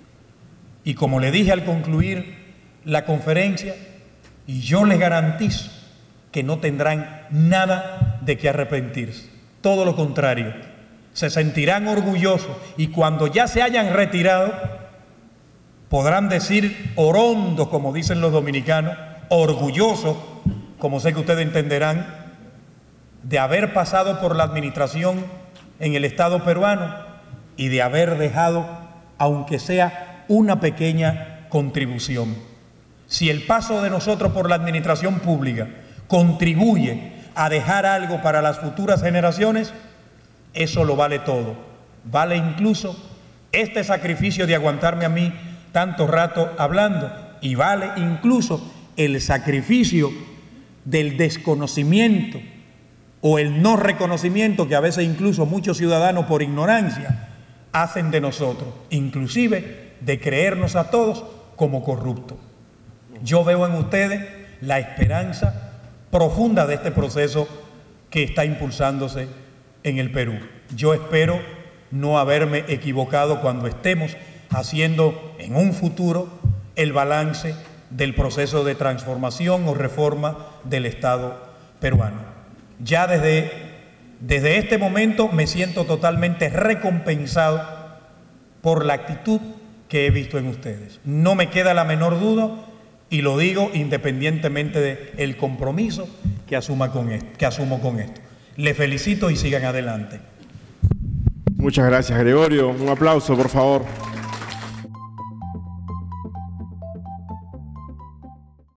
Y como le dije al concluir la conferencia, y yo les garantizo que no tendrán nada de qué arrepentirse. Todo lo contrario, se sentirán orgullosos, y cuando ya se hayan retirado, podrán decir orondo, como dicen los dominicanos, orgullosos, como sé que ustedes entenderán, de haber pasado por la administración en el Estado peruano y de haber dejado, aunque sea una pequeña contribución. Si el paso de nosotros por la administración pública contribuye a dejar algo para las futuras generaciones, eso lo vale todo. Vale incluso este sacrificio de aguantarme a mí tanto rato hablando, y vale incluso el sacrificio del desconocimiento o el no reconocimiento que a veces incluso muchos ciudadanos por ignorancia hacen de nosotros, inclusive de creernos a todos como corruptos. Yo veo en ustedes la esperanza profunda de este proceso que está impulsándose en el Perú. Yo espero no haberme equivocado cuando estemos haciendo en un futuro el balance del proceso de transformación o reforma del Estado peruano. Ya desde, desde este momento me siento totalmente recompensado por la actitud que he visto en ustedes. No me queda la menor duda, y lo digo independientemente del compromiso que, asuma con esto, que asumo con esto. Les felicito y sigan adelante. Muchas gracias, Gregorio. Un aplauso, por favor.